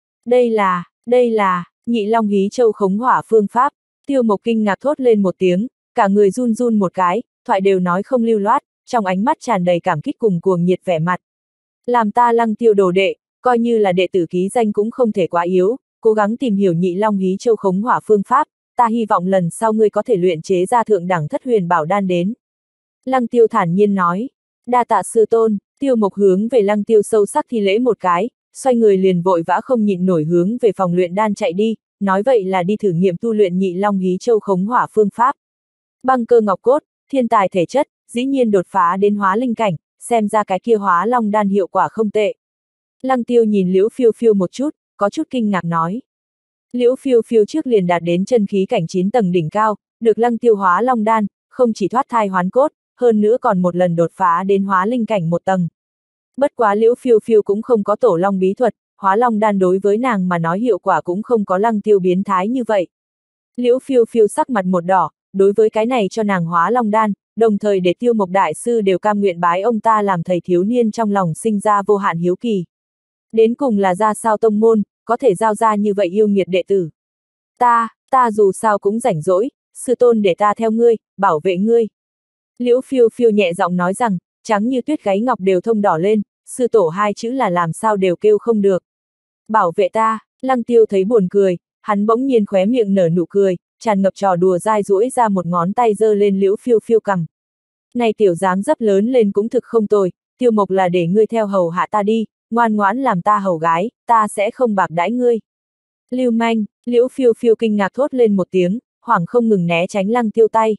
Đây là, Nhị Long Hí Châu khống hỏa phương pháp. Tiêu Mộc kinh ngạc thốt lên một tiếng, cả người run run một cái, thoại đều nói không lưu loát, trong ánh mắt tràn đầy cảm kích cùng cuồng nhiệt vẻ mặt. Làm ta Lăng Tiêu đồ đệ, coi như là đệ tử ký danh cũng không thể quá yếu, cố gắng tìm hiểu Nhị Long Hí Châu khống hỏa phương pháp, ta hy vọng lần sau ngươi có thể luyện chế ra thượng đẳng thất huyền bảo đan đến. Lăng Tiêu thản nhiên nói, đa tạ sư tôn. Tiêu Mộc hướng về Lăng Tiêu sâu sắc thi lễ một cái, xoay người liền vội vã không nhịn nổi hướng về phòng luyện đan chạy đi, nói vậy là đi thử nghiệm tu luyện Nhị Long Hí Châu khống hỏa phương pháp. Băng cơ ngọc cốt, thiên tài thể chất, dĩ nhiên đột phá đến hóa linh cảnh, xem ra cái kia hóa long đan hiệu quả không tệ. Lăng Tiêu nhìn Liễu Phiêu Phiêu một chút, có chút kinh ngạc nói. Liễu Phiêu Phiêu trước liền đạt đến chân khí cảnh 9 tầng đỉnh cao, được Lăng Tiêu hóa long đan, không chỉ thoát thai hoán cốt, hơn nữa còn một lần đột phá đến hóa linh cảnh 1 tầng. Bất quá Liễu Phiêu Phiêu cũng không có tổ long bí thuật, hóa long đan đối với nàng mà nói hiệu quả cũng không có Lăng Tiêu biến thái như vậy. Liễu Phiêu Phiêu sắc mặt một đỏ, đối với cái này cho nàng hóa long đan, đồng thời để Tiêu Mộc đại sư đều cam nguyện bái ông ta làm thầy thiếu niên trong lòng sinh ra vô hạn hiếu kỳ. Đến cùng là ra sao tông môn, có thể giao ra như vậy yêu nghiệt đệ tử. Ta dù sao cũng rảnh rỗi, sư tôn để ta theo ngươi, bảo vệ ngươi. Liễu Phiêu Phiêu nhẹ giọng nói rằng, trắng như tuyết gáy ngọc đều thông đỏ lên, sư tổ 2 chữ là làm sao đều kêu không được. Bảo vệ ta, Lăng Tiêu thấy buồn cười, hắn bỗng nhiên khóe miệng nở nụ cười, tràn ngập trò đùa dai duỗi ra một ngón tay giơ lên Liễu Phiêu Phiêu cằm. Này tiểu dáng dấp lớn lên cũng thực không tồi, Tiêu Mộc là để ngươi theo hầu hạ ta đi, ngoan ngoãn làm ta hầu gái, ta sẽ không bạc đãi ngươi. Lưu manh, Liễu Phiêu Phiêu kinh ngạc thốt lên một tiếng, hoảng không ngừng né tránh Lăng Tiêu tay.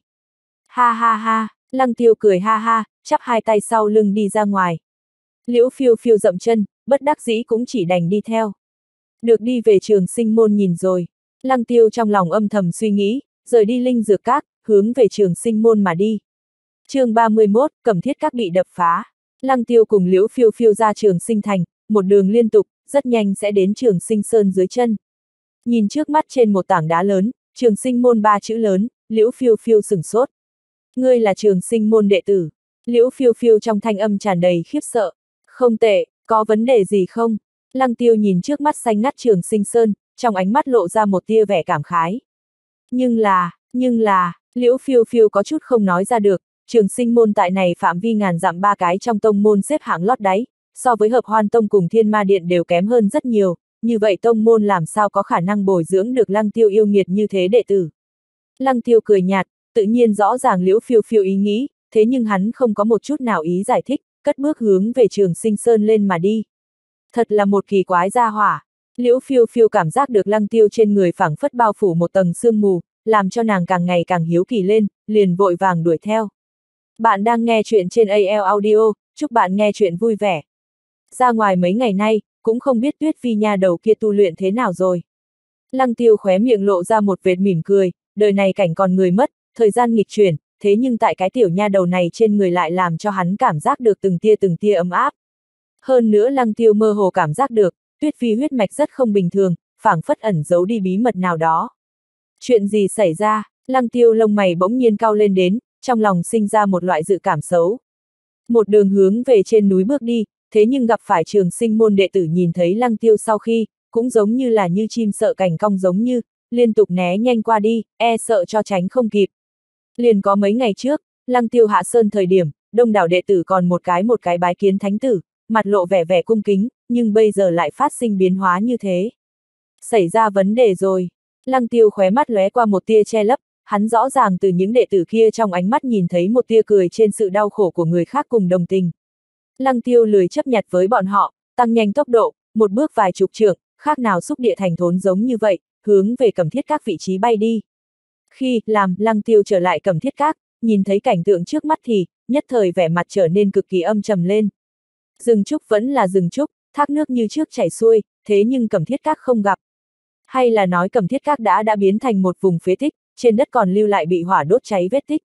Ha ha ha, Lăng Tiêu cười ha ha, chắp hai tay sau lưng đi ra ngoài. Liễu Phiêu Phiêu dậm chân, bất đắc dĩ cũng chỉ đành đi theo. Được đi về Trường Sinh môn nhìn rồi. Lăng Tiêu trong lòng âm thầm suy nghĩ, rời đi Linh Dược Các, hướng về Trường Sinh môn mà đi. chương 31, Cẩm Thiết Các bị đập phá. Lăng Tiêu cùng Liễu Phiêu Phiêu ra Trường Sinh thành, một đường liên tục, rất nhanh sẽ đến Trường Sinh Sơn dưới chân. Nhìn trước mắt trên một tảng đá lớn, Trường Sinh môn 3 chữ lớn, Liễu Phiêu Phiêu sửng sốt. Ngươi là Trường Sinh môn đệ tử. Liễu Phiêu Phiêu trong thanh âm tràn đầy khiếp sợ. Không tệ, có vấn đề gì không? Lăng Tiêu nhìn trước mắt xanh ngắt Trường Sinh Sơn, trong ánh mắt lộ ra một tia vẻ cảm khái. Nhưng là, Liễu Phiêu Phiêu có chút không nói ra được, Trường Sinh môn tại này phạm vi ngàn dặm 3 cái trong tông môn xếp hạng lót đáy, so với Hợp Hoan tông cùng Thiên Ma điện đều kém hơn rất nhiều, như vậy tông môn làm sao có khả năng bồi dưỡng được Lăng Tiêu yêu nghiệt như thế đệ tử. Lăng Tiêu cười nhạt, tự nhiên rõ ràng Liễu Phiêu Phiêu ý nghĩ, thế nhưng hắn không có một chút nào ý giải thích, cất bước hướng về Trường Sinh Sơn lên mà đi. Thật là một kỳ quái gia hỏa. Liễu Phiêu Phiêu cảm giác được Lăng Tiêu trên người phảng phất bao phủ một tầng sương mù, làm cho nàng càng ngày càng hiếu kỳ lên, liền vội vàng đuổi theo. Bạn đang nghe chuyện trên AL Audio, chúc bạn nghe chuyện vui vẻ. Ra ngoài mấy ngày nay, cũng không biết Tuyết Phi nha đầu kia tu luyện thế nào rồi. Lăng Tiêu khóe miệng lộ ra một vệt mỉm cười, đời này cảnh còn người mất, thời gian nghịch chuyển, thế nhưng tại cái tiểu nha đầu này trên người lại làm cho hắn cảm giác được từng tia ấm áp. Hơn nữa Lăng Tiêu mơ hồ cảm giác được, Tuyết Phi huyết mạch rất không bình thường, phảng phất ẩn giấu đi bí mật nào đó. Chuyện gì xảy ra? Lăng Tiêu lông mày bỗng nhiên cau lên đến, trong lòng sinh ra một loại dự cảm xấu. Một đường hướng về trên núi bước đi, thế nhưng gặp phải Trường Sinh môn đệ tử nhìn thấy Lăng Tiêu sau khi, cũng giống như là như chim sợ cảnh cong giống như, liên tục né nhanh qua đi, e sợ cho tránh không kịp. Liền có mấy ngày trước, Lăng Tiêu hạ sơn thời điểm, đông đảo đệ tử còn một cái bái kiến thánh tử, mặt lộ vẻ cung kính, nhưng bây giờ lại phát sinh biến hóa như thế. Xảy ra vấn đề rồi. Lăng Tiêu khóe mắt lóe qua một tia che lấp, hắn rõ ràng từ những đệ tử kia trong ánh mắt nhìn thấy một tia cười trên sự đau khổ của người khác cùng đồng tình. Lăng Tiêu lười chấp nhặt với bọn họ, tăng nhanh tốc độ, một bước vài chục trượng, khác nào xúc địa thành thốn giống như vậy, hướng về Cẩm Thiết Các vị trí bay đi. Khi Lăng Tiêu trở lại Cẩm Thiết Các, nhìn thấy cảnh tượng trước mắt thì, nhất thời vẻ mặt trở nên cực kỳ âm trầm lên. Rừng trúc vẫn là rừng trúc, thác nước như trước chảy xuôi, thế nhưng Cẩm Thiết Các không gặp. Hay là nói Cẩm Thiết Các đã biến thành một vùng phế tích, trên đất còn lưu lại bị hỏa đốt cháy vết tích.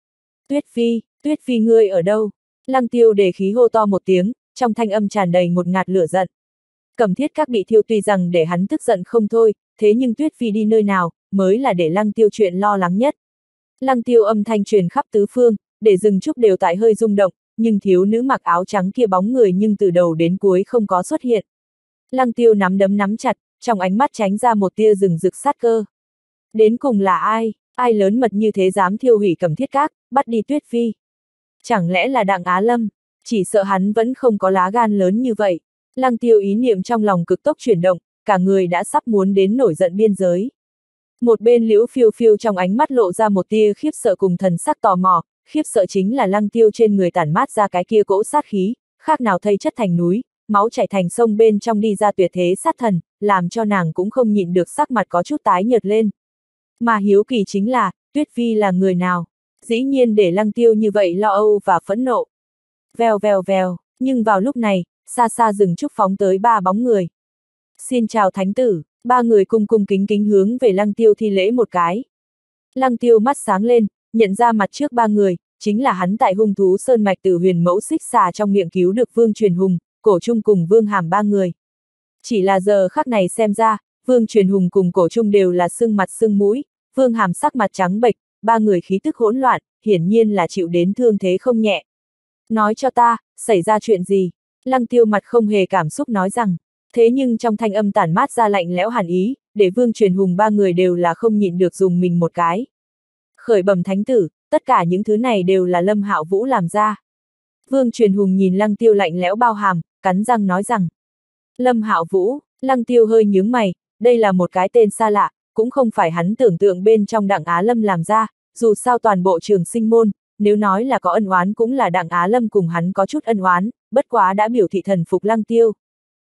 Tuyết Phi ngươi ở đâu? Lăng Tiêu để khí hô to một tiếng, trong thanh âm tràn đầy ngột ngạt lửa giận. Cẩm Thiết Các bị thiêu tuy rằng để hắn tức giận không thôi, thế nhưng Tuyết Phi đi nơi nào, mới là để Lăng Tiêu chuyện lo lắng nhất. Lăng Tiêu âm thanh truyền khắp tứ phương, để rừng trúc đều tại hơi rung động, nhưng thiếu nữ mặc áo trắng kia bóng người nhưng từ đầu đến cuối không có xuất hiện. Lăng Tiêu nắm đấm nắm chặt, trong ánh mắt tránh ra một tia rừng rực sát cơ. Đến cùng là ai? Ai lớn mật như thế dám thiêu hủy Cẩm Thiết Các, bắt đi Tuyết Phi? Chẳng lẽ là Đặng Á Lâm? Chỉ sợ hắn vẫn không có lá gan lớn như vậy. Lăng Tiêu ý niệm trong lòng cực tốc chuyển động, cả người đã sắp muốn đến nổi giận biên giới. Một bên Liễu Phiêu Phiêu trong ánh mắt lộ ra một tia khiếp sợ cùng thần sắc tò mò, khiếp sợ chính là Lăng Tiêu trên người tản mát ra cái kia cỗ sát khí, khác nào thây chất thành núi, máu chảy thành sông bên trong đi ra tuyệt thế sát thần, làm cho nàng cũng không nhịn được sắc mặt có chút tái nhợt lên. Mà hiếu kỳ chính là, Tuyết Phi là người nào? Dĩ nhiên để Lăng Tiêu như vậy lo âu và phẫn nộ. Vèo vèo vèo, nhưng vào lúc này, xa xa rừng trúc phóng tới 3 bóng người. Xin chào thánh tử, 3 người cung kính kính hướng về Lăng Tiêu thi lễ một cái. Lăng Tiêu mắt sáng lên, nhận ra mặt trước 3 người, chính là hắn tại hung thú sơn mạch từ huyền mẫu xích xà trong miệng cứu được Vương Truyền Hùng, Cổ Trung cùng Vương Hàm 3 người. Chỉ là giờ khắc này xem ra, Vương Truyền Hùng cùng Cổ Trung đều là sưng mặt sưng mũi, Vương Hàm sắc mặt trắng bệch, 3 người khí tức hỗn loạn, hiển nhiên là chịu đến thương thế không nhẹ. Nói cho ta, xảy ra chuyện gì? Lăng Tiêu mặt không hề cảm xúc nói rằng, thế nhưng trong thanh âm tản mát ra lạnh lẽo hàn ý, để Vương Truyền Hùng 3 người đều là không nhịn được dùng mình một cái. Khởi bẩm thánh tử, tất cả những thứ này đều là Lâm Hạo Vũ làm ra. Vương Truyền Hùng nhìn Lăng Tiêu lạnh lẽo bao hàm, cắn răng nói rằng. Lâm Hạo Vũ, Lăng Tiêu hơi nhướng mày, đây là một cái tên xa lạ, cũng không phải hắn tưởng tượng bên trong Đặng Á Lâm làm ra, dù sao toàn bộ Trường Sinh môn, nếu nói là có ân oán cũng là Đặng Á Lâm cùng hắn có chút ân oán, bất quá đã biểu thị thần phục Lăng Tiêu.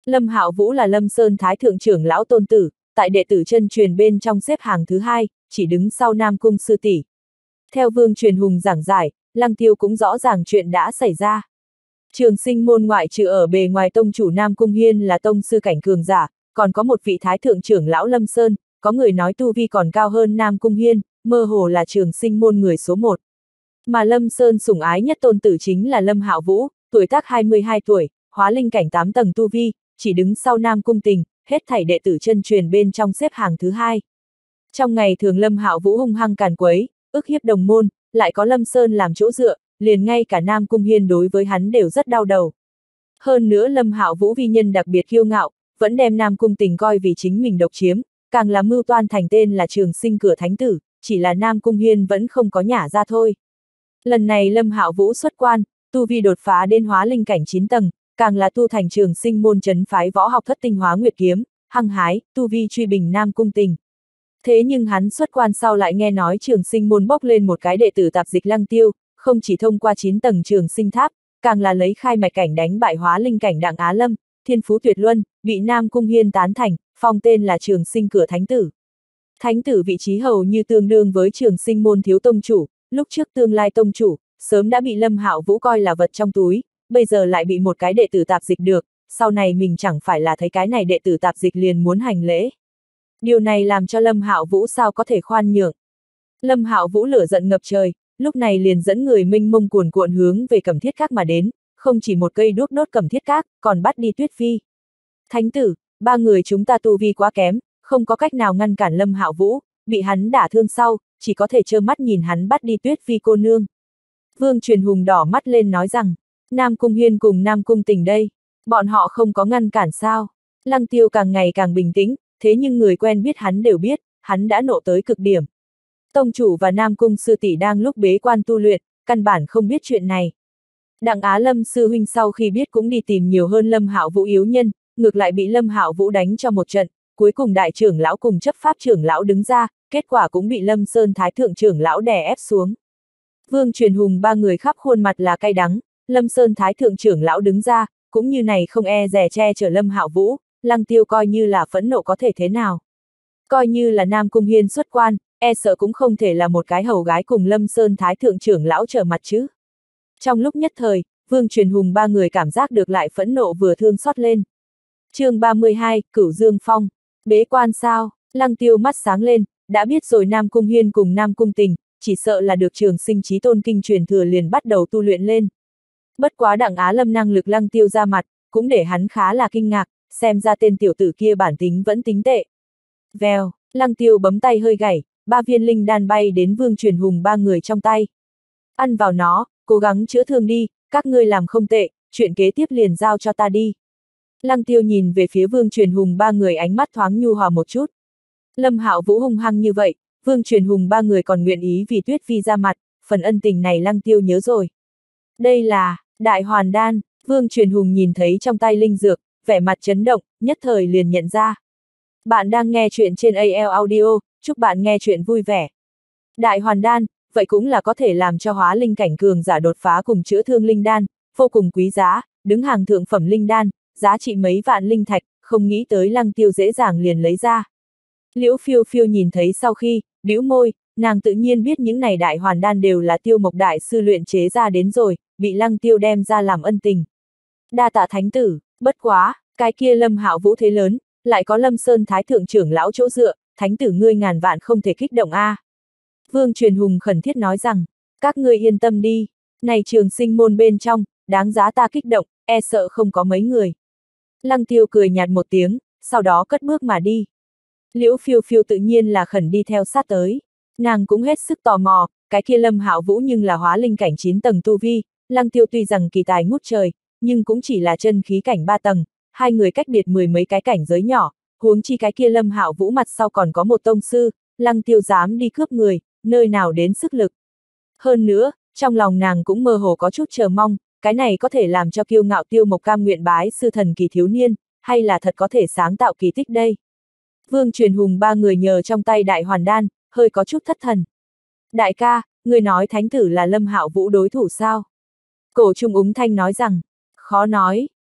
Lâm Hạo Vũ là Lâm Sơn Thái Thượng trưởng lão tôn tử, tại đệ tử chân truyền bên trong xếp hàng thứ hai, chỉ đứng sau Nam Cung sư tỷ. Theo Vương Truyền Hùng giảng giải, Lăng Tiêu cũng rõ ràng chuyện đã xảy ra. Trường Sinh môn ngoại trừ ở bề ngoài tông chủ Nam Cung Hiên là tông sư cảnh cường giả, còn có một vị Thái Thượng trưởng lão Lâm Sơn, có người nói tu vi còn cao hơn Nam Cung Hiên, mơ hồ là Trường Sinh môn người số 1. Mà Lâm Sơn sủng ái nhất tôn tử chính là Lâm Hạo Vũ, tuổi tác 22 tuổi, hóa linh cảnh 8 tầng tu vi, chỉ đứng sau Nam Cung Tình, hết thảy đệ tử chân truyền bên trong xếp hàng thứ hai. Trong ngày thường Lâm Hạo Vũ hung hăng càn quấy, ức hiếp đồng môn, lại có Lâm Sơn làm chỗ dựa, liền ngay cả Nam Cung Hiên đối với hắn đều rất đau đầu. Hơn nữa Lâm Hạo Vũ vi nhân đặc biệt kiêu ngạo, vẫn đem Nam Cung Tình coi vì chính mình độc chiếm, càng là mưu toan thành tên là Trường Sinh cửa thánh tử, chỉ là Nam Cung Hiên vẫn không có nhả ra thôi. Lần này Lâm Hạo Vũ xuất quan, tu vi đột phá đến hóa linh cảnh 9 tầng, càng là tu thành Trường Sinh môn trấn phái võ học thất tinh hóa nguyệt kiếm, hăng hái, tu vi truy bình Nam Cung Tình. Thế nhưng hắn xuất quan sau lại nghe nói Trường Sinh môn bốc lên một cái đệ tử tạp dịch Lăng Tiêu, không chỉ thông qua 9 tầng Trường Sinh tháp, càng là lấy khai mạch cảnh đánh bại hóa linh cảnh Đặng Á Lâm, thiên phú tuyệt luân, bị Nam Cung Hiên tán thành, phong tên là Trường Sinh cửa thánh tử. Thánh tử vị trí hầu như tương đương với Trường Sinh môn thiếu tông chủ, lúc trước tương lai tông chủ, sớm đã bị Lâm Hạo Vũ coi là vật trong túi, bây giờ lại bị một cái đệ tử tạp dịch được, sau này mình chẳng phải là thấy cái này đệ tử tạp dịch liền muốn hành lễ. Điều này làm cho Lâm Hạo Vũ sao có thể khoan nhượng. Lâm Hạo Vũ lửa giận ngập trời, lúc này liền dẫn người mênh mông cuồn cuộn hướng về Cẩm Thiết Các mà đến, không chỉ một cây đuốc đốt Cẩm Thiết Các, còn bắt đi Tuyết Phi. Thánh tử, ba người chúng ta tu vi quá kém, không có cách nào ngăn cản Lâm Hạo Vũ, bị hắn đả thương sau, chỉ có thể trơ mắt nhìn hắn bắt đi Tuyết Phi cô nương. Vương Truyền Hùng đỏ mắt lên nói rằng, Nam Cung Hiên cùng Nam Cung Tình đây, bọn họ không có ngăn cản sao? Lăng Tiêu càng ngày càng bình tĩnh, thế nhưng người quen biết hắn đều biết, hắn đã nộ tới cực điểm. Tông chủ và Nam Cung sư tỷ đang lúc bế quan tu luyện, căn bản không biết chuyện này. Đặng Á Lâm sư huynh sau khi biết cũng đi tìm nhiều hơn Lâm Hạo Vũ yếu nhân, ngược lại bị Lâm Hạo Vũ đánh cho một trận, cuối cùng đại trưởng lão cùng chấp pháp trưởng lão đứng ra, kết quả cũng bị Lâm Sơn Thái Thượng trưởng lão đè ép xuống. Vương Truyền Hùng ba người khắp khuôn mặt là cay đắng, Lâm Sơn Thái Thượng trưởng lão đứng ra, cũng như này không e dè che chở Lâm Hạo Vũ, Lăng Tiêu coi như là phẫn nộ có thể thế nào. Coi như là Nam Cung Hiên xuất quan, e sợ cũng không thể là một cái hầu gái cùng Lâm Sơn Thái Thượng trưởng lão trở mặt chứ. Trong lúc nhất thời, Vương Truyền Hùng ba người cảm giác được lại phẫn nộ vừa thương xót lên. Chương 32, Cửu Dương Phong. Bế quan sao? Lăng Tiêu mắt sáng lên, đã biết rồi Nam Cung Hiên cùng Nam Cung Tình, chỉ sợ là được Trường Sinh Chí Tôn kinh truyền thừa liền bắt đầu tu luyện lên. Bất quá Đặng Á Lâm năng lực Lăng Tiêu ra mặt, cũng để hắn khá là kinh ngạc, xem ra tên tiểu tử kia bản tính vẫn tính tệ. Vèo, Lăng Tiêu bấm tay hơi gảy, 3 viên linh đan bay đến Vương Truyền Hùng ba người trong tay. Ăn vào nó, cố gắng chữa thương đi, các ngươi làm không tệ, chuyện kế tiếp liền giao cho ta đi. Lăng Tiêu nhìn về phía Vương Truyền Hùng ba người ánh mắt thoáng nhu hòa một chút. Lâm Hạo Vũ hung hăng như vậy, Vương Truyền Hùng ba người còn nguyện ý vì Tuyết Phi ra mặt, phần ân tình này Lăng Tiêu nhớ rồi. Đây là Đại Hoàn Đan. Vương Truyền Hùng nhìn thấy trong tay linh dược, vẻ mặt chấn động, nhất thời liền nhận ra. Bạn đang nghe chuyện trên AL Audio, chúc bạn nghe chuyện vui vẻ. Đại Hoàn Đan, vậy cũng là có thể làm cho hóa linh cảnh cường giả đột phá cùng chữa thương linh đan, vô cùng quý giá, đứng hàng thượng phẩm linh đan, giá trị mấy vạn linh thạch, không nghĩ tới Lăng Tiêu dễ dàng liền lấy ra. Liễu Phiêu Phiêu nhìn thấy sau khi, bĩu môi, nàng tự nhiên biết những này Đại Hoàn Đan đều là Tiêu Mộc đại sư luyện chế ra đến rồi, bị Lăng Tiêu đem ra làm ân tình. Đa tạ thánh tử, bất quá, cái kia Lâm Hạo Vũ thế lớn, lại có Lâm Sơn Thái Thượng trưởng lão chỗ dựa, thánh tử ngươi ngàn vạn không thể kích động a. Vương Truyền Hùng khẩn thiết nói rằng, các ngươi yên tâm đi, này Trường Sinh môn bên trong, đáng giá ta kích động, e sợ không có mấy người. Lăng Tiêu cười nhạt một tiếng, sau đó cất bước mà đi. Liễu Phiêu Phiêu tự nhiên là khẩn đi theo sát tới. Nàng cũng hết sức tò mò, cái kia Lâm Hạo Vũ nhưng là hóa linh cảnh 9 tầng tu vi, Lăng Tiêu tuy rằng kỳ tài ngút trời, nhưng cũng chỉ là chân khí cảnh 3 tầng, hai người cách biệt mười mấy cái cảnh giới nhỏ, huống chi cái kia Lâm Hạo Vũ mặt sau còn có một tông sư, Lăng Tiêu dám đi cướp người, nơi nào đến sức lực. Hơn nữa, trong lòng nàng cũng mơ hồ có chút chờ mong, cái này có thể làm cho kiêu ngạo Tiêu Mộc cam nguyện bái sư thần kỳ thiếu niên, hay là thật có thể sáng tạo kỳ tích đây. Vương Truyền Hùng ba người nhờ trong tay Đại Hoàn Đan, hơi có chút thất thần. Đại ca, người nói thánh tử là Lâm Hạo Vũ đối thủ sao? Cổ Trung Úng Thanh nói rằng, khó nói,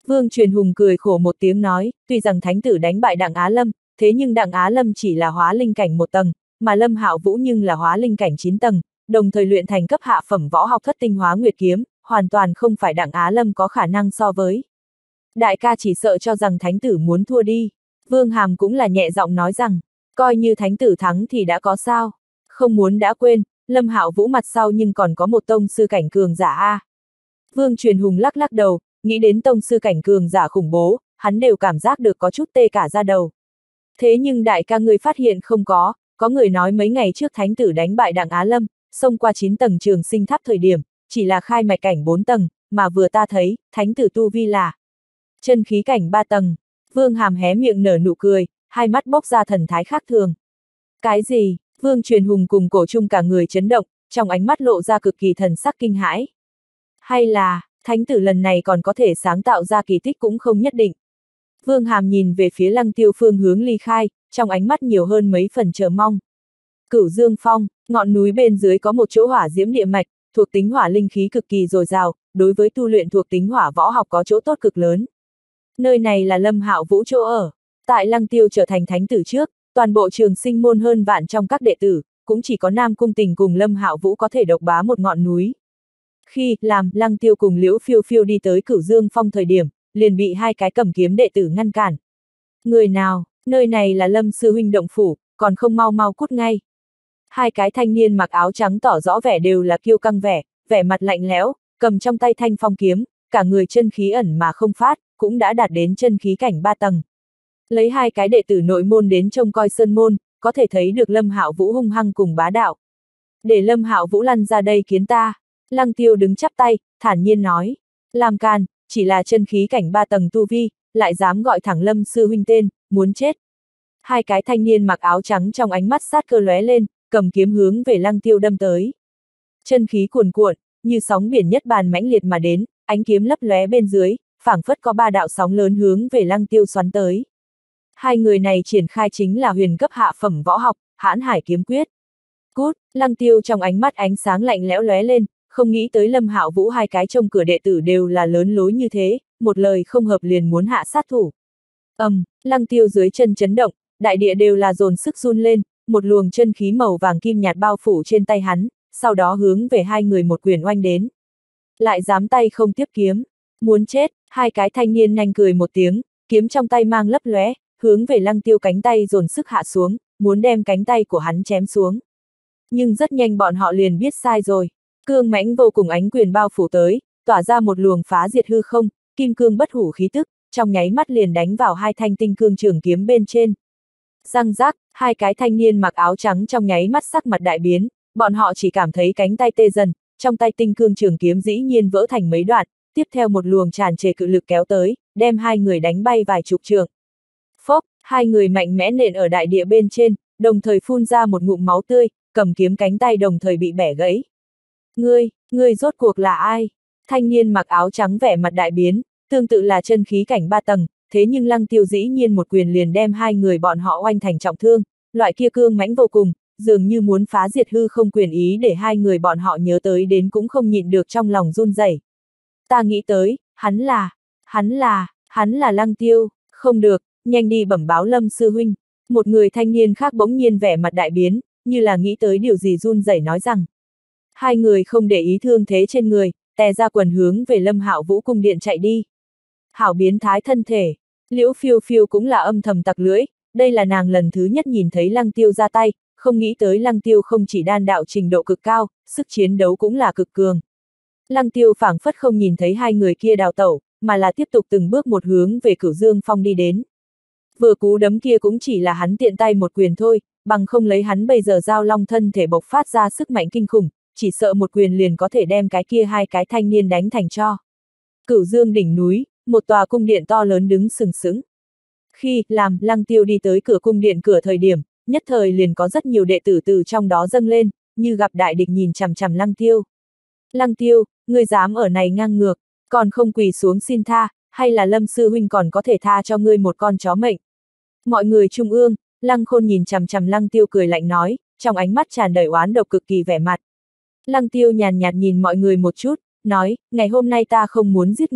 Vương Truyền Hùng cười khổ một tiếng nói, tuy rằng thánh tử đánh bại Đặng Á Lâm, thế nhưng Đặng Á Lâm chỉ là hóa linh cảnh 1 tầng, mà Lâm Hạo Vũ nhưng là hóa linh cảnh 9 tầng, đồng thời luyện thành cấp hạ phẩm võ học Thất Tinh Hóa Nguyệt Kiếm, hoàn toàn không phải Đặng Á Lâm có khả năng so với. Đại ca chỉ sợ cho rằng thánh tử muốn thua đi. Vương Hàm cũng là nhẹ giọng nói rằng, coi như thánh tử thắng thì đã có sao. Không muốn đã quên, Lâm Hạo Vũ mặt sau nhưng còn có một tông sư cảnh cường giả a. Vương Truyền Hùng lắc lắc đầu, nghĩ đến tông sư cảnh cường giả khủng bố, hắn đều cảm giác được có chút tê cả da đầu. Thế nhưng đại ca ngươi phát hiện không có người nói mấy ngày trước thánh tử đánh bại Đặng Á Lâm, xông qua 9 tầng trường sinh tháp thời điểm, chỉ là khai mạch cảnh 4 tầng, mà vừa ta thấy, thánh tử tu vi là chân khí cảnh 3 tầng. Vương Hàm hé miệng nở nụ cười, hai mắt bốc ra thần thái khác thường. Cái gì? Vương Truyền Hùng cùng Cổ Trung cả người chấn động, trong ánh mắt lộ ra cực kỳ thần sắc kinh hãi. Hay là, thánh tử lần này còn có thể sáng tạo ra kỳ tích cũng không nhất định. Vương Hàm nhìn về phía Lăng Tiêu phương hướng ly khai, trong ánh mắt nhiều hơn mấy phần chờ mong. Cửu Dương Phong, ngọn núi bên dưới có một chỗ hỏa diễm địa mạch, thuộc tính hỏa linh khí cực kỳ dồi dào, đối với tu luyện thuộc tính hỏa võ học có chỗ tốt cực lớn. Nơi này là Lâm Hạo Vũ chỗ ở. Tại Lăng Tiêu trở thành thánh tử trước, toàn bộ trường sinh môn hơn vạn trong các đệ tử, cũng chỉ có Nam Cung Tình cùng Lâm Hạo Vũ có thể độc bá một ngọn núi. Khi làm Lăng Tiêu cùng Liễu Phiêu Phiêu đi tới Cửu Dương Phong thời điểm, liền bị hai cái cầm kiếm đệ tử ngăn cản. Người nào, nơi này là Lâm sư huynh động phủ, còn không mau mau cút ngay. Hai cái thanh niên mặc áo trắng tỏ rõ vẻ đều là kiêu căng vẻ mặt lạnh lẽo, cầm trong tay thanh phong kiếm, cả người chân khí ẩn mà không phát, cũng đã đạt đến chân khí cảnh 3 tầng. Lấy hai cái đệ tử nội môn đến trông coi sơn môn, có thể thấy được Lâm Hạo Vũ hung hăng cùng bá đạo. Để Lâm Hạo Vũ lăn ra đây kiến ta. Lăng Tiêu đứng chắp tay, thản nhiên nói. Làm can, chỉ là chân khí cảnh 3 tầng tu vi, lại dám gọi thẳng Lâm sư huynh tên, muốn chết. Hai cái thanh niên mặc áo trắng trong ánh mắt sát cơ lóe lên, cầm kiếm hướng về Lăng Tiêu đâm tới. Chân khí cuồn cuộn, như sóng biển nhất bàn mãnh liệt mà đến, ánh kiếm lấp lóe bên dưới, phảng phất có 3 đạo sóng lớn hướng về Lăng Tiêu xoắn tới. Hai người này triển khai chính là huyền cấp hạ phẩm võ học, Hãn Hải kiếm quyết. Cút, Lăng Tiêu trong ánh mắt ánh sáng lạnh lẽo lóe lên, không nghĩ tới Lâm Hạo Vũ hai cái trông cửa đệ tử đều là lớn lối như thế, một lời không hợp liền muốn hạ sát thủ. Lăng Tiêu dưới chân chấn động, đại địa đều là dồn sức run lên, một luồng chân khí màu vàng kim nhạt bao phủ trên tay hắn, sau đó hướng về hai người một quyền oanh đến. Lại dám tay không tiếp kiếm, muốn chết, hai cái thanh niên nhanh cười một tiếng, kiếm trong tay mang lấp lóe, hướng về Lăng Tiêu cánh tay dồn sức hạ xuống, muốn đem cánh tay của hắn chém xuống. Nhưng rất nhanh bọn họ liền biết sai rồi, cương mãnh vô cùng ánh quyền bao phủ tới, tỏa ra một luồng phá diệt hư không, kim cương bất hủ khí tức, trong nháy mắt liền đánh vào hai thanh tinh cương trường kiếm bên trên. Răng rác, hai cái thanh niên mặc áo trắng trong nháy mắt sắc mặt đại biến, bọn họ chỉ cảm thấy cánh tay tê dần, trong tay tinh cương trường kiếm dĩ nhiên vỡ thành mấy đoạn, tiếp theo một luồng tràn trề cự lực kéo tới, đem hai người đánh bay vài chục trượng. Phốc, hai người mạnh mẽ nện ở đại địa bên trên, đồng thời phun ra một ngụm máu tươi, cầm kiếm cánh tay đồng thời bị bẻ gãy. Ngươi rốt cuộc là ai? Thanh niên mặc áo trắng vẻ mặt đại biến, tương tự là chân khí cảnh 3 tầng, thế nhưng Lăng Tiêu dĩ nhiên một quyền liền đem hai người bọn họ oanh thành trọng thương, loại kia cương mãnh vô cùng, dường như muốn phá diệt hư không quyền ý để hai người bọn họ nhớ tới đến cũng không nhịn được trong lòng run rẩy. Ta nghĩ tới, hắn là Lăng Tiêu, không được, nhanh đi bẩm báo Lâm sư huynh. Một người thanh niên khác bỗng nhiên vẻ mặt đại biến, như là nghĩ tới điều gì run rẩy nói rằng. Hai người không để ý thương thế trên người, tè ra quần hướng về Lâm Hạo Vũ cung điện chạy đi. Hảo biến thái thân thể, Liễu Phiêu Phiêu cũng là âm thầm tặc lưỡi, đây là nàng lần thứ nhất nhìn thấy Lăng Tiêu ra tay, không nghĩ tới Lăng Tiêu không chỉ đan đạo trình độ cực cao, sức chiến đấu cũng là cực cường. Lăng Tiêu phảng phất không nhìn thấy hai người kia đào tẩu, mà là tiếp tục từng bước một hướng về Cửu Dương Phong đi đến. Vừa cú đấm kia cũng chỉ là hắn tiện tay một quyền thôi, bằng không lấy hắn bây giờ giao long thân thể bộc phát ra sức mạnh kinh khủng, chỉ sợ một quyền liền có thể đem cái kia hai cái thanh niên đánh thành tro. Cửu Dương đỉnh núi, một tòa cung điện to lớn đứng sừng sững. Khi làm Lăng Tiêu đi tới cửa cung điện cửa thời điểm, nhất thời liền có rất nhiều đệ tử từ trong đó dâng lên, như gặp đại địch nhìn chằm chằm Lăng Tiêu. Lăng Tiêu, ngươi dám ở này ngang ngược, còn không quỳ xuống xin tha, hay là Lâm sư huynh còn có thể tha cho ngươi một con chó mệnh. Mọi người trung ương, Lăng Khôn nhìn chằm chằm Lăng Tiêu cười lạnh nói, trong ánh mắt tràn đầy oán độc cực kỳ vẻ mặt. Lăng Tiêu nhàn nhạt nhìn mọi người một chút, nói, ngày hôm nay ta không muốn giết người,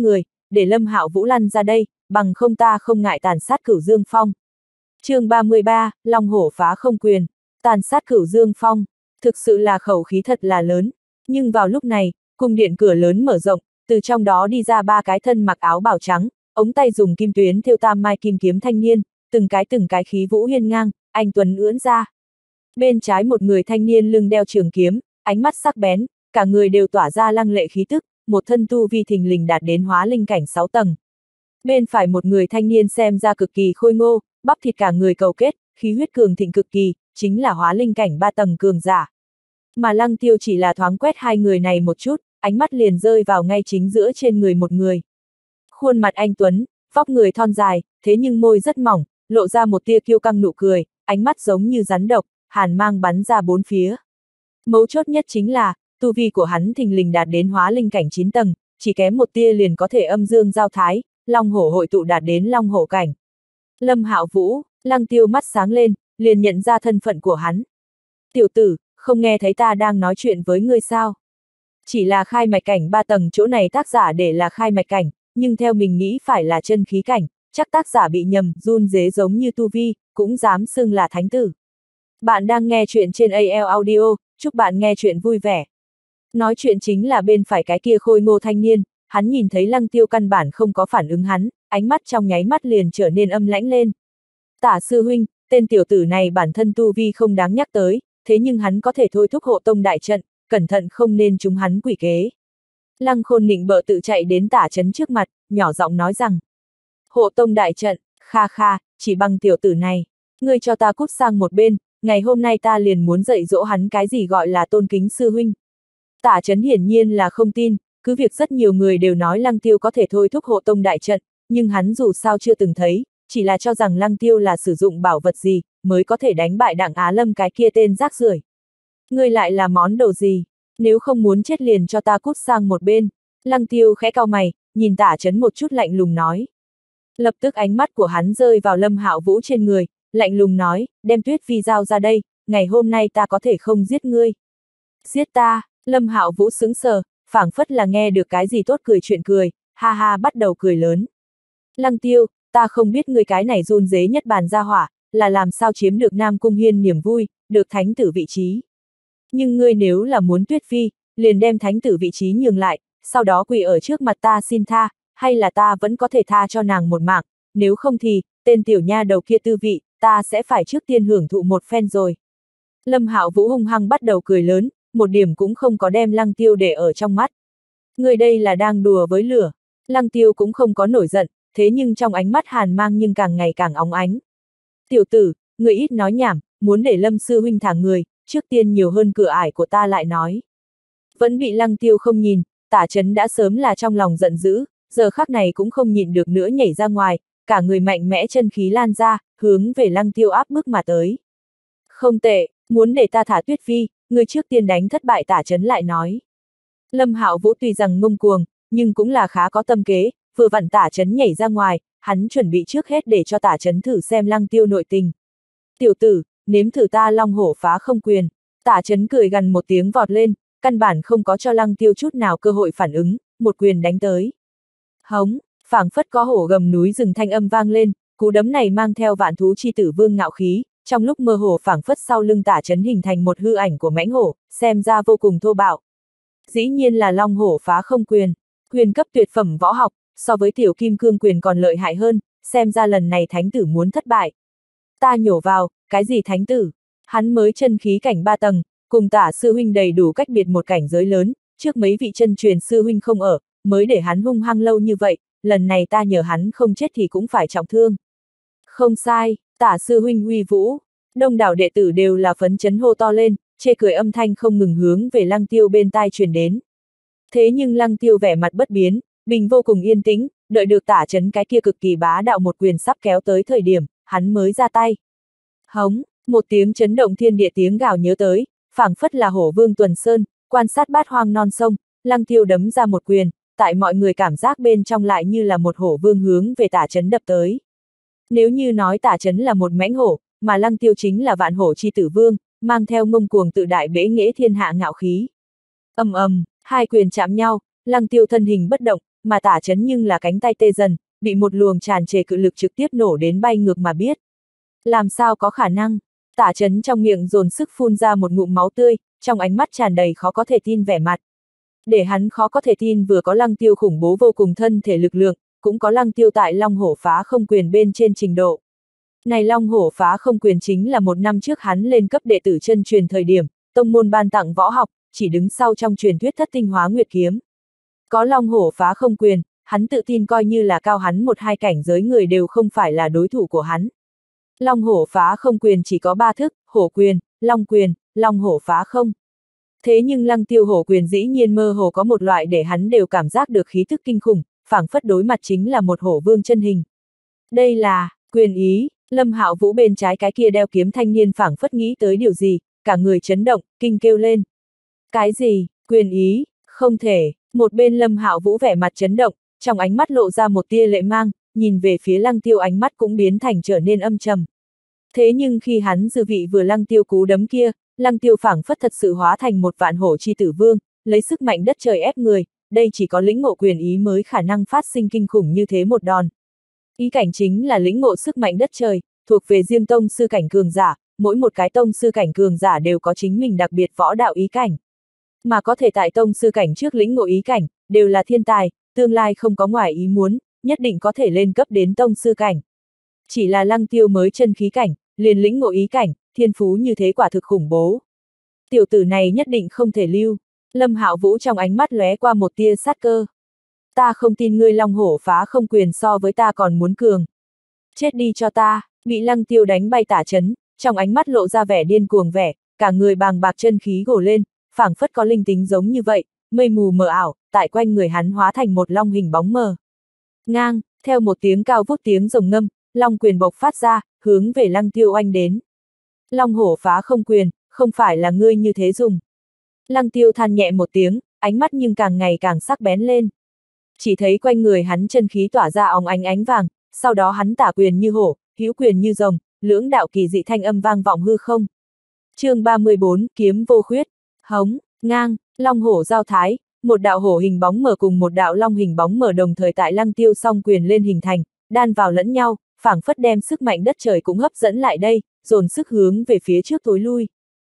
để Lâm Hạo Vũ lăn ra đây, bằng không ta không ngại tàn sát Cửu Dương Phong. chương 33, Long Hổ phá không quyền, tàn sát Cửu Dương Phong, thực sự là khẩu khí thật là lớn. Nhưng vào lúc này, cung điện cửa lớn mở rộng, từ trong đó đi ra ba cái thân mặc áo bào trắng, ống tay dùng kim tuyến thêu tam mai kim kiếm thanh niên, từng cái khí vũ hiên ngang, anh tuấn ưỡn ra. Bên trái một người thanh niên lưng đeo trường kiếm, ánh mắt sắc bén, cả người đều tỏa ra lăng lệ khí tức, một thân tu vi thình lình đạt đến hóa linh cảnh 6 tầng. Bên phải một người thanh niên xem ra cực kỳ khôi ngô, bắp thịt cả người cầu kết, khí huyết cường thịnh cực kỳ, chính là hóa linh cảnh 3 tầng cường giả. Mà Lăng Tiêu chỉ là thoáng quét hai người này một chút, ánh mắt liền rơi vào ngay chính giữa trên người một người. Khuôn mặt anh tuấn, vóc người thon dài, thế nhưng môi rất mỏng, lộ ra một tia kiêu căng nụ cười, ánh mắt giống như rắn độc, hàn mang bắn ra bốn phía. Mấu chốt nhất chính là, tu vi của hắn thình lình đạt đến hóa linh cảnh 9 tầng, chỉ kém một tia liền có thể âm dương giao thái, long hổ hội tụ đạt đến long hổ cảnh. Lâm Hạo Vũ, Lăng Tiêu mắt sáng lên, liền nhận ra thân phận của hắn. Tiểu tử, không nghe thấy ta đang nói chuyện với ngươi sao? Chỉ là khai mạch cảnh 3 tầng, chỗ này tác giả để là khai mạch cảnh, nhưng theo mình nghĩ phải là chân khí cảnh, chắc tác giả bị nhầm, run rế giống như tu vi, cũng dám xưng là thánh tử. Bạn đang nghe chuyện trên AL Audio, chúc bạn nghe chuyện vui vẻ. Nói chuyện chính là bên phải cái kia khôi ngô thanh niên, hắn nhìn thấy Lăng Tiêu căn bản không có phản ứng hắn, ánh mắt trong nháy mắt liền trở nên âm lãnh lên. Tả sư huynh, tên tiểu tử này bản thân tu vi không đáng nhắc tới, thế nhưng hắn có thể thôi thúc hộ tông đại trận, cẩn thận không nên trúng hắn quỷ kế. Lăng Khôn nịnh bợ tự chạy đến Tả Chấn trước mặt, nhỏ giọng nói rằng. Hộ tông đại trận, kha kha, chỉ bằng tiểu tử này, ngươi cho ta cút sang một bên, ngày hôm nay ta liền muốn dạy dỗ hắn cái gì gọi là tôn kính sư huynh. Tả Chấn hiển nhiên là không tin, cứ việc rất nhiều người đều nói Lăng Tiêu có thể thôi thúc hộ tông đại trận, nhưng hắn dù sao chưa từng thấy, chỉ là cho rằng Lăng Tiêu là sử dụng bảo vật gì, mới có thể đánh bại Đặng Á Lâm cái kia tên rác rưởi. Ngươi lại là món đồ gì? Nếu không muốn chết liền cho ta cút sang một bên. Lăng Tiêu khẽ cau mày, nhìn Tả Chấn một chút lạnh lùng nói. Lập tức ánh mắt của hắn rơi vào Lâm Hạo Vũ trên người, lạnh lùng nói, đem Tuyết Phi giao ra đây, ngày hôm nay ta có thể không giết ngươi. Giết ta? Lâm Hạo Vũ sững sờ, phảng phất là nghe được cái gì tốt cười chuyện cười, ha ha bắt đầu cười lớn. Lăng Tiêu, ta không biết ngươi cái này run rế nhất bàn gia hỏa, là làm sao chiếm được Nam Cung Hiên niềm vui, được thánh tử vị trí. Nhưng ngươi nếu là muốn Tuyết Phi, liền đem thánh tử vị trí nhường lại, sau đó quỳ ở trước mặt ta xin tha, hay là ta vẫn có thể tha cho nàng một mạng, nếu không thì, tên tiểu nha đầu kia tư vị, ta sẽ phải trước tiên hưởng thụ một phen rồi. Lâm Hạo Vũ hung hăng bắt đầu cười lớn, một điểm cũng không có đem Lăng Tiêu để ở trong mắt. Người đây là đang đùa với lửa. Lăng Tiêu cũng không có nổi giận, thế nhưng trong ánh mắt hàn mang nhưng càng ngày càng óng ánh. Tiểu tử, người ít nói nhảm, muốn để Lâm sư huynh thả người, trước tiên nhiều hơn cửa ải của ta lại nói. Vẫn bị Lăng Tiêu không nhìn, Tả Chấn đã sớm là trong lòng giận dữ, giờ khắc này cũng không nhịn được nữa nhảy ra ngoài, cả người mạnh mẽ chân khí lan ra, hướng về Lăng Tiêu áp bức mà tới. Không tệ, muốn để ta thả Tuyết Phi, người trước tiên đánh thất bại Tả Chấn lại nói. Lâm Hạo Vũ tuy rằng ngông cuồng, nhưng cũng là khá có tâm kế, vừa vặn Tả Chấn nhảy ra ngoài, hắn chuẩn bị trước hết để cho Tả Chấn thử xem Lăng Tiêu nội tình. Tiểu tử, nếm thử ta Long Hổ phá không quyền. Tả Chấn cười gằn một tiếng vọt lên, căn bản không có cho Lăng Tiêu chút nào cơ hội phản ứng, một quyền đánh tới. Hống, phảng phất có hổ gầm núi rừng thanh âm vang lên, cú đấm này mang theo vạn thú chi tử vương ngạo khí, trong lúc mơ hồ phảng phất sau lưng Tả Chấn hình thành một hư ảnh của mãnh hổ, xem ra vô cùng thô bạo. Dĩ nhiên là Long Hổ phá không quyền, quyền cấp tuyệt phẩm võ học, so với tiểu kim cương quyền còn lợi hại hơn, xem ra lần này thánh tử muốn thất bại. Ta nhổ vào, cái gì thánh tử? Hắn mới chân khí cảnh 3 tầng, cùng Tả sư huynh đầy đủ cách biệt một cảnh giới lớn, trước mấy vị chân truyền sư huynh không ở, mới để hắn hung hăng lâu như vậy, lần này ta nhờ hắn không chết thì cũng phải trọng thương. Không sai, Tả sư huynh uy vũ, đông đảo đệ tử đều là phấn chấn hô to lên, chê cười âm thanh không ngừng hướng về Lăng Tiêu bên tai truyền đến. Thế nhưng Lăng Tiêu vẻ mặt bất biến, bình vô cùng yên tĩnh, đợi được Tả Chấn cái kia cực kỳ bá đạo một quyền sắp kéo tới thời điểm, hắn mới ra tay. Hống, một tiếng chấn động thiên địa tiếng gào nhớ tới, phảng phất là hổ vương tuần sơn, quan sát bát hoang non sông, Lăng Tiêu đấm ra một quyền, tại mọi người cảm giác bên trong lại như là một hổ vương hướng về Tả Chấn đập tới. Nếu như nói Tả Chấn là một mãnh hổ, mà Lăng Tiêu chính là vạn hổ chi tử vương, mang theo ngông cuồng tự đại bẽ nghễ thiên hạ ngạo khí. Ầm ầm, hai quyền chạm nhau, Lăng Tiêu thân hình bất động, mà Tả Chấn nhưng là cánh tay tê dần, bị một luồng tràn trề cự lực trực tiếp nổ đến bay ngược mà biết. Làm sao có khả năng? Tả Chấn trong miệng dồn sức phun ra một ngụm máu tươi, trong ánh mắt tràn đầy khó có thể tin vẻ mặt. Để hắn khó có thể tin vừa có Lăng Tiêu khủng bố vô cùng thân thể lực lượng, cũng có Lăng Tiêu tại Long Hổ Phá Không Quyền bên trên trình độ. Này Long Hổ Phá Không Quyền chính là một năm trước hắn lên cấp đệ tử chân truyền thời điểm, tông môn ban tặng võ học, chỉ đứng sau trong truyền thuyết Thất Tinh Hóa Nguyệt Kiếm. Có Long Hổ Phá Không Quyền, hắn tự tin coi như là cao hắn một hai cảnh giới người đều không phải là đối thủ của hắn. Long Hổ Phá Không Quyền chỉ có 3 thức, Hổ Quyền, Long Hổ Phá Không. Thế nhưng Lăng Tiêu Hổ Quyền dĩ nhiên mơ hồ có một loại để hắn đều cảm giác được khí thức kinh khủng, phảng phất đối mặt chính là một hổ vương chân hình. Đây là quyền ý. Lâm Hạo Vũ bên trái cái kia đeo kiếm thanh niên phảng phất nghĩ tới điều gì, cả người chấn động, kinh kêu lên. Cái gì, quyền ý, không thể. Một bên Lâm Hạo Vũ vẻ mặt chấn động, trong ánh mắt lộ ra một tia lệ mang, nhìn về phía Lăng Tiêu ánh mắt cũng biến thành trở nên âm trầm. Thế nhưng khi hắn dư vị vừa Lăng Tiêu cú đấm kia, Lăng Tiêu phảng phất thật sự hóa thành một vạn hổ chi tử vương, lấy sức mạnh đất trời ép người, đây chỉ có lĩnh ngộ quyền ý mới khả năng phát sinh kinh khủng như thế một đòn. Ý cảnh chính là lĩnh ngộ sức mạnh đất trời, thuộc về riêng tông sư cảnh cường giả, mỗi một cái tông sư cảnh cường giả đều có chính mình đặc biệt võ đạo ý cảnh. Mà có thể tại tông sư cảnh trước lĩnh ngộ ý cảnh, đều là thiên tài, tương lai không có ngoài ý muốn, nhất định có thể lên cấp đến tông sư cảnh. Chỉ là Lăng Tiêu mới chân khí cảnh, liền lĩnh ngộ ý cảnh, thiên phú như thế quả thực khủng bố. Tiểu tử này nhất định không thể lưu. Lâm Hạo Vũ trong ánh mắt lóe qua một tia sát cơ. Ta không tin ngươi Long Hổ Phá Không Quyền so với ta còn muốn cường. Chết đi cho ta, bị Lăng Tiêu đánh bay Tả Chấn, trong ánh mắt lộ ra vẻ điên cuồng vẻ, cả người bàng bạc chân khí gồ lên, phảng phất có linh tính giống như vậy, mây mù mờ ảo, tại quanh người hắn hóa thành một long hình bóng mờ. Ngang, theo một tiếng cao vút tiếng rồng ngâm, long quyền bộc phát ra, hướng về Lăng Tiêu oanh đến. Long Hổ Phá Không Quyền, không phải là ngươi như thế dùng. Lăng Tiêu than nhẹ một tiếng, ánh mắt nhưng càng ngày càng sắc bén lên. Chỉ thấy quanh người hắn chân khí tỏa ra óng ánh vàng, sau đó hắn tả quyền như hổ, hữu quyền như rồng, lưỡng đạo kỳ dị thanh âm vang vọng hư không. Chương 34, kiếm vô khuyết, hống, ngang, long hổ giao thái, một đạo hổ hình bóng mờ cùng một đạo long hình bóng mờ đồng thời tại Lăng Tiêu song quyền lên hình thành, đan vào lẫn nhau, phảng phất đem sức mạnh đất trời cũng hấp dẫn lại đây, dồn sức hướng về phía trước tối lui.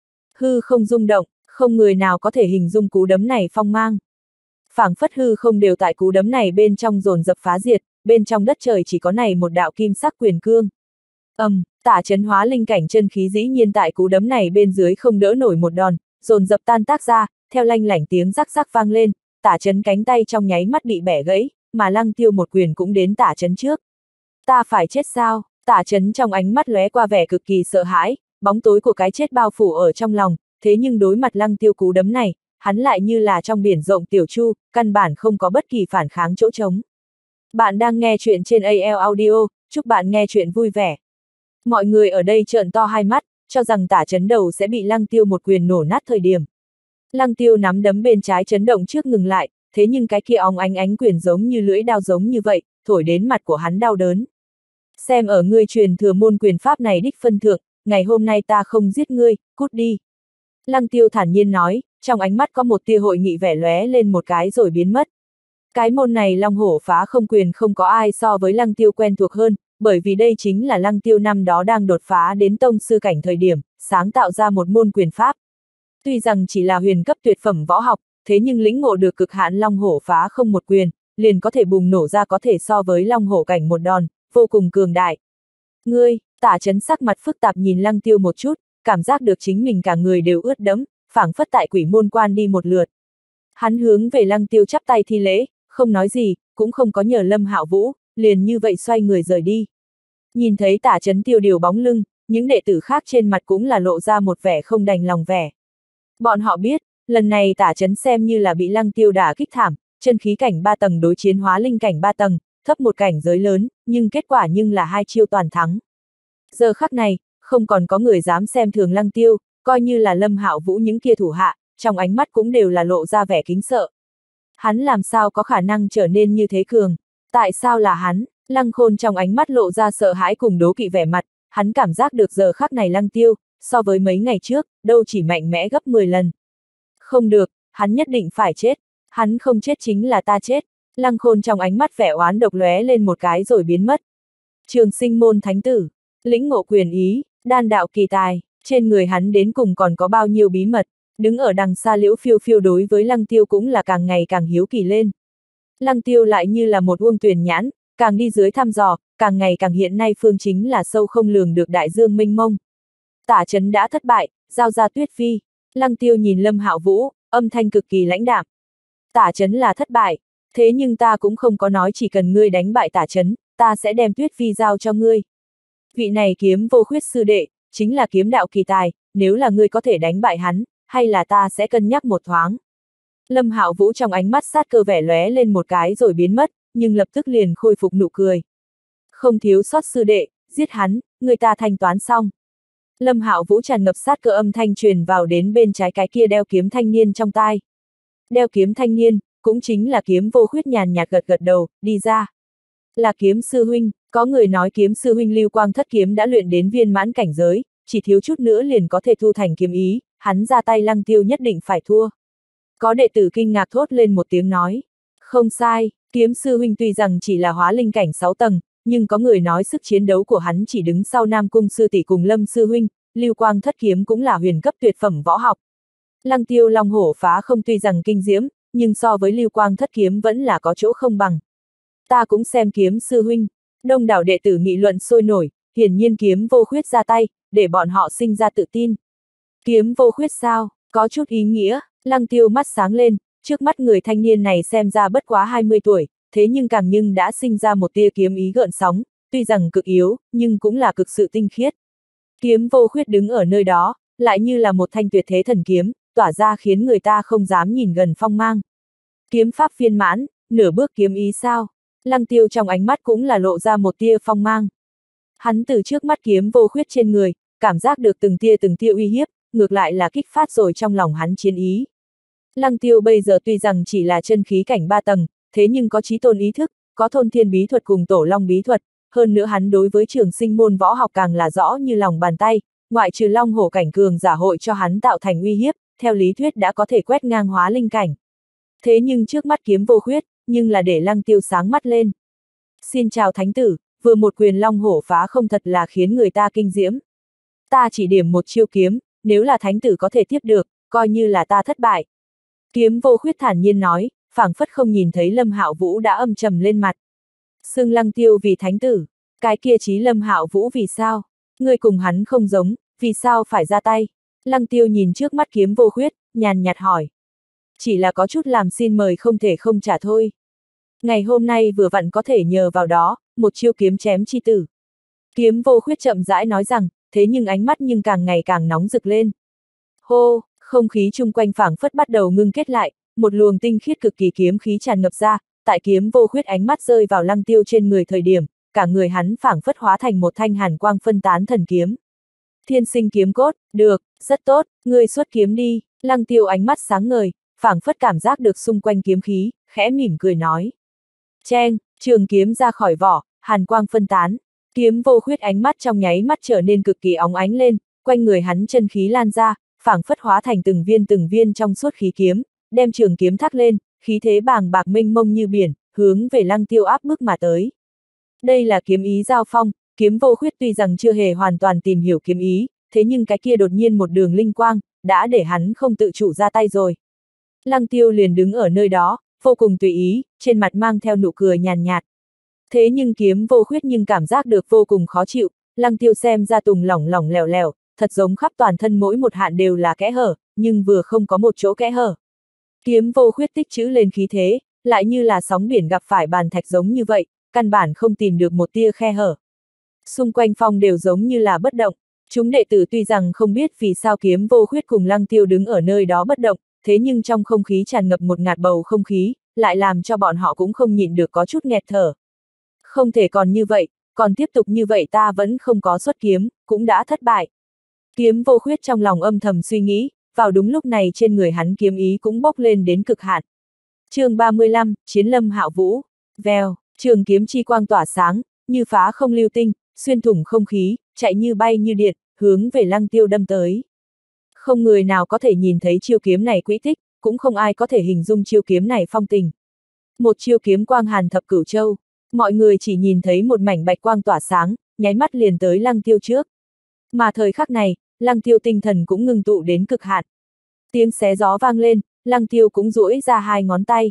Hư không rung động, không người nào có thể hình dung cú đấm này phong mang. Phảng phất hư không đều tại cú đấm này bên trong dồn dập phá diệt, bên trong đất trời chỉ có này một đạo kim sắc quyền cương. Tả Chấn hóa linh cảnh chân khí dĩ nhiên tại cú đấm này bên dưới không đỡ nổi một đòn, dồn dập tan tác ra, theo lanh lảnh tiếng rắc rắc vang lên, Tả Chấn cánh tay trong nháy mắt bị bẻ gãy, mà Lăng Tiêu một quyền cũng đến Tả Chấn trước. Ta phải chết sao? Tả Chấn trong ánh mắt lóe qua vẻ cực kỳ sợ hãi, bóng tối của cái chết bao phủ ở trong lòng, thế nhưng đối mặt Lăng Tiêu cú đấm này, hắn lại như là trong biển rộng tiểu chu, căn bản không có bất kỳ phản kháng chỗ trống. Bạn đang nghe chuyện trên AL Audio, chúc bạn nghe chuyện vui vẻ. Mọi người ở đây trợn to hai mắt, cho rằng Tả Chấn đầu sẽ bị Lăng Tiêu một quyền nổ nát thời điểm. Lăng Tiêu nắm đấm bên trái chấn động trước ngừng lại, thế nhưng cái kia óng ánh quyền giống như lưỡi đao giống như vậy, thổi đến mặt của hắn đau đớn. Xem ở ngươi truyền thừa môn quyền pháp này đích phân thượng, ngày hôm nay ta không giết ngươi, cút đi. Lăng Tiêu thản nhiên nói, trong ánh mắt có một tia hội nghị vẻ lóe lên một cái rồi biến mất. Cái môn này Long Hổ Phá Không Quyền không có ai so với Lăng Tiêu quen thuộc hơn, bởi vì đây chính là Lăng Tiêu năm đó đang đột phá đến tông sư cảnh thời điểm, sáng tạo ra một môn quyền pháp. Tuy rằng chỉ là huyền cấp tuyệt phẩm võ học, thế nhưng lĩnh ngộ được cực hạn Long Hổ Phá Không một quyền, liền có thể bùng nổ ra có thể so với Long Hổ cảnh một đòn, vô cùng cường đại. Ngươi, Tả Chấn sắc mặt phức tạp nhìn Lăng Tiêu một chút, cảm giác được chính mình cả người đều ướt đẫm, phảng phất tại quỷ môn quan đi một lượt. Hắn hướng về Lăng Tiêu chắp tay thi lễ, không nói gì, cũng không có nhờ Lâm Hạo Vũ, liền như vậy xoay người rời đi. Nhìn thấy Tả Chấn tiêu điều bóng lưng, những đệ tử khác trên mặt cũng là lộ ra một vẻ không đành lòng vẻ. Bọn họ biết, lần này Tả Chấn xem như là bị Lăng Tiêu đả kích thảm, chân khí cảnh 3 tầng đối chiến hóa linh cảnh 3 tầng, thấp một cảnh giới lớn, nhưng kết quả nhưng là 2 chiêu toàn thắng. Giờ khắc này, không còn có người dám xem thường Lăng Tiêu, coi như là Lâm Hạo Vũ những kia thủ hạ, trong ánh mắt cũng đều là lộ ra vẻ kính sợ. Hắn làm sao có khả năng trở nên như thế cường? Tại sao là hắn? Lăng Khôn trong ánh mắt lộ ra sợ hãi cùng đố kỵ vẻ mặt, hắn cảm giác được giờ khắc này Lăng Tiêu, so với mấy ngày trước, đâu chỉ mạnh mẽ gấp 10 lần. Không được, hắn nhất định phải chết. Hắn không chết chính là ta chết. Lăng Khôn trong ánh mắt vẻ oán độc lóe lên một cái rồi biến mất. Trường Sinh môn thánh tử, lĩnh ngộ quyền ý, đan đạo kỳ tài, trên người hắn đến cùng còn có bao nhiêu bí mật, đứng ở đằng xa Liễu Phiêu Phiêu đối với Lăng Tiêu cũng là càng ngày càng hiếu kỳ lên. Lăng Tiêu lại như là một uông tuyền nhãn, càng đi dưới thăm dò, càng ngày càng hiện nay phương chính là sâu không lường được đại dương mênh mông. Tả trấn đã thất bại, giao ra Tuyết Phi. Lăng Tiêu nhìn Lâm Hạo Vũ, âm thanh cực kỳ lãnh đạm. Tả trấn là thất bại, thế nhưng ta cũng không có nói chỉ cần ngươi đánh bại Tả trấn, ta sẽ đem Tuyết Phi giao cho ngươi. Vị này Kiếm Vô Khuyết sư đệ, chính là kiếm đạo kỳ tài, nếu là ngươi có thể đánh bại hắn, hay là ta sẽ cân nhắc một thoáng. Lâm Hạo Vũ trong ánh mắt sát cơ vẻ lóe lên một cái rồi biến mất, nhưng lập tức liền khôi phục nụ cười. Không thiếu sót sư đệ, giết hắn, người ta thanh toán xong. Lâm Hạo Vũ tràn ngập sát cơ âm thanh truyền vào đến bên trái cái kia đeo kiếm thanh niên trong tai. Đeo kiếm thanh niên, cũng chính là Kiếm Vô Khuyết nhàn nhạt gật gật đầu, đi ra. Là Kiếm sư huynh, có người nói Kiếm sư huynh Lưu Quang Thất kiếm đã luyện đến viên mãn cảnh giới, chỉ thiếu chút nữa liền có thể thu thành kiếm ý, hắn ra tay Lăng Tiêu nhất định phải thua. Có đệ tử kinh ngạc thốt lên một tiếng nói. Không sai, Kiếm sư huynh tuy rằng chỉ là hóa linh cảnh 6 tầng, nhưng có người nói sức chiến đấu của hắn chỉ đứng sau Nam Cung sư tỷ cùng Lâm sư huynh, Lưu Quang Thất kiếm cũng là huyền cấp tuyệt phẩm võ học. Lăng Tiêu Long Hổ phá không tuy rằng kinh diễm, nhưng so với Lưu Quang Thất kiếm vẫn là có chỗ không bằng. Ta cũng xem Kiếm sư huynh, đông đảo đệ tử nghị luận sôi nổi, hiển nhiên Kiếm Vô Khuyết ra tay, để bọn họ sinh ra tự tin. Kiếm Vô Khuyết sao, có chút ý nghĩa, Lăng Tiêu mắt sáng lên, trước mắt người thanh niên này xem ra bất quá 20 tuổi, thế nhưng đã sinh ra một tia kiếm ý gợn sóng, tuy rằng cực yếu, nhưng cũng là cực sự tinh khiết. Kiếm Vô Khuyết đứng ở nơi đó, lại như là một thanh tuyệt thế thần kiếm, tỏa ra khiến người ta không dám nhìn gần phong mang. Kiếm pháp viên mãn, nửa bước kiếm ý sao? Lăng Tiêu trong ánh mắt cũng là lộ ra một tia phong mang. Hắn từ trước mắt Kiếm Vô Khuyết trên người, cảm giác được từng tia uy hiếp, ngược lại là kích phát rồi trong lòng hắn chiến ý. Lăng Tiêu bây giờ tuy rằng chỉ là chân khí cảnh 3 tầng, thế nhưng có chí tôn ý thức, có thôn thiên bí thuật cùng tổ long bí thuật, hơn nữa hắn đối với trường sinh môn võ học càng là rõ như lòng bàn tay, ngoại trừ long hổ cảnh cường giả hội cho hắn tạo thành uy hiếp, theo lý thuyết đã có thể quét ngang hóa linh cảnh. Thế nhưng trước mắt Kiếm Vô Khuyết, nhưng là để Lăng Tiêu sáng mắt lên. Xin chào thánh tử, vừa một quyền long hổ phá không thật là khiến người ta kinh diễm. Ta chỉ điểm một chiêu kiếm, nếu là thánh tử có thể tiếp được, coi như là ta thất bại. Kiếm Vô Khuyết thản nhiên nói, phảng phất không nhìn thấy Lâm Hạo Vũ đã âm trầm lên mặt. Xưng Lăng Tiêu vì thánh tử, cái kia chí Lâm Hạo Vũ vì sao? Người cùng hắn không giống, vì sao phải ra tay? Lăng Tiêu nhìn trước mắt Kiếm Vô Khuyết, nhàn nhạt hỏi. Chỉ là có chút làm xin mời không thể không trả thôi. Ngày hôm nay vừa vặn có thể nhờ vào đó, một chiêu kiếm chém chi tử. Kiếm Vô Khuyết chậm rãi nói rằng, thế nhưng ánh mắt nhưng càng ngày càng nóng rực lên. Hô, không khí chung quanh phảng phất bắt đầu ngưng kết lại, một luồng tinh khiết cực kỳ kiếm khí tràn ngập ra, tại Kiếm Vô Khuyết ánh mắt rơi vào Lăng Tiêu trên người thời điểm, cả người hắn phảng phất hóa thành một thanh hàn quang phân tán thần kiếm. Thiên sinh kiếm cốt, được, rất tốt, ngươi xuất kiếm đi. Lăng Tiêu ánh mắt sáng ngời, phảng phất cảm giác được xung quanh kiếm khí, khẽ mỉm cười nói. Cheng, trường kiếm ra khỏi vỏ, hàn quang phân tán. Kiếm Vô Khuyết ánh mắt trong nháy mắt trở nên cực kỳ óng ánh lên, quanh người hắn chân khí lan ra, phảng phất hóa thành từng viên trong suốt khí kiếm, đem trường kiếm thác lên, khí thế bàng bạc mênh mông như biển, hướng về Lăng Tiêu áp bức mà tới. Đây là kiếm ý giao phong, Kiếm Vô Khuyết tuy rằng chưa hề hoàn toàn tìm hiểu kiếm ý, thế nhưng cái kia đột nhiên một đường linh quang, đã để hắn không tự chủ ra tay rồi. Lăng Tiêu liền đứng ở nơi đó, vô cùng tùy ý, trên mặt mang theo nụ cười nhàn nhạt. Thế nhưng Kiếm Vô Khuyết nhưng cảm giác được vô cùng khó chịu, Lăng Tiêu xem ra tùng lỏng lẻo lẻo, thật giống khắp toàn thân mỗi một hạn đều là kẽ hở, nhưng vừa không có một chỗ kẽ hở. Kiếm Vô Khuyết tích trữ lên khí thế, lại như là sóng biển gặp phải bàn thạch giống như vậy, căn bản không tìm được một tia khe hở. Xung quanh phong đều giống như là bất động, chúng đệ tử tuy rằng không biết vì sao Kiếm Vô Khuyết cùng Lăng Tiêu đứng ở nơi đó bất động, thế nhưng trong không khí tràn ngập một ngạt bầu không khí, lại làm cho bọn họ cũng không nhịn được có chút nghẹt thở. Không thể còn như vậy, còn tiếp tục như vậy ta vẫn không có xuất kiếm, cũng đã thất bại. Kiếm Vô Khuyết trong lòng âm thầm suy nghĩ, vào đúng lúc này trên người hắn kiếm ý cũng bốc lên đến cực hạn. Chương 35, Chiến Lâm Hạo Vũ. Vèo, trường kiếm chi quang tỏa sáng, như phá không lưu tinh, xuyên thủng không khí, chạy như bay như điện, hướng về Lăng Tiêu đâm tới. Không người nào có thể nhìn thấy chiêu kiếm này quỹ tích, cũng không ai có thể hình dung chiêu kiếm này phong tình. Một chiêu kiếm quang hàn thập cửu châu, mọi người chỉ nhìn thấy một mảnh bạch quang tỏa sáng, nháy mắt liền tới Lăng Tiêu trước. Mà thời khắc này, Lăng Tiêu tinh thần cũng ngưng tụ đến cực hạn. Tiếng xé gió vang lên, Lăng Tiêu cũng duỗi ra hai ngón tay.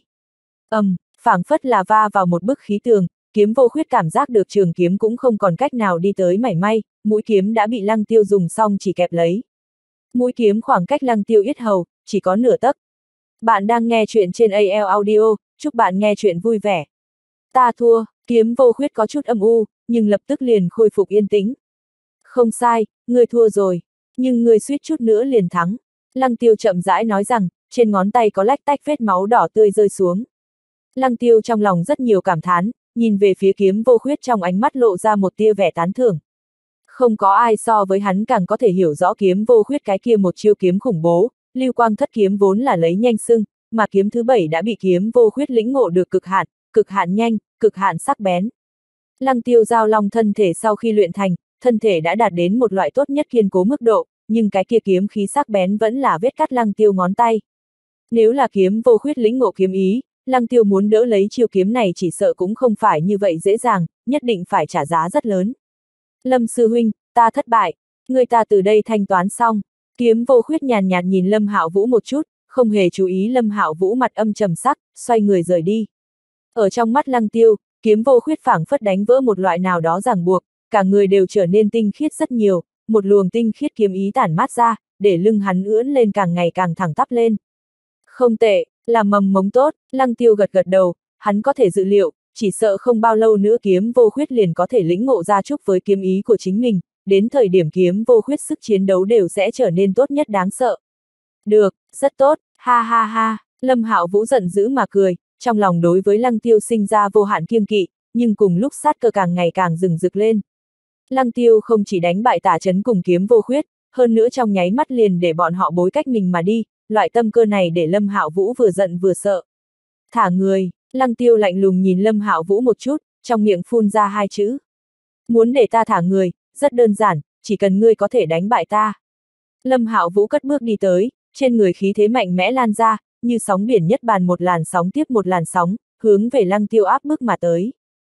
Phảng phất là va vào một bức khí tường, kiếm vô khuyết cảm giác được trường kiếm cũng không còn cách nào đi tới mảy may, mũi kiếm đã bị Lăng Tiêu dùng xong chỉ kẹp lấy. Mũi kiếm khoảng cách Lăng Tiêu yết hầu, chỉ có nửa tấc. Bạn đang nghe chuyện trên AL Audio, chúc bạn nghe chuyện vui vẻ. Ta thua, kiếm vô khuyết có chút âm u, nhưng lập tức liền khôi phục yên tĩnh. Không sai, ngươi thua rồi, nhưng ngươi suýt chút nữa liền thắng. Lăng Tiêu chậm rãi nói rằng, trên ngón tay có lách tách vết máu đỏ tươi rơi xuống. Lăng Tiêu trong lòng rất nhiều cảm thán, nhìn về phía kiếm vô khuyết trong ánh mắt lộ ra một tia vẻ tán thưởng. Không có ai so với hắn càng có thể hiểu rõ kiếm vô khuyết cái kia một chiêu kiếm khủng bố, lưu quang thất kiếm vốn là lấy nhanh xưng, mà kiếm thứ 7 đã bị kiếm vô khuyết lĩnh ngộ được cực hạn nhanh, cực hạn sắc bén. Lăng Tiêu giao long thân thể sau khi luyện thành, thân thể đã đạt đến một loại tốt nhất kiên cố mức độ, nhưng cái kia kiếm khí sắc bén vẫn là vết cắt Lăng Tiêu ngón tay. Nếu là kiếm vô khuyết lĩnh ngộ kiếm ý, Lăng Tiêu muốn đỡ lấy chiêu kiếm này chỉ sợ cũng không phải như vậy dễ dàng, nhất định phải trả giá rất lớn. Lâm sư huynh, ta thất bại, người ta từ đây thanh toán xong. Kiếm vô khuyết nhàn nhạt nhìn Lâm Hạo Vũ một chút, không hề chú ý Lâm Hạo Vũ mặt âm trầm sắc, xoay người rời đi. Ở trong mắt Lăng Tiêu, kiếm vô khuyết phảng phất đánh vỡ một loại nào đó ràng buộc, cả người đều trở nên tinh khiết rất nhiều, một luồng tinh khiết kiếm ý tản mát ra, để lưng hắn ưỡn lên càng ngày càng thẳng tắp lên. Không tệ, là mầm mống tốt, Lăng Tiêu gật gật đầu, hắn có thể dự liệu, chỉ sợ không bao lâu nữa kiếm vô khuyết liền có thể lĩnh ngộ ra chúc với kiếm ý của chính mình, đến thời điểm kiếm vô khuyết sức chiến đấu đều sẽ trở nên tốt nhất đáng sợ. Được, rất tốt, ha ha ha, Lâm Hạo Vũ giận dữ mà cười, trong lòng đối với Lăng Tiêu sinh ra vô hạn kiêng kỵ, nhưng cùng lúc sát cơ càng ngày càng rừng rực lên. Lăng Tiêu không chỉ đánh bại Tả Chấn cùng kiếm vô khuyết, hơn nữa trong nháy mắt liền để bọn họ bối cách mình mà đi, loại tâm cơ này để Lâm Hạo Vũ vừa giận vừa sợ. Thả người, Lăng Tiêu lạnh lùng nhìn Lâm Hạo Vũ một chút, trong miệng phun ra hai chữ. Muốn để ta thả người, rất đơn giản, chỉ cần ngươi có thể đánh bại ta. Lâm Hạo Vũ cất bước đi tới, trên người khí thế mạnh mẽ lan ra, như sóng biển nhất bàn một làn sóng tiếp một làn sóng, hướng về Lăng Tiêu áp bức mà tới.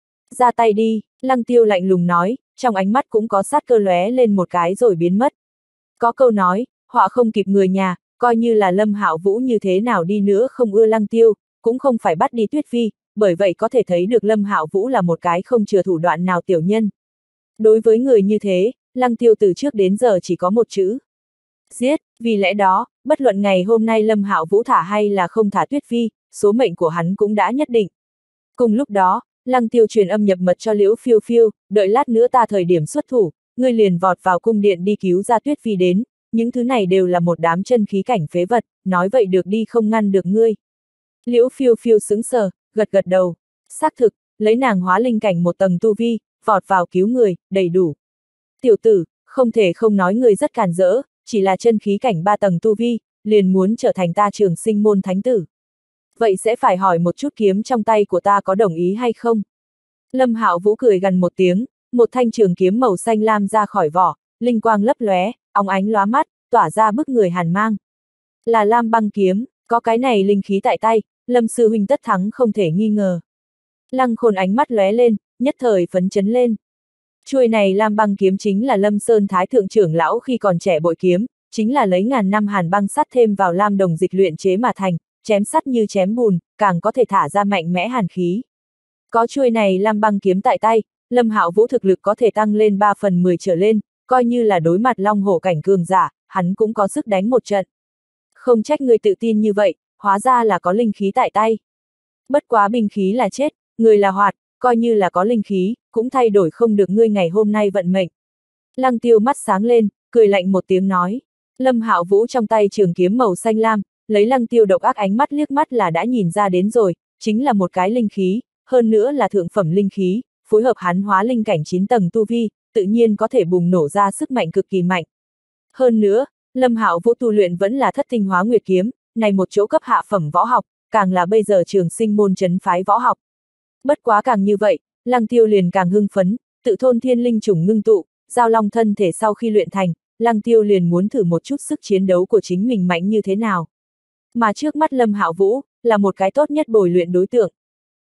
Ra tay đi, Lăng Tiêu lạnh lùng nói, trong ánh mắt cũng có sát cơ lóe lên một cái rồi biến mất. Có câu nói, họa không kịp người nhà, coi như là Lâm Hạo Vũ như thế nào đi nữa không ưa Lăng Tiêu, cũng không phải bắt đi Tuyết Phi, bởi vậy có thể thấy được Lâm Hạo Vũ là một cái không chừa thủ đoạn nào tiểu nhân. Đối với người như thế, Lăng Tiêu từ trước đến giờ chỉ có một chữ. Giết, vì lẽ đó, bất luận ngày hôm nay Lâm Hạo Vũ thả hay là không thả Tuyết Phi, số mệnh của hắn cũng đã nhất định. Cùng lúc đó, Lăng Tiêu truyền âm nhập mật cho Liễu Phiêu Phiêu, đợi lát nữa ta thời điểm xuất thủ, ngươi liền vọt vào cung điện đi cứu ra Tuyết Phi đến, những thứ này đều là một đám chân khí cảnh phế vật, nói vậy được đi không ngăn được ngươi. Liễu Phiêu Phiêu sững sờ, gật gật đầu, xác thực, lấy nàng hóa linh cảnh một tầng tu vi, vọt vào cứu người, đầy đủ. Tiểu tử, không thể không nói người rất càn rỡ, chỉ là chân khí cảnh 3 tầng tu vi, liền muốn trở thành ta Trường Sinh môn thánh tử. Vậy sẽ phải hỏi một chút kiếm trong tay của ta có đồng ý hay không? Lâm Hạo Vũ cười gần một tiếng, một thanh trường kiếm màu xanh lam ra khỏi vỏ, linh quang lấp lóe, óng ánh lóa mắt, tỏa ra bức người hàn mang. Là Lam Băng kiếm, có cái này linh khí tại tay, Lâm sư huynh tất thắng không thể nghi ngờ. Lăng Khôn ánh mắt lóe lên, nhất thời phấn chấn lên. Chuôi này Lam Băng kiếm chính là Lâm Sơn Thái thượng trưởng lão khi còn trẻ bội kiếm, chính là lấy ngàn năm hàn băng sắt thêm vào lam đồng dịch luyện chế mà thành, chém sắt như chém bùn, càng có thể thả ra mạnh mẽ hàn khí. Có chuôi này Lam Băng kiếm tại tay, Lâm Hạo Vũ thực lực có thể tăng lên 3/10 trở lên, coi như là đối mặt long hổ cảnh cường giả, hắn cũng có sức đánh một trận. Không trách người tự tin như vậy, hóa ra là có linh khí tại tay. Bất quá binh khí là chết, người là hoạt, coi như là có linh khí, cũng thay đổi không được ngươi ngày hôm nay vận mệnh. Lăng Tiêu mắt sáng lên, cười lạnh một tiếng nói. Lâm Hạo Vũ trong tay trường kiếm màu xanh lam, lấy Lăng Tiêu độc ác ánh mắt liếc mắt là đã nhìn ra đến rồi, chính là một cái linh khí, hơn nữa là thượng phẩm linh khí, phối hợp hắn hóa linh cảnh 9 tầng tu vi, tự nhiên có thể bùng nổ ra sức mạnh cực kỳ mạnh. Hơn nữa, Lâm Hạo Vũ tu luyện vẫn là Thất Tinh Hóa Nguyệt kiếm, này một chỗ cấp hạ phẩm võ học, càng là bây giờ Trường Sinh môn trấn phái võ học. Bất quá càng như vậy, Lăng Tiêu liền càng hưng phấn, tự thôn thiên linh chủng ngưng tụ, giao long thân thể sau khi luyện thành, Lăng Tiêu liền muốn thử một chút sức chiến đấu của chính mình mạnh như thế nào. Mà trước mắt Lâm Hạo Vũ, là một cái tốt nhất bồi luyện đối tượng.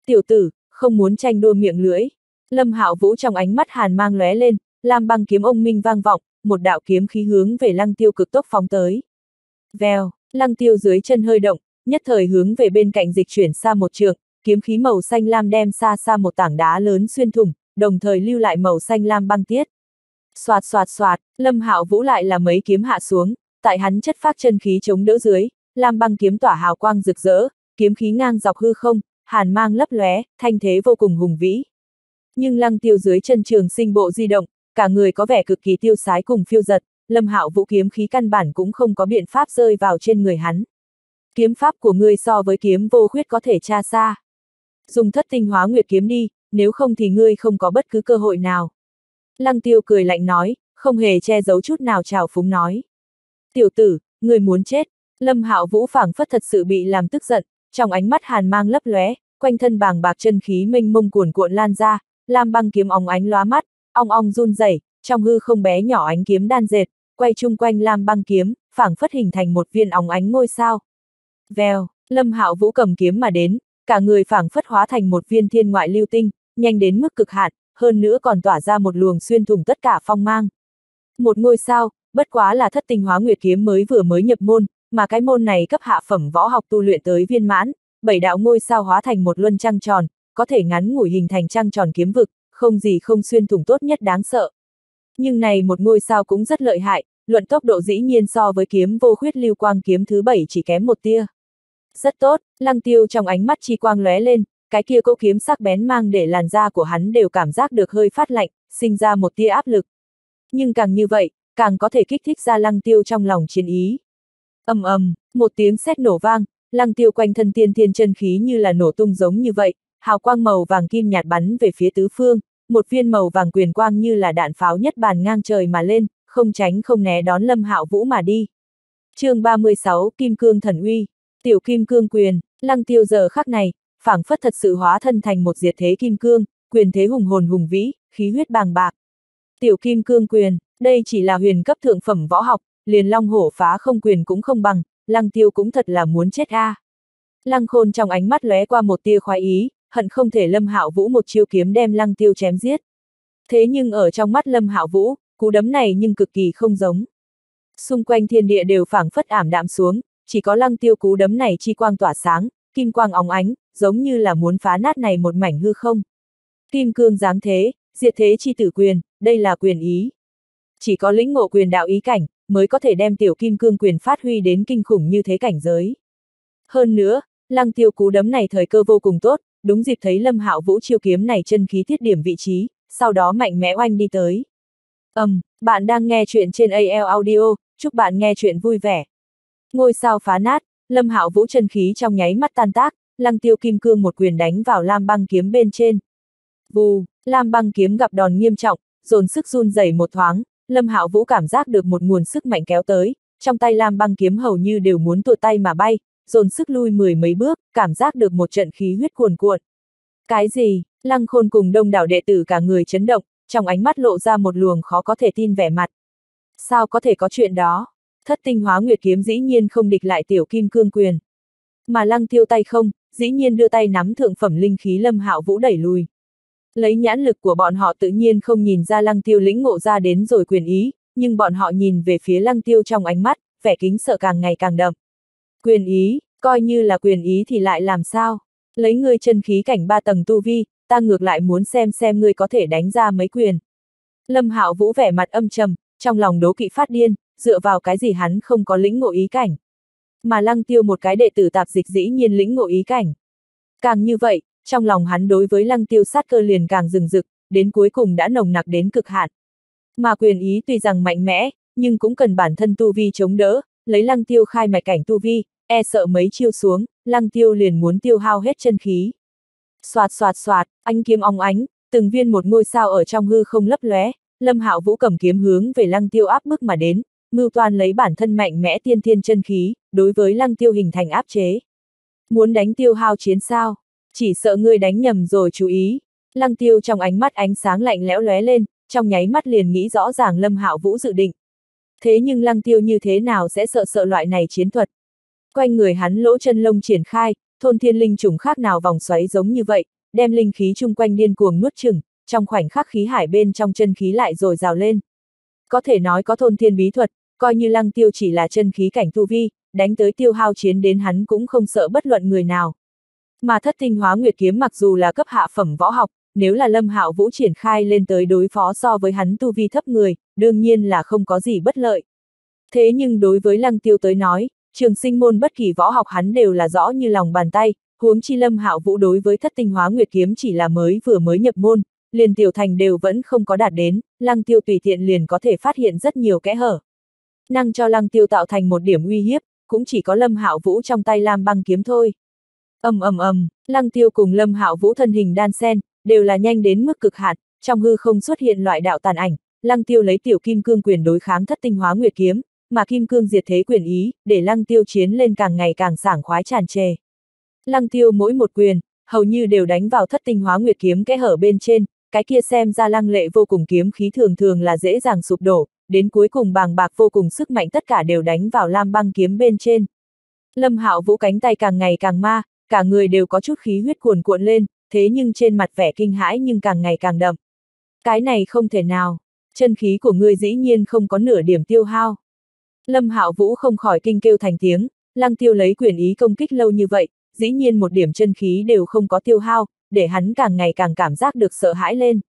Tiểu tử, không muốn tranh đua miệng lưỡi. Lâm Hạo Vũ trong ánh mắt hàn mang lóe lên, lam băng kiếm ông minh vang vọng, một đạo kiếm khí hướng về Lăng Tiêu cực tốc phóng tới. Vèo, Lăng Tiêu dưới chân hơi động, nhất thời hướng về bên cạnh dịch chuyển xa một trượng, kiếm khí màu xanh lam đem xa xa một tảng đá lớn xuyên thủng, đồng thời lưu lại màu xanh lam băng tiết. Xoạt xoạt xoạt, Lâm Hạo Vũ lại là mấy kiếm hạ xuống, tại hắn chất phác chân khí chống đỡ dưới, lam băng kiếm tỏa hào quang rực rỡ, kiếm khí ngang dọc hư không, hàn mang lấp lóe, thanh thế vô cùng hùng vĩ. Nhưng Lăng Tiêu dưới chân Trường Sinh bộ di động, cả người có vẻ cực kỳ tiêu sái cùng phiêu giật, Lâm Hạo Vũ kiếm khí căn bản cũng không có biện pháp rơi vào trên người hắn. Kiếm pháp của ngươi so với kiếm vô khuyết có thể tra xa. Dùng thất tinh hóa nguyệt kiếm đi, nếu không thì ngươi không có bất cứ cơ hội nào. Lăng Tiêu cười lạnh nói, không hề che giấu chút nào trào phúng nói. Tiểu tử, ngươi muốn chết. Lâm Hạo Vũ phảng phất thật sự bị làm tức giận, trong ánh mắt hàn mang lấp lóe, quanh thân bàng bạc chân khí mênh mông cuồn cuộn lan ra, lam băng kiếm óng ánh lóa mắt, ong ong run rẩy, trong hư không bé nhỏ ánh kiếm đan dệt, quay chung quanh lam băng kiếm, phảng phất hình thành một viên óng ánh ngôi sao. Vèo, Lâm Hạo Vũ cầm kiếm mà đến, cả người phảng phất hóa thành một viên thiên ngoại lưu tinh, nhanh đến mức cực hạn, hơn nữa còn tỏa ra một luồng xuyên thủng tất cả phong mang. Một ngôi sao, bất quá là thất tinh hóa nguyệt kiếm mới nhập môn, mà cái môn này cấp hạ phẩm võ học tu luyện tới viên mãn, 7 đạo ngôi sao hóa thành một luân trăng tròn, có thể ngắn ngủi hình thành trăng tròn kiếm vực, không gì không xuyên thủng tốt nhất đáng sợ. Nhưng này một ngôi sao cũng rất lợi hại, luận tốc độ dĩ nhiên so với kiếm vô khuyết lưu quang kiếm thứ 7 chỉ kém một tia. Rất tốt, Lăng Tiêu trong ánh mắt chi quang lóe lên, cái kia cỗ kiếm sắc bén mang để làn da của hắn đều cảm giác được hơi phát lạnh, sinh ra một tia áp lực. Nhưng càng như vậy, càng có thể kích thích ra Lăng Tiêu trong lòng chiến ý. Ầm ầm, một tiếng sét nổ vang, Lăng Tiêu quanh thân tiên thiên chân khí như là nổ tung giống như vậy, hào quang màu vàng kim nhạt bắn về phía tứ phương, một viên màu vàng quyền quang như là đạn pháo nhất bàn ngang trời mà lên, không tránh không né đón Lâm Hạo Vũ mà đi. Chương 36, Kim Cương Thần Uy, Tiểu Kim Cương Quyền. Lăng Tiêu giờ khắc này, phảng phất thật sự hóa thân thành một diệt thế kim cương, quyền thế hùng hồn hùng vĩ, khí huyết bàng bạc. Tiểu Kim Cương Quyền, đây chỉ là huyền cấp thượng phẩm võ học, liền long hổ phá không quyền cũng không bằng, Lăng Tiêu cũng thật là muốn chết a. Lăng Khôn trong ánh mắt lóe qua một tia khoái ý, hận không thể Lâm Hạo Vũ một chiêu kiếm đem Lăng Tiêu chém giết. Thế nhưng ở trong mắt Lâm Hạo Vũ, cú đấm này nhưng cực kỳ không giống. Xung quanh thiên địa đều phảng phất ảm đạm xuống, chỉ có Lăng Tiêu cú đấm này chi quang tỏa sáng, kim quang óng ánh, giống như là muốn phá nát này một mảnh hư không. Kim cương giáng thế, diệt thế chi tử quyền, đây là quyền ý. Chỉ có lĩnh ngộ quyền đạo ý cảnh, mới có thể đem tiểu kim cương quyền phát huy đến kinh khủng như thế cảnh giới. Hơn nữa, Lăng Tiêu cú đấm này thời cơ vô cùng tốt, đúng dịp thấy Lâm Hạo Vũ chiêu kiếm này chân khí thiết điểm vị trí, sau đó mạnh mẽ oanh đi tới. Bạn đang nghe chuyện trên AL Audio, chúc bạn nghe chuyện vui vẻ. Ngôi sao phá nát, Lâm Hạo Vũ chân khí trong nháy mắt tan tác, Lăng Tiêu kim cương một quyền đánh vào lam băng kiếm bên trên. Vù, lam băng kiếm gặp đòn nghiêm trọng, dồn sức run rẩy một thoáng, Lâm Hạo Vũ cảm giác được một nguồn sức mạnh kéo tới, trong tay lam băng kiếm hầu như đều muốn tuột tay mà bay, dồn sức lui mười mấy bước, cảm giác được một trận khí huyết cuồn cuộn. Cái gì? Lăng Khôn cùng đông đảo đệ tử cả người chấn động, trong ánh mắt lộ ra một luồng khó có thể tin vẻ mặt. Sao có thể có chuyện đó? Thất tinh hóa nguyệt kiếm dĩ nhiên không địch lại tiểu kim cương quyền. Mà Lăng Tiêu tay không, dĩ nhiên đưa tay nắm thượng phẩm linh khí Lâm Hạo Vũ đẩy lùi. Lấy nhãn lực của bọn họ tự nhiên không nhìn ra Lăng Tiêu lĩnh ngộ ra đến rồi quyền ý, nhưng bọn họ nhìn về phía Lăng Tiêu trong ánh mắt, vẻ kính sợ càng ngày càng đậm. Quyền ý, coi như là quyền ý thì lại làm sao? Lấy ngươi chân khí cảnh 3 tầng tu vi, ta ngược lại muốn xem ngươi có thể đánh ra mấy quyền. Lâm Hạo Vũ vẻ mặt âm trầm, trong lòng đố kỵ phát điên, dựa vào cái gì hắn không có lĩnh ngộ ý cảnh. Mà Lăng Tiêu một cái đệ tử tạp dịch dĩ nhiên lĩnh ngộ ý cảnh. Càng như vậy, trong lòng hắn đối với Lăng Tiêu sát cơ liền càng rừng rực, đến cuối cùng đã nồng nặc đến cực hạn. Mà quyền ý tuy rằng mạnh mẽ, nhưng cũng cần bản thân tu vi chống đỡ, lấy Lăng Tiêu khai mạch cảnh tu vi, e sợ mấy chiêu xuống, Lăng Tiêu liền muốn tiêu hao hết chân khí. Xoạt xoạt xoạt, ánh kiếm óng ánh, từng viên một ngôi sao ở trong hư không lấp lóe, Lâm Hạo Vũ cầm kiếm hướng về Lăng Tiêu áp bức mà đến, mưu toan lấy bản thân mạnh mẽ tiên thiên chân khí, đối với Lăng Tiêu hình thành áp chế. Muốn đánh tiêu hao chiến sao? Chỉ sợ ngươi đánh nhầm rồi chú ý. Lăng Tiêu trong ánh mắt ánh sáng lạnh lẽo lóe lên, trong nháy mắt liền nghĩ rõ ràng Lâm Hạo Vũ dự định. Thế nhưng Lăng Tiêu như thế nào sẽ sợ loại này chiến thuật? Quanh người hắn lỗ chân lông triển khai, thôn thiên linh trùng khác nào vòng xoáy giống như vậy, đem linh khí chung quanh điên cuồng nuốt chửng, trong khoảnh khắc khí hải bên trong chân khí lại dồi dào lên. Có thể nói có thôn thiên bí thuật, coi như Lăng Tiêu chỉ là chân khí cảnh tu vi, đánh tới tiêu hao chiến đến hắn cũng không sợ bất luận người nào. Mà Thất Tinh Hóa Nguyệt Kiếm mặc dù là cấp hạ phẩm võ học, nếu là Lâm Hạo Vũ triển khai lên tới đối phó so với hắn tu vi thấp người, đương nhiên là không có gì bất lợi. Thế nhưng đối với Lăng Tiêu tới nói, trường sinh môn bất kỳ võ học hắn đều là rõ như lòng bàn tay, huống chi Lâm Hạo Vũ đối với Thất Tinh Hóa Nguyệt Kiếm chỉ là vừa mới nhập môn, liền tiểu thành đều vẫn không có đạt đến, Lăng Tiêu tùy tiện liền có thể phát hiện rất nhiều kẽ hở. Năng cho Lăng Tiêu tạo thành một điểm uy hiếp, cũng chỉ có Lâm Hạo Vũ trong tay Lam Băng Kiếm thôi. Lăng Tiêu cùng Lâm Hạo Vũ thân hình đan xen, đều là nhanh đến mức cực hạn, trong hư không xuất hiện loại đạo tàn ảnh, Lăng Tiêu lấy tiểu kim cương quyền đối kháng Thất Tinh Hóa Nguyệt Kiếm, mà kim cương diệt thế quyền ý, để Lăng Tiêu chiến lên càng ngày càng sảng khoái tràn trề. Lăng Tiêu mỗi một quyền, hầu như đều đánh vào Thất Tinh Hóa Nguyệt Kiếm kẽ hở bên trên, cái kia xem ra lăng lệ vô cùng kiếm khí thường thường là dễ dàng sụp đổ, đến cuối cùng bàng bạc vô cùng sức mạnh tất cả đều đánh vào Lam Băng Kiếm bên trên. Lâm Hạo Vũ cánh tay càng ngày càng ma, cả người đều có chút khí huyết cuồn cuộn lên, thế nhưng trên mặt vẻ kinh hãi nhưng càng ngày càng đậm. Cái này không thể nào, chân khí của ngươi dĩ nhiên không có nửa điểm tiêu hao. Lâm Hạo Vũ không khỏi kinh kêu thành tiếng, Lăng Tiêu lấy quyền ý công kích lâu như vậy, dĩ nhiên một điểm chân khí đều không có tiêu hao, để hắn càng ngày càng cảm giác được sợ hãi lên.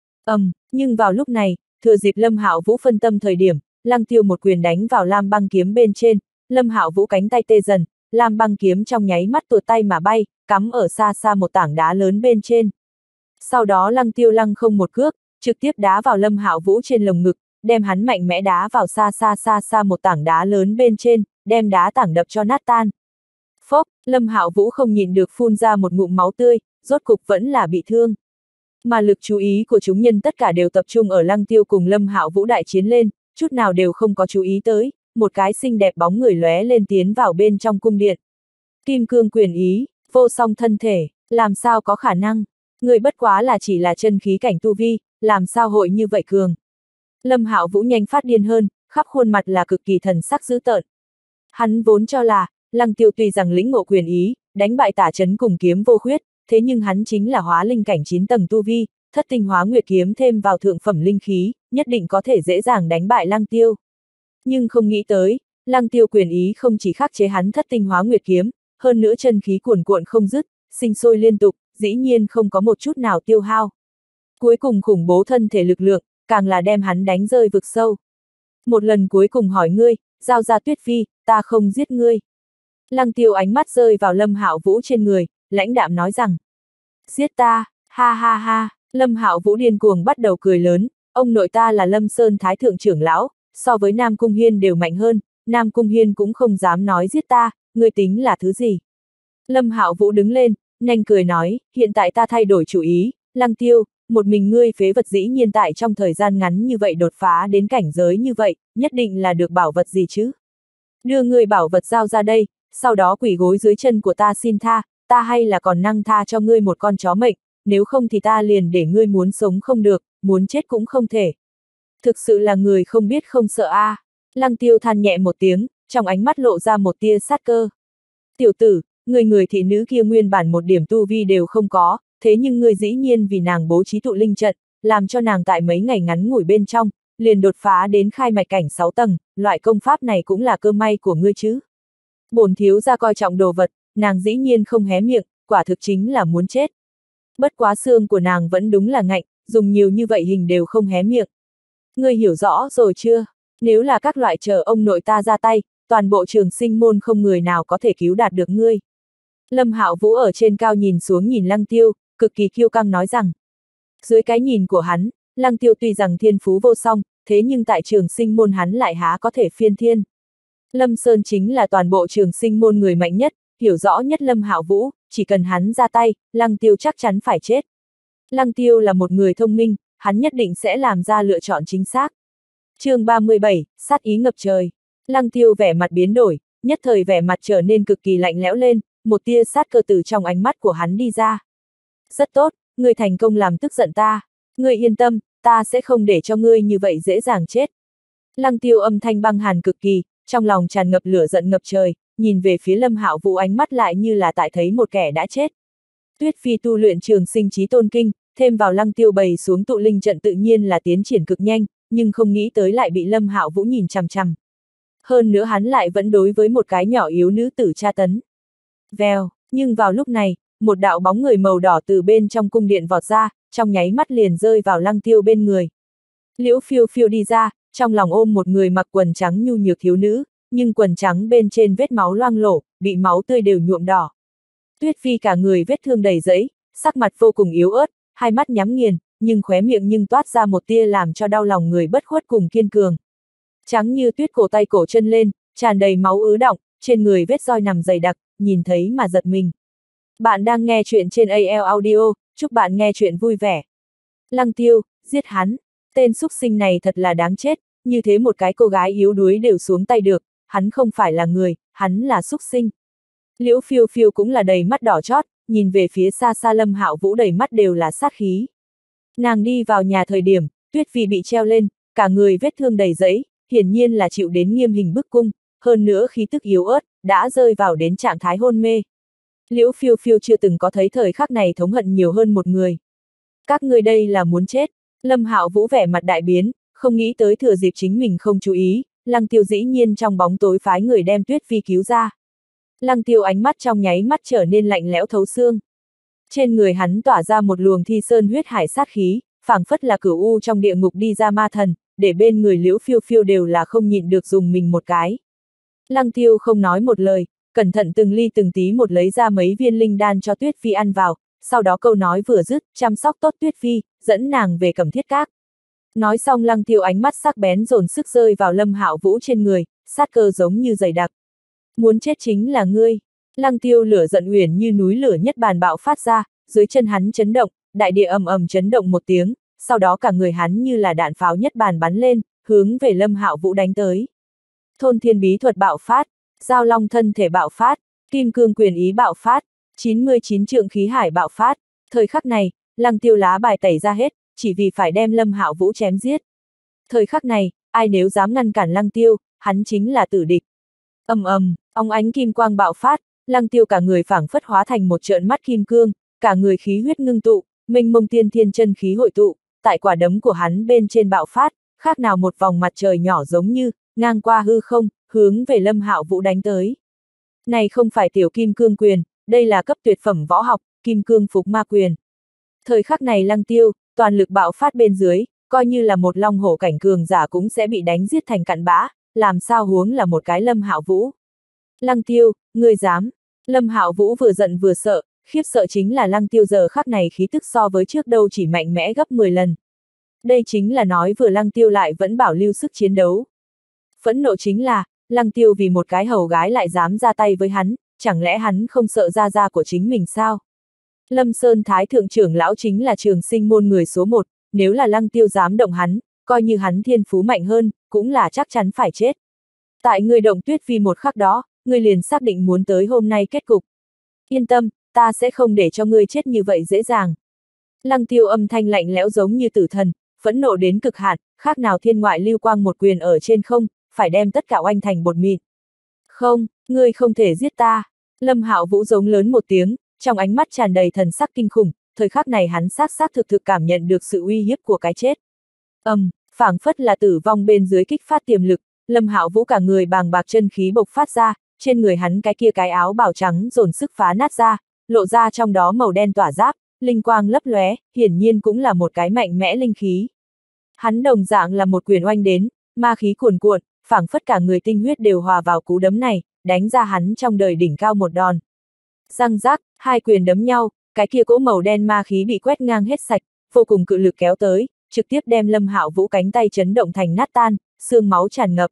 Nhưng vào lúc này, thừa dịp Lâm Hạo Vũ phân tâm thời điểm, Lăng Tiêu một quyền đánh vào Lam Băng Kiếm bên trên, Lâm Hạo Vũ cánh tay tê dần, Lam Băng Kiếm trong nháy mắt tuột tay mà bay, cắm ở xa xa một tảng đá lớn bên trên. Sau đó Lăng Tiêu lăng không một cước, trực tiếp đá vào Lâm Hạo Vũ trên lồng ngực, đem hắn mạnh mẽ đá vào xa một tảng đá lớn bên trên, đem đá tảng đập cho nát tan. Phốc, Lâm Hạo Vũ không nhịn được phun ra một ngụm máu tươi, rốt cục vẫn là bị thương. Mà lực chú ý của chúng nhân tất cả đều tập trung ở Lăng Tiêu cùng Lâm Hạo Vũ đại chiến lên, chút nào đều không có chú ý tới, một cái xinh đẹp bóng người lóe lên tiến vào bên trong cung điện. Kim cương quyền ý, vô song thân thể, làm sao có khả năng, người bất quá là chỉ là chân khí cảnh tu vi, làm sao hội như vậy cường. Lâm Hạo Vũ nhanh phát điên hơn, khắp khuôn mặt là cực kỳ thần sắc dữ tợn. Hắn vốn cho là, Lăng Tiêu tuy rằng lĩnh ngộ quyền ý, đánh bại Tả Chấn cùng Kiếm Vô Khuyết, thế nhưng hắn chính là hóa linh cảnh 9 tầng tu vi, Thất Tinh Hóa Nguyệt Kiếm thêm vào thượng phẩm linh khí, nhất định có thể dễ dàng đánh bại Lăng Tiêu. Nhưng không nghĩ tới, Lăng Tiêu quyền ý không chỉ khắc chế hắn Thất Tinh Hóa Nguyệt Kiếm, hơn nữa chân khí cuồn cuộn không dứt, sinh sôi liên tục, dĩ nhiên không có một chút nào tiêu hao. Cuối cùng khủng bố thân thể lực lượng, càng là đem hắn đánh rơi vực sâu. Một lần cuối cùng hỏi ngươi, giao ra Tuyết Phi, ta không giết ngươi. Lăng Tiêu ánh mắt rơi vào Lâm Hạo Vũ trên người, lãnh đạm nói rằng, giết ta, ha ha ha. Lâm Hạo Vũ điên cuồng bắt đầu cười lớn, ông nội ta là Lâm Sơn Thái Thượng trưởng lão, so với Nam Cung Hiên đều mạnh hơn, Nam Cung Hiên cũng không dám nói giết ta, ngươi tính là thứ gì. Lâm Hạo Vũ đứng lên, nhanh cười nói, hiện tại ta thay đổi chủ ý, Lăng Tiêu, một mình ngươi phế vật dĩ nhiên tại trong thời gian ngắn như vậy đột phá đến cảnh giới như vậy, nhất định là được bảo vật gì chứ. Đưa ngươi bảo vật giao ra đây, sau đó quỳ gối dưới chân của ta xin tha, ta hay là còn năng tha cho ngươi một con chó mệnh, nếu không thì ta liền để ngươi muốn sống không được, muốn chết cũng không thể. Thực sự là người không biết không sợ a. Lăng Tiêu than nhẹ một tiếng, trong ánh mắt lộ ra một tia sát cơ. Tiểu tử, người thị nữ kia nguyên bản một điểm tu vi đều không có, thế nhưng ngươi dĩ nhiên vì nàng bố trí tụ linh trận, làm cho nàng tại mấy ngày ngắn ngủi bên trong, liền đột phá đến khai mạch cảnh 6 tầng, loại công pháp này cũng là cơ may của ngươi chứ. Bổn thiếu gia coi trọng đồ vật, nàng dĩ nhiên không hé miệng, quả thực chính là muốn chết. Bất quá xương của nàng vẫn đúng là ngạnh, dùng nhiều như vậy hình đều không hé miệng. Ngươi hiểu rõ rồi chưa? Nếu là các loại chờ ông nội ta ra tay, toàn bộ trường sinh môn không người nào có thể cứu đạt được ngươi. Lâm Hạo Vũ ở trên cao nhìn xuống nhìn Lăng Tiêu, cực kỳ kiêu căng nói rằng. Dưới cái nhìn của hắn, Lăng Tiêu tuy rằng thiên phú vô song, thế nhưng tại trường sinh môn hắn lại há có thể phiên thiên. Lâm Sơn chính là toàn bộ trường sinh môn người mạnh nhất, hiểu rõ nhất Lâm Hạo Vũ, chỉ cần hắn ra tay, Lăng Tiêu chắc chắn phải chết. Lăng Tiêu là một người thông minh, hắn nhất định sẽ làm ra lựa chọn chính xác. Chương 37, sát ý ngập trời. Lăng Tiêu vẻ mặt biến đổi, nhất thời vẻ mặt trở nên cực kỳ lạnh lẽo lên, một tia sát cơ từ trong ánh mắt của hắn đi ra. Rất tốt, ngươi thành công làm tức giận ta. Ngươi yên tâm, ta sẽ không để cho ngươi như vậy dễ dàng chết. Lăng Tiêu âm thanh băng hàn cực kỳ, trong lòng tràn ngập lửa giận ngập trời, nhìn về phía Lâm Hạo Vũ ánh mắt lại như là tại thấy một kẻ đã chết. Tuyết Phi tu luyện Trường Sinh Chí Tôn Kinh, thêm vào Lăng Tiêu bày xuống tụ linh trận tự nhiên là tiến triển cực nhanh, nhưng không nghĩ tới lại bị Lâm Hạo Vũ nhìn chằm chằm. Hơn nữa hắn lại vẫn đối với một cái nhỏ yếu nữ tử tra tấn. Vèo, nhưng vào lúc này, một đạo bóng người màu đỏ từ bên trong cung điện vọt ra, trong nháy mắt liền rơi vào Lăng Tiêu bên người. Liễu Phiêu Phiêu đi ra, trong lòng ôm một người mặc quần trắng nhu nhược thiếu nữ, nhưng quần trắng bên trên vết máu loang lổ, bị máu tươi đều nhuộm đỏ. Tuyết Phi cả người vết thương đầy rẫy, sắc mặt vô cùng yếu ớt, hai mắt nhắm nghiền, nhưng khóe miệng nhưng toát ra một tia làm cho đau lòng người bất khuất cùng kiên cường. Trắng như tuyết cổ tay cổ chân lên, tràn đầy máu ứ đọng, trên người vết roi nằm dày đặc, nhìn thấy mà giật mình. Bạn đang nghe chuyện trên AL Audio, chúc bạn nghe chuyện vui vẻ. Lăng Tiêu, giết hắn, tên súc sinh này thật là đáng chết, như thế một cái cô gái yếu đuối đều xuống tay được, hắn không phải là người, hắn là súc sinh. Liễu Phiêu Phiêu cũng là đầy mắt đỏ chót, nhìn về phía xa xa Lâm Hạo Vũ đầy mắt đều là sát khí. Nàng đi vào nhà thời điểm, Tuyết Phi bị treo lên, cả người vết thương đầy rẫy, hiển nhiên là chịu đến nghiêm hình bức cung, hơn nữa khí tức yếu ớt, đã rơi vào đến trạng thái hôn mê. Liễu Phiêu Phiêu chưa từng có thấy thời khắc này thống hận nhiều hơn một người. Các ngươi đây là muốn chết. Lâm Hạo Vũ vẻ mặt đại biến, không nghĩ tới thừa dịp chính mình không chú ý, Lăng Tiêu dĩ nhiên trong bóng tối phái người đem Tuyết Phi cứu ra. Lăng Tiêu ánh mắt trong nháy mắt trở nên lạnh lẽo thấu xương. Trên người hắn tỏa ra một luồng thi sơn huyết hải sát khí, phảng phất là cửu u trong địa ngục đi ra ma thần, để bên người Liễu Phiêu Phiêu đều là không nhịn được dùng mình một cái. Lăng Tiêu không nói một lời, cẩn thận từng ly từng tí một lấy ra mấy viên linh đan cho Tuyết Phi ăn vào, sau đó câu nói vừa dứt, chăm sóc tốt Tuyết Phi, dẫn nàng về Cẩm Thiết Các. Nói xong Lăng Tiêu ánh mắt sắc bén dồn sức rơi vào Lâm Hạo Vũ trên người, sát cơ giống như dày đặc. Muốn chết chính là ngươi. Lăng Tiêu lửa giận uyển như núi lửa nhất bàn bạo phát ra, dưới chân hắn chấn động, đại địa ầm ầm chấn động một tiếng, sau đó cả người hắn như là đạn pháo nhất bàn bắn lên, hướng về Lâm Hạo Vũ đánh tới. Thôn thiên bí thuật bạo phát, giao long thân thể bạo phát, kim cương quyền ý bạo phát, 99 trượng khí hải bạo phát. Thời khắc này, Lăng Tiêu lá bài tẩy ra hết, chỉ vì phải đem Lâm Hạo Vũ chém giết. Thời khắc này, ai nếu dám ngăn cản Lăng Tiêu, hắn chính là tử địch. Ầm ầm, óng ánh kim quang bạo phát, Lăng Tiêu cả người phảng phất hóa thành một trợn mắt kim cương, cả người khí huyết ngưng tụ, mênh mông tiên thiên chân khí hội tụ, tại quả đấm của hắn bên trên bạo phát, khác nào một vòng mặt trời nhỏ giống như, ngang qua hư không, hướng về Lâm Hạo Vũ đánh tới. Này không phải tiểu kim cương quyền, đây là cấp tuyệt phẩm võ học, kim cương phục ma quyền. Thời khắc này Lăng Tiêu, toàn lực bạo phát bên dưới, coi như là một long hổ cảnh cường giả cũng sẽ bị đánh giết thành cặn bã, làm sao huống là một cái Lâm Hạo Vũ. Lăng Tiêu, ngươi dám. Lâm Hạo Vũ vừa giận vừa sợ, khiếp sợ chính là Lăng Tiêu giờ khắc này khí tức so với trước đâu chỉ mạnh mẽ gấp 10 lần. Đây chính là nói vừa Lăng Tiêu lại vẫn bảo lưu sức chiến đấu. Phẫn nộ chính là, Lăng Tiêu vì một cái hầu gái lại dám ra tay với hắn, chẳng lẽ hắn không sợ gia gia của chính mình sao? Lâm Sơn Thái Thượng trưởng lão chính là Trường Sinh môn người số 1, nếu là Lăng Tiêu dám động hắn, coi như hắn thiên phú mạnh hơn, cũng là chắc chắn phải chết. Tại người động Tuyết Phi một khắc đó, ngươi liền xác định muốn tới hôm nay kết cục. Yên tâm, ta sẽ không để cho ngươi chết như vậy dễ dàng. Lăng Tiêu âm thanh lạnh lẽo giống như tử thần, phẫn nộ đến cực hạn, khác nào thiên ngoại lưu quang một quyền ở trên không, phải đem tất cả oanh thành bột mịn. Không, ngươi không thể giết ta. Lâm Hạo Vũ giống lớn một tiếng, trong ánh mắt tràn đầy thần sắc kinh khủng, thời khắc này hắn xác thực cảm nhận được sự uy hiếp của cái chết. Phảng phất là tử vong bên dưới kích phát tiềm lực, Lâm Hạo Vũ cả người bàng bạc chân khí bộc phát ra, trên người hắn cái áo bào trắng dồn sức phá nát ra, lộ ra trong đó màu đen tỏa giáp, linh quang lấp lóe, hiển nhiên cũng là một cái mạnh mẽ linh khí. Hắn đồng dạng là một quyền oanh đến, ma khí cuồn cuộn, phảng phất cả người tinh huyết đều hòa vào cú đấm này, đánh ra hắn trong đời đỉnh cao một đòn. Răng rác, hai quyền đấm nhau, cái kia cỗ màu đen ma khí bị quét ngang hết sạch, vô cùng cự lực kéo tới, trực tiếp đem Lâm Hạo Vũ cánh tay chấn động thành nát tan, xương máu tràn ngập.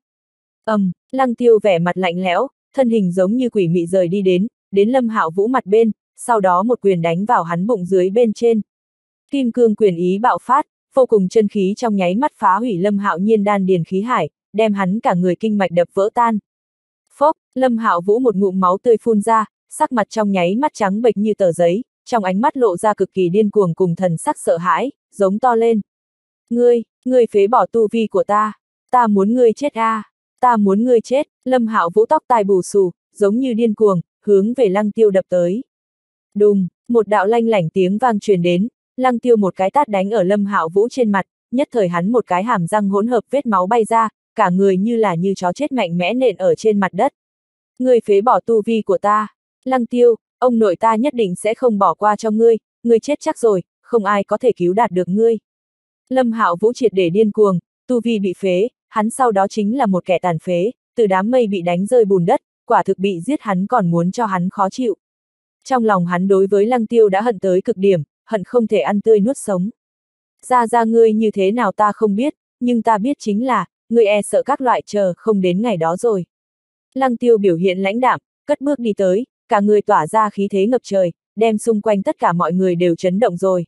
Lăng Tiêu vẻ mặt lạnh lẽo, thân hình giống như quỷ mị rời đi đến Lâm Hạo Vũ mặt bên, sau đó một quyền đánh vào hắn bụng dưới bên trên. Kim cương quyền ý bạo phát, vô cùng chân khí trong nháy mắt phá hủy Lâm Hạo Nhiên đan điền khí hải, đem hắn cả người kinh mạch đập vỡ tan. Phốc, Lâm Hạo Vũ một ngụm máu tươi phun ra, sắc mặt trong nháy mắt trắng bệch như tờ giấy, trong ánh mắt lộ ra cực kỳ điên cuồng cùng thần sắc sợ hãi, giống to lên. Ngươi phế bỏ tu vi của ta muốn ngươi chết a, ta muốn ngươi chết. Lâm Hạo Vũ tóc tai bù xù, giống như điên cuồng, hướng về Lăng Tiêu đập tới. Đùng, một đạo lanh lảnh tiếng vang truyền đến, Lăng Tiêu một cái tát đánh ở Lâm Hạo Vũ trên mặt, nhất thời hắn một cái hàm răng hỗn hợp vết máu bay ra, cả người như là như chó chết mạnh mẽ nện ở trên mặt đất. Ngươi phế bỏ tu vi của ta. Lăng Tiêu, ông nội ta nhất định sẽ không bỏ qua cho ngươi, ngươi chết chắc rồi, không ai có thể cứu đạt được ngươi. Lâm Hạo Vũ triệt để điên cuồng, tu vi bị phế, hắn sau đó chính là một kẻ tàn phế, từ đám mây bị đánh rơi bùn đất, quả thực bị giết hắn còn muốn cho hắn khó chịu. Trong lòng hắn đối với Lăng Tiêu đã hận tới cực điểm, hận không thể ăn tươi nuốt sống. Ra ngươi như thế nào ta không biết, nhưng ta biết chính là, ngươi e sợ các loại chờ không đến ngày đó rồi. Lăng Tiêu biểu hiện lãnh đạm, cất bước đi tới, cả người tỏa ra khí thế ngập trời, đem xung quanh tất cả mọi người đều chấn động rồi.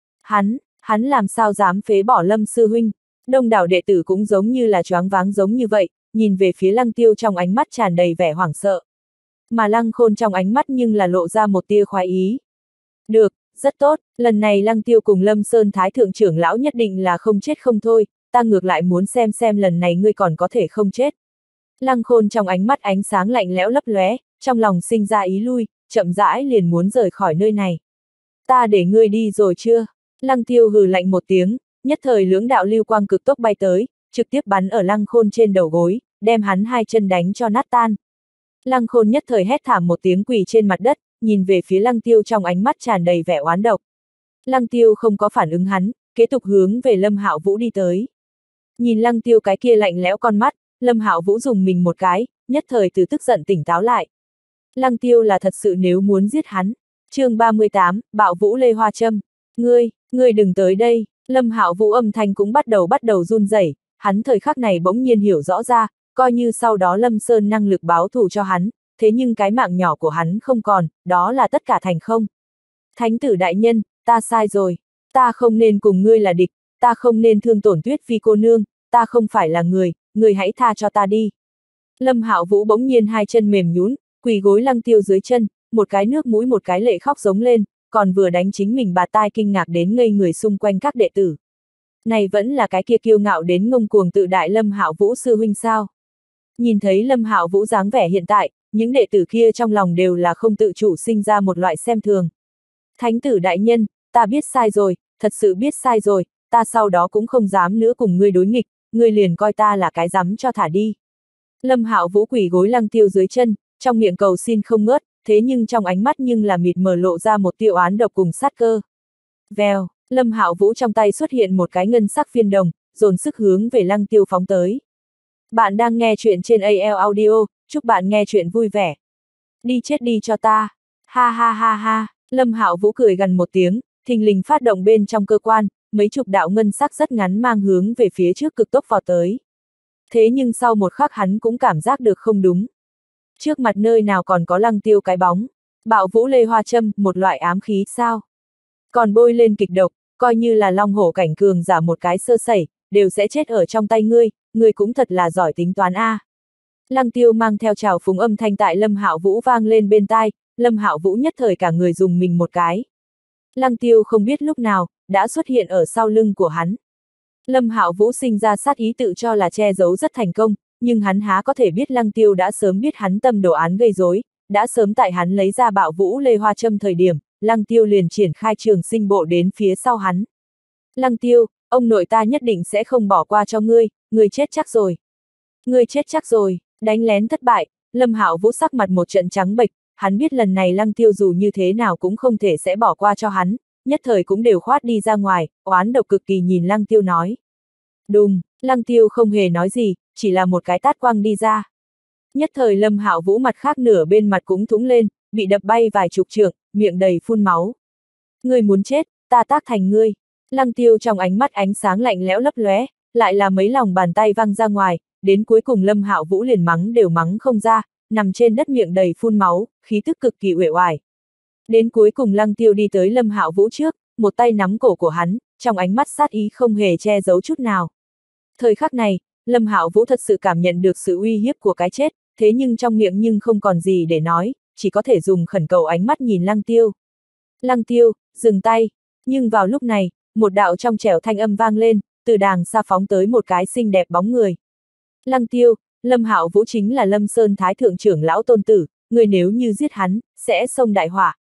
Hắn làm sao dám phế bỏ Lâm sư huynh? Đông đảo đệ tử cũng giống như là choáng váng giống như vậy, nhìn về phía Lăng Tiêu trong ánh mắt tràn đầy vẻ hoảng sợ. Mà Lăng Khôn trong ánh mắt nhưng là lộ ra một tia khoái ý. Được, rất tốt, lần này Lăng Tiêu cùng Lâm Sơn Thái Thượng trưởng lão nhất định là không chết không thôi, ta ngược lại muốn xem lần này ngươi còn có thể không chết. Lăng Khôn trong ánh mắt ánh sáng lạnh lẽo lấp lóe, trong lòng sinh ra ý lui, chậm rãi liền muốn rời khỏi nơi này. Ta để ngươi đi rồi chưa? Lăng Tiêu hừ lạnh một tiếng, nhất thời lưỡng đạo lưu quang cực tốc bay tới, trực tiếp bắn ở Lăng Khôn trên đầu gối, đem hắn hai chân đánh cho nát tan. Lăng Khôn nhất thời hét thảm một tiếng quỳ trên mặt đất, nhìn về phía Lăng Tiêu trong ánh mắt tràn đầy vẻ oán độc. Lăng Tiêu không có phản ứng hắn, kế tục hướng về Lâm Hạo Vũ đi tới. Nhìn Lăng Tiêu cái kia lạnh lẽo con mắt, Lâm Hạo Vũ dùng mình một cái, nhất thời từ tức giận tỉnh táo lại. Lăng Tiêu là thật sự nếu muốn giết hắn. Chương 38, Bạo Vũ Lê Hoa Châm. Ngươi đừng tới đây. Lâm Hạo Vũ âm thanh cũng bắt đầu run rẩy, hắn thời khắc này bỗng nhiên hiểu rõ ra, coi như sau đó Lâm Sơn năng lực báo thù cho hắn, thế nhưng cái mạng nhỏ của hắn không còn, đó là tất cả thành không. Thánh tử đại nhân, ta sai rồi, ta không nên cùng ngươi là địch, ta không nên thương tổn Tuyết Phi cô nương, ta không phải là người hãy tha cho ta đi. Lâm Hạo Vũ bỗng nhiên hai chân mềm nhũn, quỳ gối Lăng Tiêu dưới chân, một cái nước mũi một cái lệ khóc giống lên, còn vừa đánh chính mình bạt tai kinh ngạc đến ngây người xung quanh các đệ tử. Này vẫn là cái kia kiêu ngạo đến ngông cuồng tự đại Lâm Hạo Vũ sư huynh sao? Nhìn thấy Lâm Hạo Vũ dáng vẻ hiện tại, những đệ tử kia trong lòng đều là không tự chủ sinh ra một loại xem thường. Thánh tử đại nhân, ta biết sai rồi, thật sự biết sai rồi, ta sau đó cũng không dám nữa cùng ngươi đối nghịch, ngươi liền coi ta là cái rắm cho thả đi. Lâm Hạo Vũ quỳ gối Lăng Tiêu dưới chân, trong miệng cầu xin không ngớt, thế nhưng trong ánh mắt nhưng là mịt mờ lộ ra một tia oán độc cùng sát cơ. Vèo, Lâm Hạo Vũ trong tay xuất hiện một cái ngân sắc phiên đồng, dồn sức hướng về Lăng Tiêu phóng tới. Bạn đang nghe chuyện trên AL Audio, chúc bạn nghe chuyện vui vẻ. Đi chết đi cho ta. Ha ha ha ha, Lâm Hạo Vũ cười gần một tiếng, thình lình phát động bên trong cơ quan, mấy chục đạo ngân sắc rất ngắn mang hướng về phía trước cực tốc vào tới. Thế nhưng sau một khắc hắn cũng cảm giác được không đúng. Trước mặt nơi nào còn có Lăng Tiêu cái bóng. Bạo Vũ Lê Hoa Châm, một loại ám khí sao? Còn bôi lên kịch độc, coi như là long hổ cảnh cường giả một cái sơ sẩy, đều sẽ chết ở trong tay ngươi cũng thật là giỏi tính toán a. Lăng Tiêu mang theo trào phúng âm thanh tại Lâm Hạo Vũ vang lên bên tai, Lâm Hạo Vũ nhất thời cả người dùng mình một cái. Lăng Tiêu không biết lúc nào, đã xuất hiện ở sau lưng của hắn. Lâm Hạo Vũ sinh ra sát ý tự cho là che giấu rất thành công, nhưng hắn há có thể biết Lăng Tiêu đã sớm biết hắn tâm đồ án gây rối, đã sớm tại hắn lấy ra Bạo Vũ Lê Hoa Châm thời điểm, Lăng Tiêu liền triển khai trường sinh bộ đến phía sau hắn. Lăng Tiêu, ông nội ta nhất định sẽ không bỏ qua cho ngươi chết chắc rồi. Ngươi chết chắc rồi, đánh lén thất bại, Lâm Hạo Vũ sắc mặt một trận trắng bệch, hắn biết lần này Lăng Tiêu dù như thế nào cũng không thể sẽ bỏ qua cho hắn, nhất thời cũng đều khoát đi ra ngoài, oán độc cực kỳ nhìn Lăng Tiêu nói. Đùng, Lăng Tiêu không hề nói gì, chỉ là một cái tát quăng đi ra. Nhất thời Lâm Hạo Vũ mặt khác nửa bên mặt cũng thủng lên, bị đập bay vài chục trượng, miệng đầy phun máu. Ngươi muốn chết, ta tác thành ngươi. Lăng Tiêu trong ánh mắt ánh sáng lạnh lẽo lấp lóe, lại là mấy lòng bàn tay văng ra ngoài, đến cuối cùng Lâm Hạo Vũ liền mắng đều mắng không ra, nằm trên đất miệng đầy phun máu, khí tức cực kỳ uể oải. Đến cuối cùng Lăng Tiêu đi tới Lâm Hạo Vũ trước, một tay nắm cổ của hắn, trong ánh mắt sát ý không hề che giấu chút nào. Thời khắc này, Lâm Hạo Vũ thật sự cảm nhận được sự uy hiếp của cái chết, thế nhưng trong miệng nhưng không còn gì để nói, chỉ có thể dùng khẩn cầu ánh mắt nhìn Lăng Tiêu. Lăng Tiêu, dừng tay. Nhưng vào lúc này, một đạo trong trẻo thanh âm vang lên, từ đàng xa phóng tới một cái xinh đẹp bóng người. Lăng Tiêu, Lâm Hạo Vũ chính là Lâm Sơn Thái Thượng trưởng lão tôn tử, người nếu như giết hắn, sẽ xông đại họa.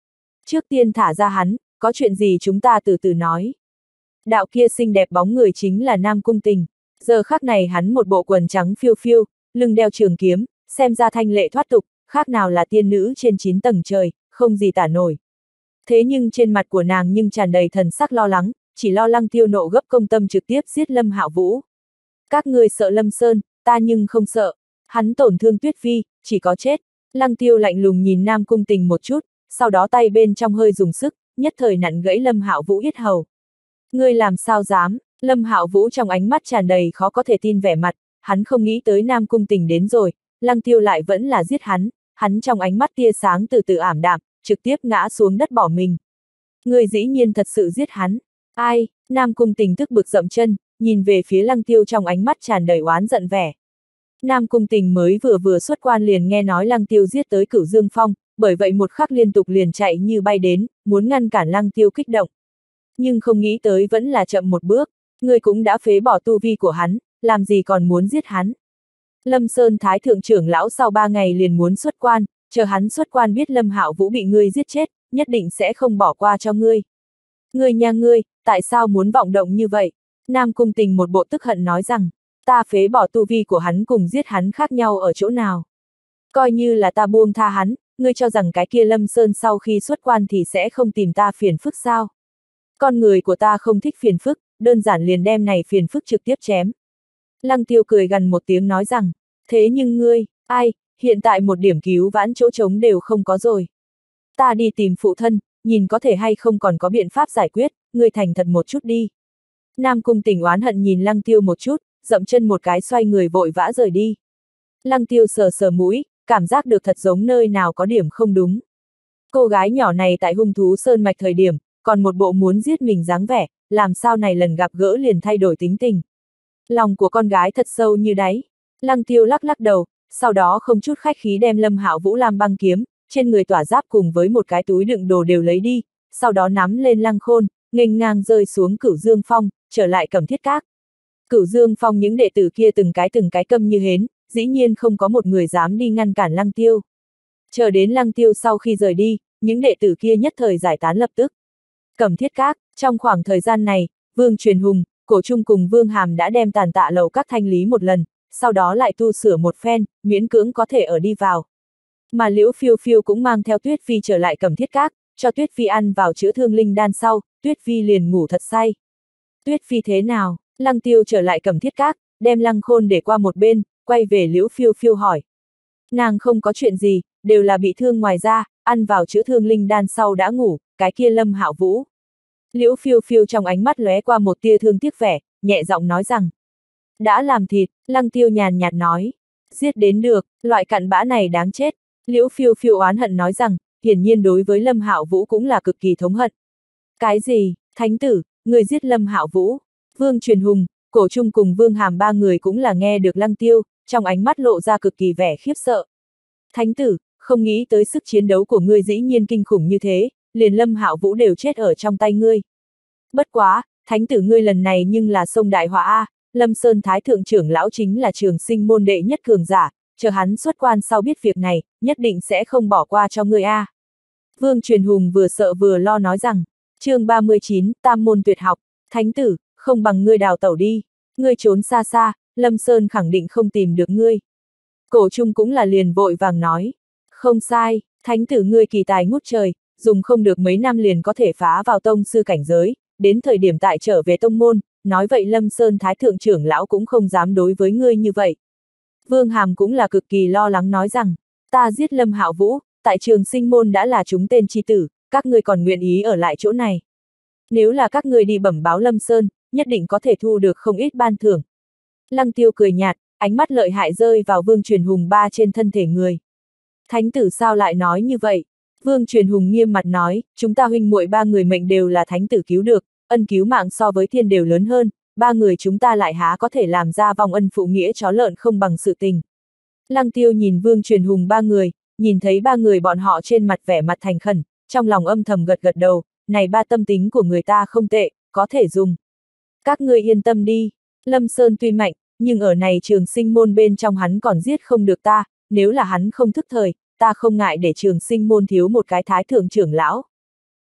Trước tiên thả ra hắn, có chuyện gì chúng ta từ từ nói. Đạo kia xinh đẹp bóng người chính là Nam Cung Tình. Giờ khắc này hắn một bộ quần trắng phiêu phiêu, lưng đeo trường kiếm, xem ra thanh lệ thoát tục, khác nào là tiên nữ trên 9 tầng trời, không gì tả nổi. Thế nhưng trên mặt của nàng nhưng tràn đầy thần sắc lo lắng, chỉ lo Lăng Tiêu nộ gấp công tâm trực tiếp giết Lâm Hạo Vũ. Các ngươi sợ Lâm Sơn, ta nhưng không sợ. Hắn tổn thương Tuyết Phi, chỉ có chết. Lăng Tiêu lạnh lùng nhìn Nam Cung Tình một chút, sau đó tay bên trong hơi dùng sức, nhất thời nặn gãy Lâm Hạo Vũ yết hầu. Ngươi làm sao dám? Lâm Hạo Vũ trong ánh mắt tràn đầy khó có thể tin vẻ mặt, hắn không nghĩ tới Nam Cung Tình đến rồi, Lăng Tiêu lại vẫn là giết hắn trong ánh mắt tia sáng từ từ ảm đạm, trực tiếp ngã xuống đất bỏ mình. Ngươi dĩ nhiên thật sự giết hắn. Ai? Nam Cung Tình tức bực dậm chân, nhìn về phía Lăng Tiêu trong ánh mắt tràn đầy oán giận vẻ. Nam Cung Tình mới vừa xuất quan liền nghe nói Lăng Tiêu giết tới Cửu Dương Phong, bởi vậy một khắc liên tục liền chạy như bay đến, muốn ngăn cản Lăng Tiêu kích động. Nhưng không nghĩ tới vẫn là chậm một bước, ngươi cũng đã phế bỏ tu vi của hắn, làm gì còn muốn giết hắn. Lâm Sơn Thái Thượng trưởng lão sau 3 ngày liền muốn xuất quan, chờ hắn xuất quan biết Lâm Hạo Vũ bị ngươi giết chết, nhất định sẽ không bỏ qua cho ngươi. Ngươi nha ngươi, tại sao muốn vọng động như vậy? Nam Cung Tình một bộ tức hận nói rằng, ta phế bỏ tu vi của hắn cùng giết hắn khác nhau ở chỗ nào? Coi như là ta buông tha hắn, ngươi cho rằng cái kia Lâm Sơn sau khi xuất quan thì sẽ không tìm ta phiền phức sao? Con người của ta không thích phiền phức, đơn giản liền đem này phiền phức trực tiếp chém. Lăng Tiêu cười gần một tiếng nói rằng, thế nhưng ngươi, ai, hiện tại một điểm cứu vãn chỗ trống đều không có rồi. Ta đi tìm phụ thân, nhìn có thể hay không còn có biện pháp giải quyết, ngươi thành thật một chút đi. Nam Cung Tình oán hận nhìn Lăng Tiêu một chút, dậm chân một cái xoay người vội vã rời đi. Lăng Tiêu sờ sờ mũi, cảm giác được thật giống nơi nào có điểm không đúng. Cô gái nhỏ này tại hung thú sơn mạch thời điểm, còn một bộ muốn giết mình dáng vẻ, làm sao này lần gặp gỡ liền thay đổi tính tình. Lòng của con gái thật sâu như đáy. Lăng Tiêu lắc lắc đầu, sau đó không chút khách khí đem Lâm Hạo Vũ làm băng kiếm, trên người tỏa giáp cùng với một cái túi đựng đồ đều lấy đi, sau đó nắm lên Lăng Khôn, nghênh ngang rơi xuống Cửu Dương Phong, trở lại Cẩm Thiết Các. Cửu Dương Phong những đệ tử kia từng cái câm như hến, dĩ nhiên không có một người dám đi ngăn cản Lăng Tiêu. Chờ đến Lăng Tiêu sau khi rời đi, những đệ tử kia nhất thời giải tán lập tức. Cẩm Thiết Các, trong khoảng thời gian này, Vương Truyền Hùng, Cổ Trung cùng Vương Hàm đã đem Tàn Tạ lầu các thanh lý một lần, sau đó lại tu sửa một phen, miễn cưỡng có thể ở đi vào. Mà Liễu Phiêu Phiêu cũng mang theo Tuyết Phi trở lại Cẩm Thiết Các, cho Tuyết Phi ăn vào chữa thương linh đan sau, Tuyết Phi liền ngủ thật say. Tuyết Phi thế nào? Lăng Tiêu trở lại Cẩm Thiết Các, đem Lăng Khôn để qua một bên, quay về Liễu Phiêu Phiêu hỏi. Nàng không có chuyện gì, đều là bị thương ngoài ra, ăn vào chữa thương linh đan sau đã ngủ, cái kia Lâm Hạo Vũ. Liễu Phiêu Phiêu trong ánh mắt lóe qua một tia thương tiếc vẻ, nhẹ giọng nói rằng. Đã làm thịt, Lăng Tiêu nhàn nhạt nói. Giết đến được, loại cặn bã này đáng chết. Liễu Phiêu Phiêu oán hận nói rằng, hiển nhiên đối với Lâm Hạo Vũ cũng là cực kỳ thống hận. Cái gì, thánh tử, người giết Lâm Hạo Vũ? Vương Truyền Hùng, Cổ Trung cùng Vương Hàm ba người cũng là nghe được Lăng Tiêu, trong ánh mắt lộ ra cực kỳ vẻ khiếp sợ. Thánh tử, không nghĩ tới sức chiến đấu của ngươi dĩ nhiên kinh khủng như thế, liền Lâm Hạo Vũ đều chết ở trong tay ngươi. Bất quá, thánh tử ngươi lần này nhưng là sông đại họa a, Lâm Sơn Thái Thượng trưởng lão chính là Trường Sinh môn đệ nhất cường giả, chờ hắn xuất quan sau biết việc này, nhất định sẽ không bỏ qua cho ngươi a. Vương Truyền Hùng vừa sợ vừa lo nói rằng, chương 39, Tam môn tuyệt học, thánh tử, không bằng ngươi đào tẩu đi, ngươi trốn xa xa, Lâm Sơn khẳng định không tìm được ngươi. Cổ Trung cũng là liền vội vàng nói, không sai, thánh tử ngươi kỳ tài ngút trời, dùng không được mấy năm liền có thể phá vào tông sư cảnh giới, đến thời điểm tại trở về tông môn, nói vậy Lâm Sơn Thái Thượng trưởng lão cũng không dám đối với ngươi như vậy. Vương Hàm cũng là cực kỳ lo lắng nói rằng, ta giết Lâm Hạo Vũ, tại Trường Sinh môn đã là chúng tên chi tử, các ngươi còn nguyện ý ở lại chỗ này. Nếu là các ngươi đi bẩm báo Lâm Sơn, nhất định có thể thu được không ít ban thưởng. Lăng Tiêu cười nhạt, ánh mắt lợi hại rơi vào Vương Truyền Hùng ba trên thân thể người. Thánh tử sao lại nói như vậy? Vương Truyền Hùng nghiêm mặt nói, chúng ta huynh muội ba người mệnh đều là thánh tử cứu được, ân cứu mạng so với thiên đều lớn hơn, ba người chúng ta lại há có thể làm ra vong ân phụ nghĩa chó lợn không bằng sự tình. Lăng Tiêu nhìn Vương Truyền Hùng ba người, nhìn thấy ba người bọn họ trên mặt vẻ mặt thành khẩn, trong lòng âm thầm gật gật đầu, này ba tâm tính của người ta không tệ, có thể dùng. Các ngươi yên tâm đi, Lâm Sơn tuy mạnh, nhưng ở này Trường Sinh môn bên trong hắn còn giết không được ta, nếu là hắn không thức thời, ta không ngại để Trường Sinh môn thiếu một cái Thái Thượng trưởng lão.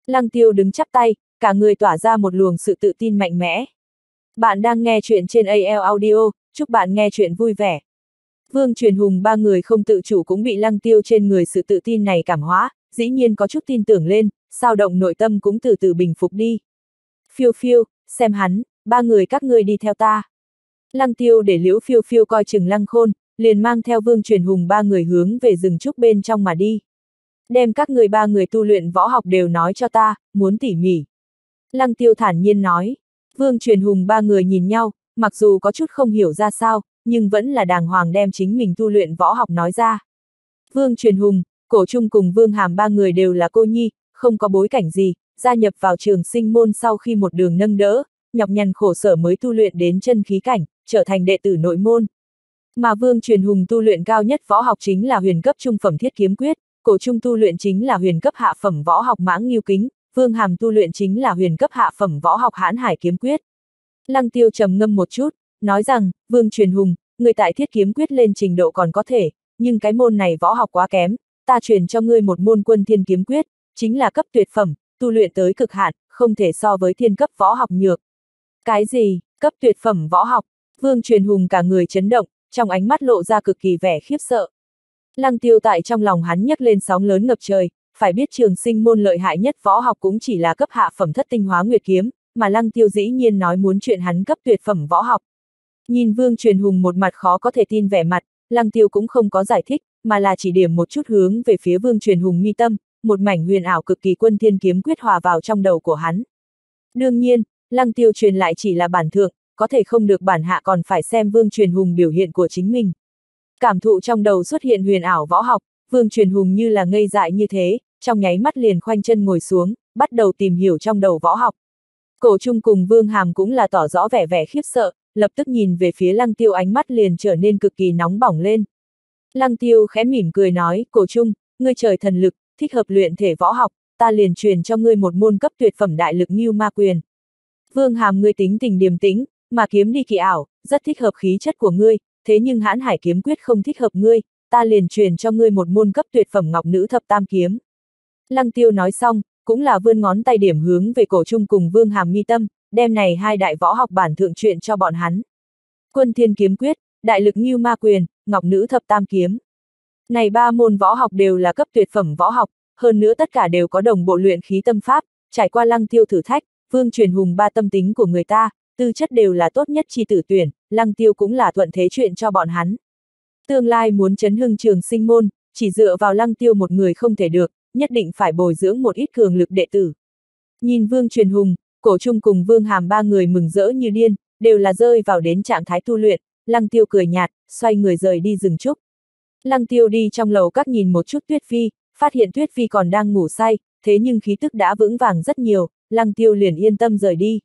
Lăng Tiêu đứng chắp tay, cả người tỏa ra một luồng sự tự tin mạnh mẽ. Bạn đang nghe chuyện trên AL Audio, chúc bạn nghe chuyện vui vẻ. Vương Truyền Hùng ba người không tự chủ cũng bị Lăng Tiêu trên người sự tự tin này cảm hóa, dĩ nhiên có chút tin tưởng lên, sao động nội tâm cũng từ từ bình phục đi. Phiêu Phiêu, xem hắn, ba người các ngươi đi theo ta. Lăng Tiêu để Liễu Phiêu Phiêu coi chừng Lăng Khôn, liền mang theo Vương Truyền Hùng ba người hướng về rừng trúc bên trong mà đi. Đem các người ba người tu luyện võ học đều nói cho ta, muốn tỉ mỉ. Lăng Tiêu thản nhiên nói. Vương Truyền Hùng ba người nhìn nhau, mặc dù có chút không hiểu ra sao, nhưng vẫn là đàng hoàng đem chính mình tu luyện võ học nói ra. Vương Truyền Hùng, Cổ Trung cùng Vương Hàm ba người đều là cô nhi, không có bối cảnh gì, gia nhập vào trường sinh môn sau khi một đường nâng đỡ, nhọc nhằn khổ sở mới tu luyện đến chân khí cảnh, trở thành đệ tử nội môn. Mà Vương Truyền Hùng tu luyện cao nhất võ học chính là huyền cấp trung phẩm thiết kiếm quyết, Cổ Trung tu luyện chính là huyền cấp hạ phẩm võ học mãng nghiêu kính, Vương Hàm tu luyện chính là huyền cấp hạ phẩm võ học hãn hải kiếm quyết. Lăng Tiêu trầm ngâm một chút, nói rằng, Vương Truyền Hùng, người tại thiết kiếm quyết lên trình độ còn có thể, nhưng cái môn này võ học quá kém, ta truyền cho ngươi một môn quân thiên kiếm quyết, chính là cấp tuyệt phẩm, tu luyện tới cực hạn, không thể so với thiên cấp võ học nhược. Cái gì, cấp tuyệt phẩm võ học? Vương Truyền Hùng cả người chấn động, trong ánh mắt lộ ra cực kỳ vẻ khiếp sợ. Lăng Tiêu tại trong lòng hắn nhấc lên sóng lớn ngập trời, phải biết trường sinh môn lợi hại nhất võ học cũng chỉ là cấp hạ phẩm thất tinh hóa nguyệt kiếm, mà Lăng Tiêu dĩ nhiên nói muốn chuyện hắn cấp tuyệt phẩm võ học. Nhìn Vương Truyền Hùng một mặt khó có thể tin vẻ mặt, Lăng Tiêu cũng không có giải thích, mà là chỉ điểm một chút hướng về phía Vương Truyền Hùng mi tâm, một mảnh huyền ảo cực kỳ quân thiên kiếm quyết hòa vào trong đầu của hắn. Đương nhiên, Lăng Tiêu truyền lại chỉ là bản thượng, có thể không được bản hạ còn phải xem Vương Truyền Hùng biểu hiện của chính mình. Cảm thụ trong đầu xuất hiện huyền ảo võ học, Vương Truyền Hùng như là ngây dại như thế, trong nháy mắt liền khoanh chân ngồi xuống, bắt đầu tìm hiểu trong đầu võ học. Cổ Trung cùng Vương Hàm cũng là tỏ rõ vẻ khiếp sợ, lập tức nhìn về phía Lăng Tiêu ánh mắt liền trở nên cực kỳ nóng bỏng lên. Lăng Tiêu khẽ mỉm cười nói, Cổ Trung, ngươi trời thần lực, thích hợp luyện thể võ học, ta liền truyền cho ngươi một môn cấp tuyệt phẩm đại lực Ngưu Ma Quyền. Vương Hàm ngươi tính tình điềm tĩnh, mà kiếm đi kỳ ảo, rất thích hợp khí chất của ngươi, thế nhưng hãn hải kiếm quyết không thích hợp ngươi, ta liền truyền cho ngươi một môn cấp tuyệt phẩm ngọc nữ thập tam kiếm. Lăng Tiêu nói xong, cũng là vươn ngón tay điểm hướng về Cổ Trung cùng Vương Hàm mi tâm, đem này hai đại võ học bản thượng truyện cho bọn hắn. Quân thiên kiếm quyết, đại lực Ngưu Ma Quyền, ngọc nữ thập tam kiếm. Này ba môn võ học đều là cấp tuyệt phẩm võ học, hơn nữa tất cả đều có đồng bộ luyện khí tâm pháp, trải qua Lăng Tiêu thử thách, Vương Truyền Hùng ba tâm tính của người ta, tư chất đều là tốt nhất chi tử tuyển, Lăng Tiêu cũng là thuận thế chuyện cho bọn hắn. Tương lai muốn chấn hưng trường sinh môn, chỉ dựa vào Lăng Tiêu một người không thể được, nhất định phải bồi dưỡng một ít cường lực đệ tử. Nhìn Vương Truyền Hùng, Cổ Trung cùng Vương Hàm ba người mừng rỡ như điên, đều là rơi vào đến trạng thái tu luyện, Lăng Tiêu cười nhạt, xoay người rời đi rừng trúc. Lăng Tiêu đi trong lầu các nhìn một chút Tuyết Phi, phát hiện Tuyết Phi còn đang ngủ say, thế nhưng khí tức đã vững vàng rất nhiều, Lăng Tiêu liền yên tâm rời đi.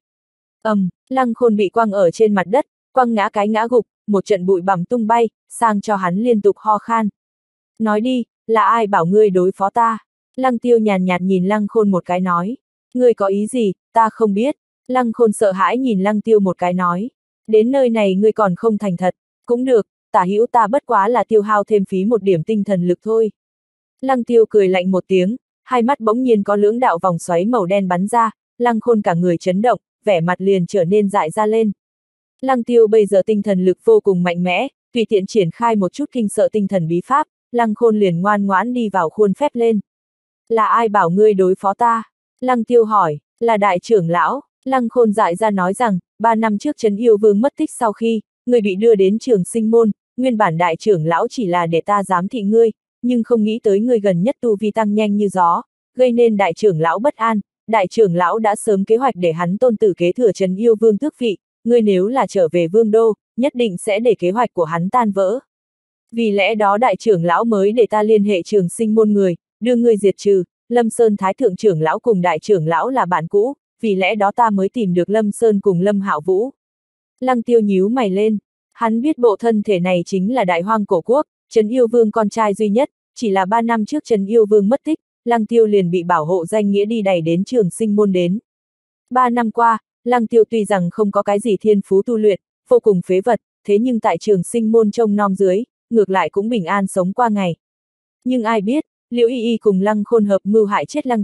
Lăng Khôn bị quăng ở trên mặt đất, quăng ngã cái ngã gục, một trận bụi bặm tung bay, sang cho hắn liên tục ho khan. Nói đi, là ai bảo ngươi đối phó ta? Lăng Tiêu nhàn nhạt nhìn Lăng Khôn một cái nói. Ngươi có ý gì, ta không biết. Lăng Khôn sợ hãi nhìn Lăng Tiêu một cái nói. Đến nơi này ngươi còn không thành thật, cũng được, tả hữu ta bất quá là tiêu hao thêm phí một điểm tinh thần lực thôi. Lăng Tiêu cười lạnh một tiếng, hai mắt bỗng nhiên có lưỡng đạo vòng xoáy màu đen bắn ra, Lăng Khôn cả người chấn động, vẻ mặt liền trở nên dại ra lên. Lăng Tiêu bây giờ tinh thần lực vô cùng mạnh mẽ, tùy tiện triển khai một chút kinh sợ tinh thần bí pháp, Lăng Khôn liền ngoan ngoãn đi vào khuôn phép lên. Là ai bảo ngươi đối phó ta? Lăng Tiêu hỏi, là đại trưởng lão. Lăng Khôn dại ra nói rằng, 3 năm trước Trấn Yêu Vương mất tích sau khi, ngươi bị đưa đến trường sinh môn, nguyên bản đại trưởng lão chỉ là để ta giám thị ngươi, nhưng không nghĩ tới ngươi gần nhất tu vi tăng nhanh như gió, gây nên đại trưởng lão bất an, đại trưởng lão đã sớm kế hoạch để hắn tôn tử kế thừa Trấn Yêu Vương tước vị, ngươi nếu là trở về Vương Đô, nhất định sẽ để kế hoạch của hắn tan vỡ. Vì lẽ đó đại trưởng lão mới để ta liên hệ trường sinh môn người, đưa ngươi diệt trừ, Lâm Sơn Thái Thượng trưởng lão cùng đại trưởng lão là bạn cũ, vì lẽ đó ta mới tìm được Lâm Sơn cùng Lâm Hạo Vũ. Lăng Tiêu nhíu mày lên, hắn biết bộ thân thể này chính là đại hoang cổ quốc, Trấn Yêu Vương con trai duy nhất, chỉ là 3 năm trước Trấn Yêu Vương mất tích, Lăng Tiêu liền bị bảo hộ danh nghĩa đi đày đến trường sinh môn đến. 3 năm qua, Lăng Tiêu tuy rằng không có cái gì thiên phú tu luyện, vô cùng phế vật, thế nhưng tại trường sinh môn trông nom dưới, ngược lại cũng bình an sống qua ngày. Nhưng ai biết, Liễu Y Y cùng Lăng Khôn hợp mưu hại chết Lăng Tiêu,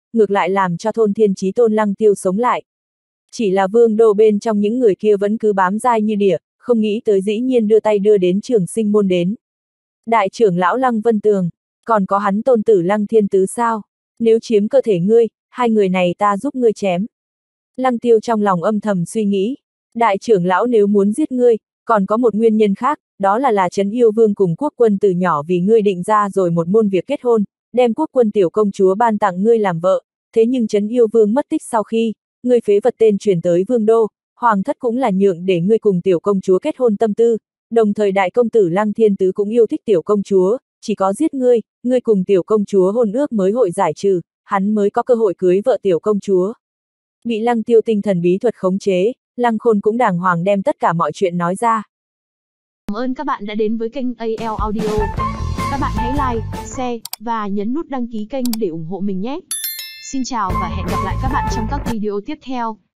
ngược lại làm cho thôn thiên chí tôn Lăng Tiêu sống lại. Chỉ là vương đô bên trong những người kia vẫn cứ bám dai như đỉa, không nghĩ tới dĩ nhiên đưa tay đưa đến Trường Sinh môn đến. Đại trưởng lão Lăng Vân Tường, còn có hắn tôn tử Lăng Thiên Tứ sao? Nếu chiếm cơ thể ngươi, hai người này ta giúp ngươi chém. Lăng Tiêu trong lòng âm thầm suy nghĩ, đại trưởng lão nếu muốn giết ngươi, còn có một nguyên nhân khác, đó là Trấn Yêu Vương cùng quốc quân từ nhỏ vì ngươi định ra rồi một môn việc kết hôn, đem quốc quân tiểu công chúa ban tặng ngươi làm vợ, thế nhưng Trấn Yêu Vương mất tích sau khi, ngươi phế vật tên truyền tới vương đô, hoàng thất cũng là nhượng để ngươi cùng tiểu công chúa kết hôn tâm tư, đồng thời đại công tử Lăng Thiên Tứ cũng yêu thích tiểu công chúa, chỉ có giết ngươi cùng tiểu công chúa hôn ước mới hội giải trừ, hắn mới có cơ hội cưới vợ tiểu công chúa. Bị Lăng Tiêu tinh thần bí thuật khống chế, Lăng Khôn cũng đàng hoàng đem tất cả mọi chuyện nói ra. Cảm ơn các bạn đã đến với kênh AL Audio. Các bạn hãy like, share và nhấn nút đăng ký kênh để ủng hộ mình nhé. Xin chào và hẹn gặp lại các bạn trong các video tiếp theo.